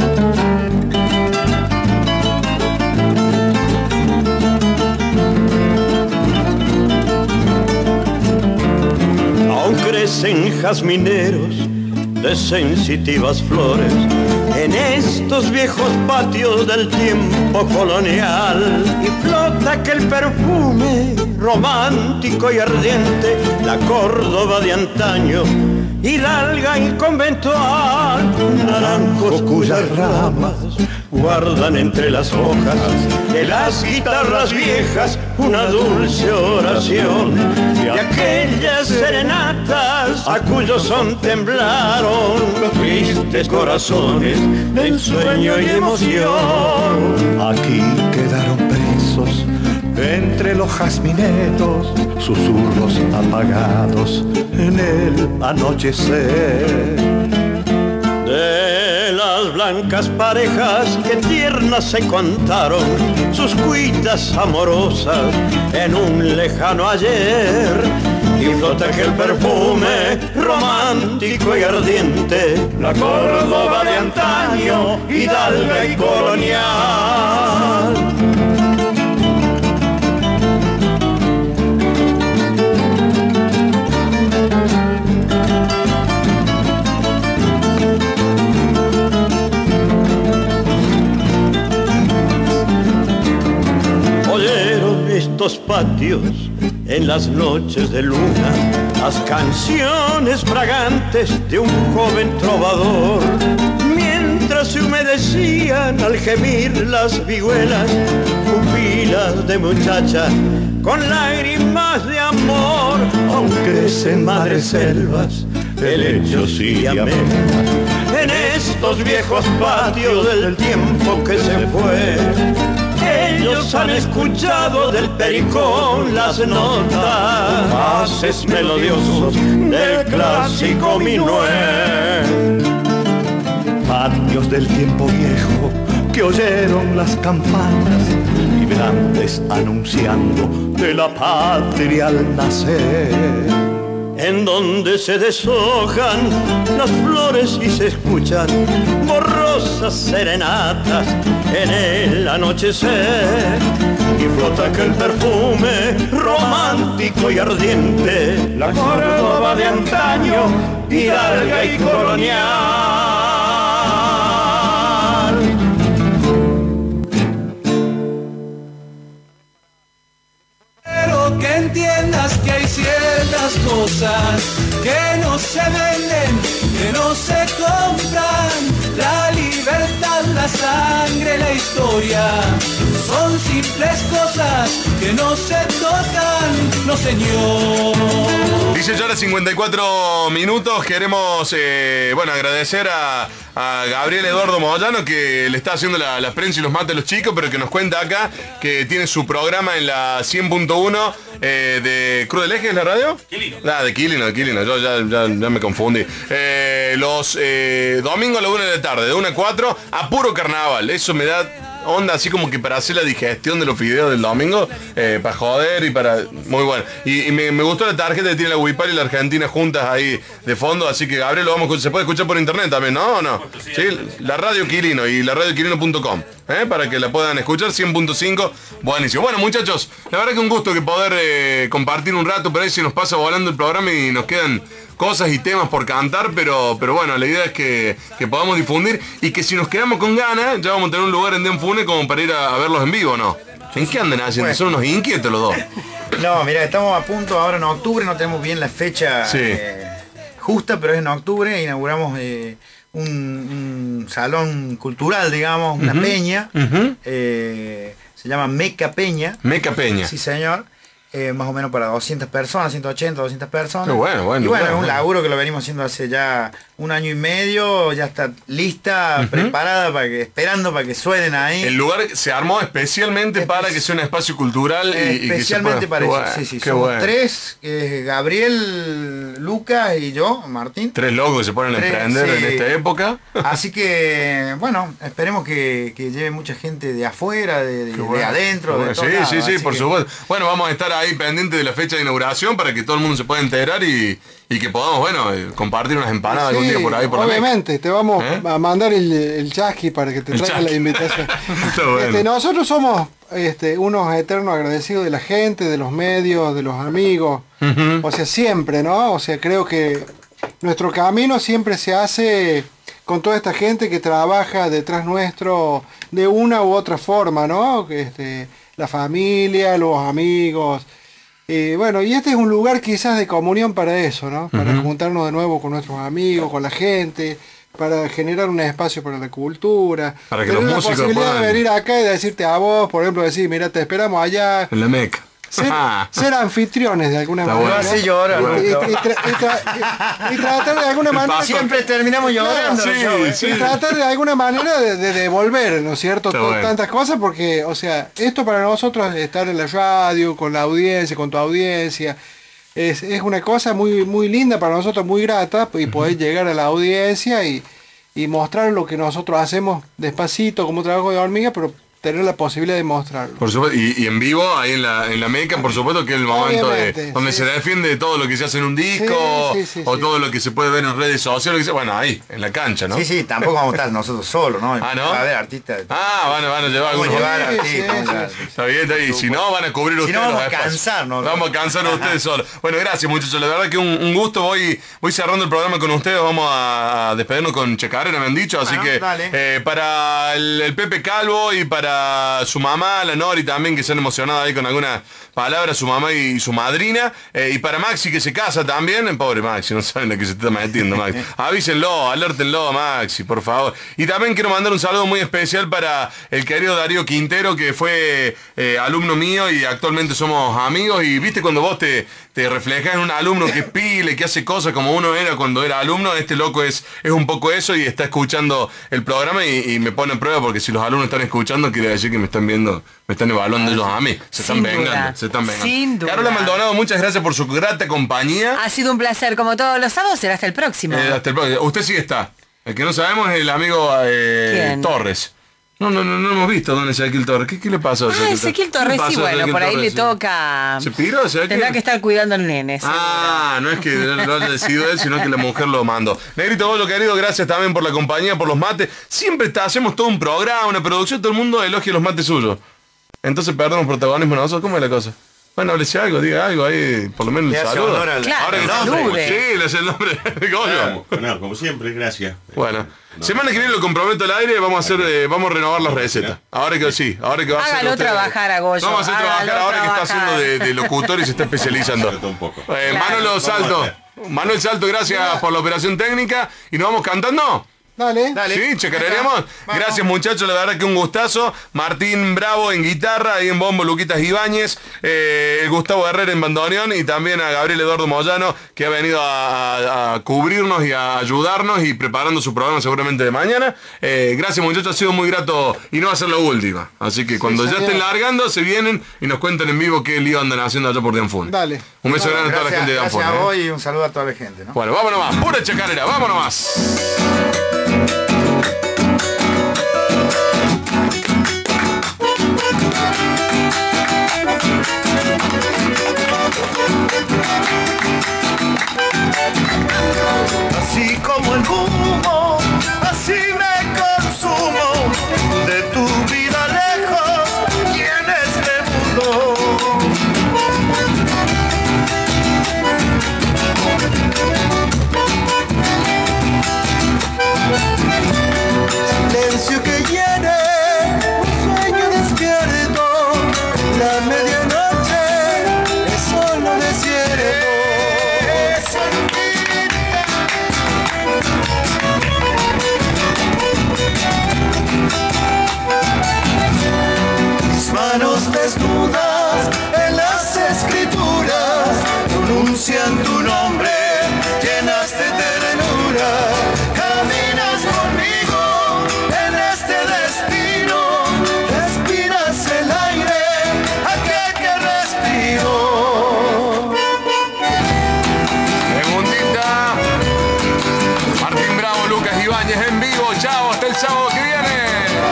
Aún crecen jazmineros de sensitivas flores en estos viejos patios del tiempo colonial, y flota aquel perfume romántico y ardiente, la Córdoba de antaño, hidalga y conventual, naranjos cuyas ramas guardan entre las hojas de las guitarras viejas una dulce oración de aquella serenata violentas a cuyo son temblaron los tristes corazones de ensueño y emoción. Aquí quedaron presos entre los jazmineros, susurros apagados en el anochecer. De las blancas parejas que tiernas se contaron sus cuitas amorosas en un lejano ayer, y flota aquel perfume romántico y ardiente, la Córdoba de antaño, hidalga y colonial. Estos patios en las noches de luna, las canciones fragantes de un joven trovador, mientras se humedecían al gemir las vihuelas, pupilas de muchacha con lágrimas de amor, aunque es en madres selvas, helechos y amenas, en estos viejos patios del tiempo que se fue. Ellos han escuchado del pericón las notas, pases melodiosos del clásico minué. Patios del tiempo viejo que oyeron las campanas vibrantes anunciando de la patria al nacer. En donde se deshojan las flores y se escuchan borrosas serenatas en el anochecer, y flota aquel perfume romántico y ardiente, la Córdoba de antaño, hidalga y colonial. Que entiendas que hay ciertas cosas que no se venden, que no se compran. La libertad, la sangre, la historia son simples cosas que no se tocan, no señor. Dice ya a las cincuenta y cuatro minutos, queremos eh, bueno, agradecer a, a Gabriel Eduardo Moyano, que le está haciendo la, la prensa y los mates a los chicos, pero que nos cuenta acá que tiene su programa en la cien punto uno eh, de Cruz del Eje, ¿es la radio? Quilino. Ah, de Quilino, de Quilino, yo ya, ya, ya me confundí. Eh, los eh, domingos a la una de la tarde, de una a cuatro, a puro carnaval. Eso me da onda así como que para hacer la digestión de los videos del domingo, eh, para joder y para... Muy bueno. Y, y me, me gustó la tarjeta que tiene la Huipal y la Argentina juntas ahí de fondo, así que Gabriel lo vamos a escuchar. Se puede escuchar por internet también, ¿no? ¿O no? Sí, la radio Quilino y la radio quilino punto com, ¿eh? Para que la puedan escuchar, cien punto cinco, buenísimo. Bueno, muchachos, la verdad que un gusto que poder eh, compartir un rato, pero ahí se nos pasa volando el programa y nos quedan cosas y temas por cantar, pero, pero bueno, la idea es que, que podamos difundir y que si nos quedamos con ganas, ya vamos a tener un lugar en Denfune como para ir a, a verlos en vivo, ¿no? ¿En qué andan haciendo? Bueno. Son unos inquietos los dos. No, mira, estamos a punto ahora en octubre, no tenemos bien la fecha sí. eh, justa, pero es en octubre, inauguramos eh, un, un salón cultural, digamos, una uh-huh. peña, uh-huh. eh, se llama Meca Peña. Meca Peña. Sí, señor. Eh, más o menos para doscientas personas, ciento ochenta, doscientas personas. Qué bueno, bueno, y bueno, bueno, es un laburo que lo venimos haciendo hace ya un año y medio, ya está lista, uh-huh. preparada, para que esperando para que suenen ahí. El lugar se armó especialmente Espe- para que sea un espacio cultural y, especialmente y que se pueda... para eso. Bueno, sí, sí, qué somos bueno. tres, eh, Gabriel, Lucas y yo, Martín. Tres locos que se ponen tres, a emprender sí. en esta época. Así que, bueno, esperemos que, que lleve mucha gente de afuera, de, de, bueno, de adentro. Bueno. De sí, lados, sí, sí, por que... supuesto. Bueno, vamos a estar ahí pendiente de la fecha de inauguración para que todo el mundo se pueda enterar y, y que podamos, bueno, compartir unas empanadas sí, algún día por ahí por obviamente, la te vamos ¿Eh? a mandar el, el chasqui para que te traiga la invitación. Bueno. este, nosotros somos este, unos eternos agradecidos de la gente, de los medios, de los amigos. Uh-huh. O sea, siempre, ¿no? O sea, creo que nuestro camino siempre se hace con toda esta gente que trabaja detrás nuestro de una u otra forma, ¿no? Este, la familia, los amigos. Eh, bueno, y este es un lugar quizás de comunión para eso, ¿no? Para uh-huh. juntarnos de nuevo con nuestros amigos, con la gente, para generar un espacio para la cultura. Para que tener los la músicos posibilidad puedan... de venir acá y decirte a vos, por ejemplo, decir, mira, te esperamos allá. En la Meca. ser, ser anfitriones de alguna Está manera. bueno. Sí, llora, y, ¿no? y, y tra- y tra- y- y tratar de alguna manera. Siempre terminamos llorando. Sí, yo, ¿eh? sí. Y tratar de alguna manera de, de devolver, ¿no es cierto? Está To- bueno. Tantas cosas, porque, o sea, esto para nosotros, estar en la radio, con la audiencia, con tu audiencia, es, es una cosa muy, muy linda para nosotros, muy grata, y poder llegar a la audiencia y, y mostrar lo que nosotros hacemos despacito, como trabajo de hormiga, pero tener la posibilidad de mostrarlo. Por supuesto, y, y en vivo, ahí en la, en la Meca, por supuesto que es el momento de, Obviamente, donde sí. se defiende todo lo que se hace en un disco, Sí, sí, sí, o sí. todo lo que se puede ver en redes sociales, bueno, ahí, en la cancha, ¿no? Sí, sí, tampoco vamos a estar nosotros solos, ¿no? Ah, ¿no? Va a haber artistas. Ah, van, a- van a llevar Vamos a algunos. llevar Sí, artistas, sí, claro. sí. Está bien, está bien. Si no, van a cubrir Si ustedes no, vamos los a espacios. cansarnos. Vamos a cansar a ustedes solos. Bueno, gracias muchachos, la verdad que un, un gusto. Voy voy cerrando el programa con ustedes. Vamos a, a despedirnos con Checarera, me han dicho. Así Bueno, que dale. eh, para el, el Pepe Calvo y para su mamá, la Nori también, que se han emocionado ahí con algunas palabras, su mamá y su madrina. eh, y para Maxi, que se casa también. Pobre Maxi, no saben lo que se está metiendo, Maxi. Avísenlo, alértenlo a Maxi, por favor. Y también quiero mandar un saludo muy especial para el querido Darío Quintero, que fue eh, alumno mío y actualmente somos amigos. Y viste cuando vos te, te reflejas en un alumno que es pile, que hace cosas como uno era cuando era alumno. Este loco es, es un poco eso y está escuchando el programa y, y me pone en prueba, porque si los alumnos están escuchando, quiere decir que me están viendo, me están evaluando ellos a mí. Se están Sin vengando, duda. se están vengando. Sin duda. Carola Maldonado, muchas gracias por su grata compañía. Ha sido un placer, como todos los sábados, será hasta el próximo. Eh, hasta el próximo. Usted sí está. El que no sabemos es el amigo eh, ¿Quién? Torres. No, no, no, no hemos visto dónde es Ezequiel Torres. ¿Qué, qué le pasó a Ah, Ezequiel Torres, ¿Qué le sí, pasó a bueno, Ezequiel por ahí Torres? le toca. ¿Se piró Ezequiel? Tendrá que estar cuidando al nene. seguro. Ah, no es que lo haya decidido él, sino que la mujer lo mandó. Negrito Bolo, querido, gracias también por la compañía, por los mates. Siempre está, hacemos todo un programa, una producción, todo el mundo elogia los mates suyos. Entonces perdemos protagonismo nosotros. ¿Cómo es la cosa? Bueno, háblese algo, diga algo ahí, por lo menos Le el hace saludo. honor al- Ahora que Claro, salude. sí, le hace el nombre de Goyo. Claro, no, como siempre, gracias. Bueno, semana que viene lo comprometo al aire, vamos a hacer, eh, vamos a renovar las recetas. Ahora que sí, ahora que va a hacer Hágalo usted- trabajar a Goyo. Vamos a hacer trabajar hágalo ahora que está trabajar. haciendo de, de locutor y se está especializando. Eh, Claro. Manolo Salto, Manuel Salto, gracias por la operación técnica y nos vamos cantando. Dale. Sí, checaremos. Gracias muchachos, la verdad que un gustazo. Martín Bravo en guitarra, ahí en bombo Luquitas Ibáñez, eh, Gustavo Herrera en bandoneón y también a Gabriel Eduardo Moyano, que ha venido a, a- a cubrirnos y a ayudarnos y preparando su programa seguramente de mañana. Eh, gracias muchachos, ha sido muy grato y no va a ser la última. Así que cuando ya señor. estén largando, se vienen y nos cuentan en vivo qué lío andan haciendo allá por Dianfun. Dale. Un beso grande a toda la Gracias, gente de Dianfun. gracias a ¿eh? vos y un saludo a toda la gente, ¿no? Bueno, vámonos más, pura chacarera, vámonos más. Así como el humo, así me consumo de tu vida lejos y en este mundo. Silencio que llene un sueño despierto, la medianoche es solo desierto. Mis manos desnudas en las escrituras pronuncian tu nombre, llenas de ternura. Caminas conmigo en este destino, respiras el aire, aquel que respiro. Segundita. Martín Bravo, Lucas Ibáñez en vivo. Chao, hasta el sábado que viene.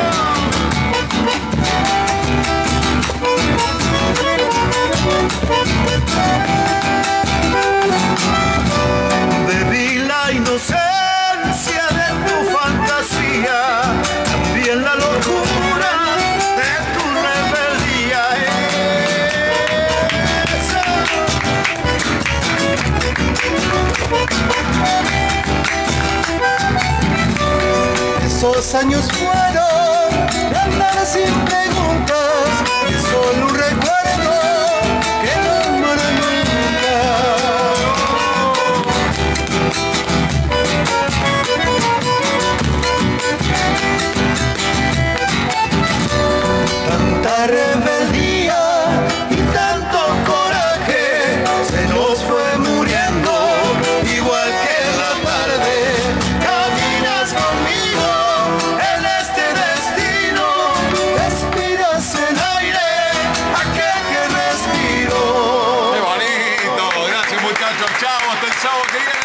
Bebí la inocencia de tu fantasía, también la locura de tu rebeldía. Esos años fueron de andar sin preguntas, es solo un recuerdo que no muere nunca. Tanta rebeldía y tanto Chao, hasta el sábado que viene.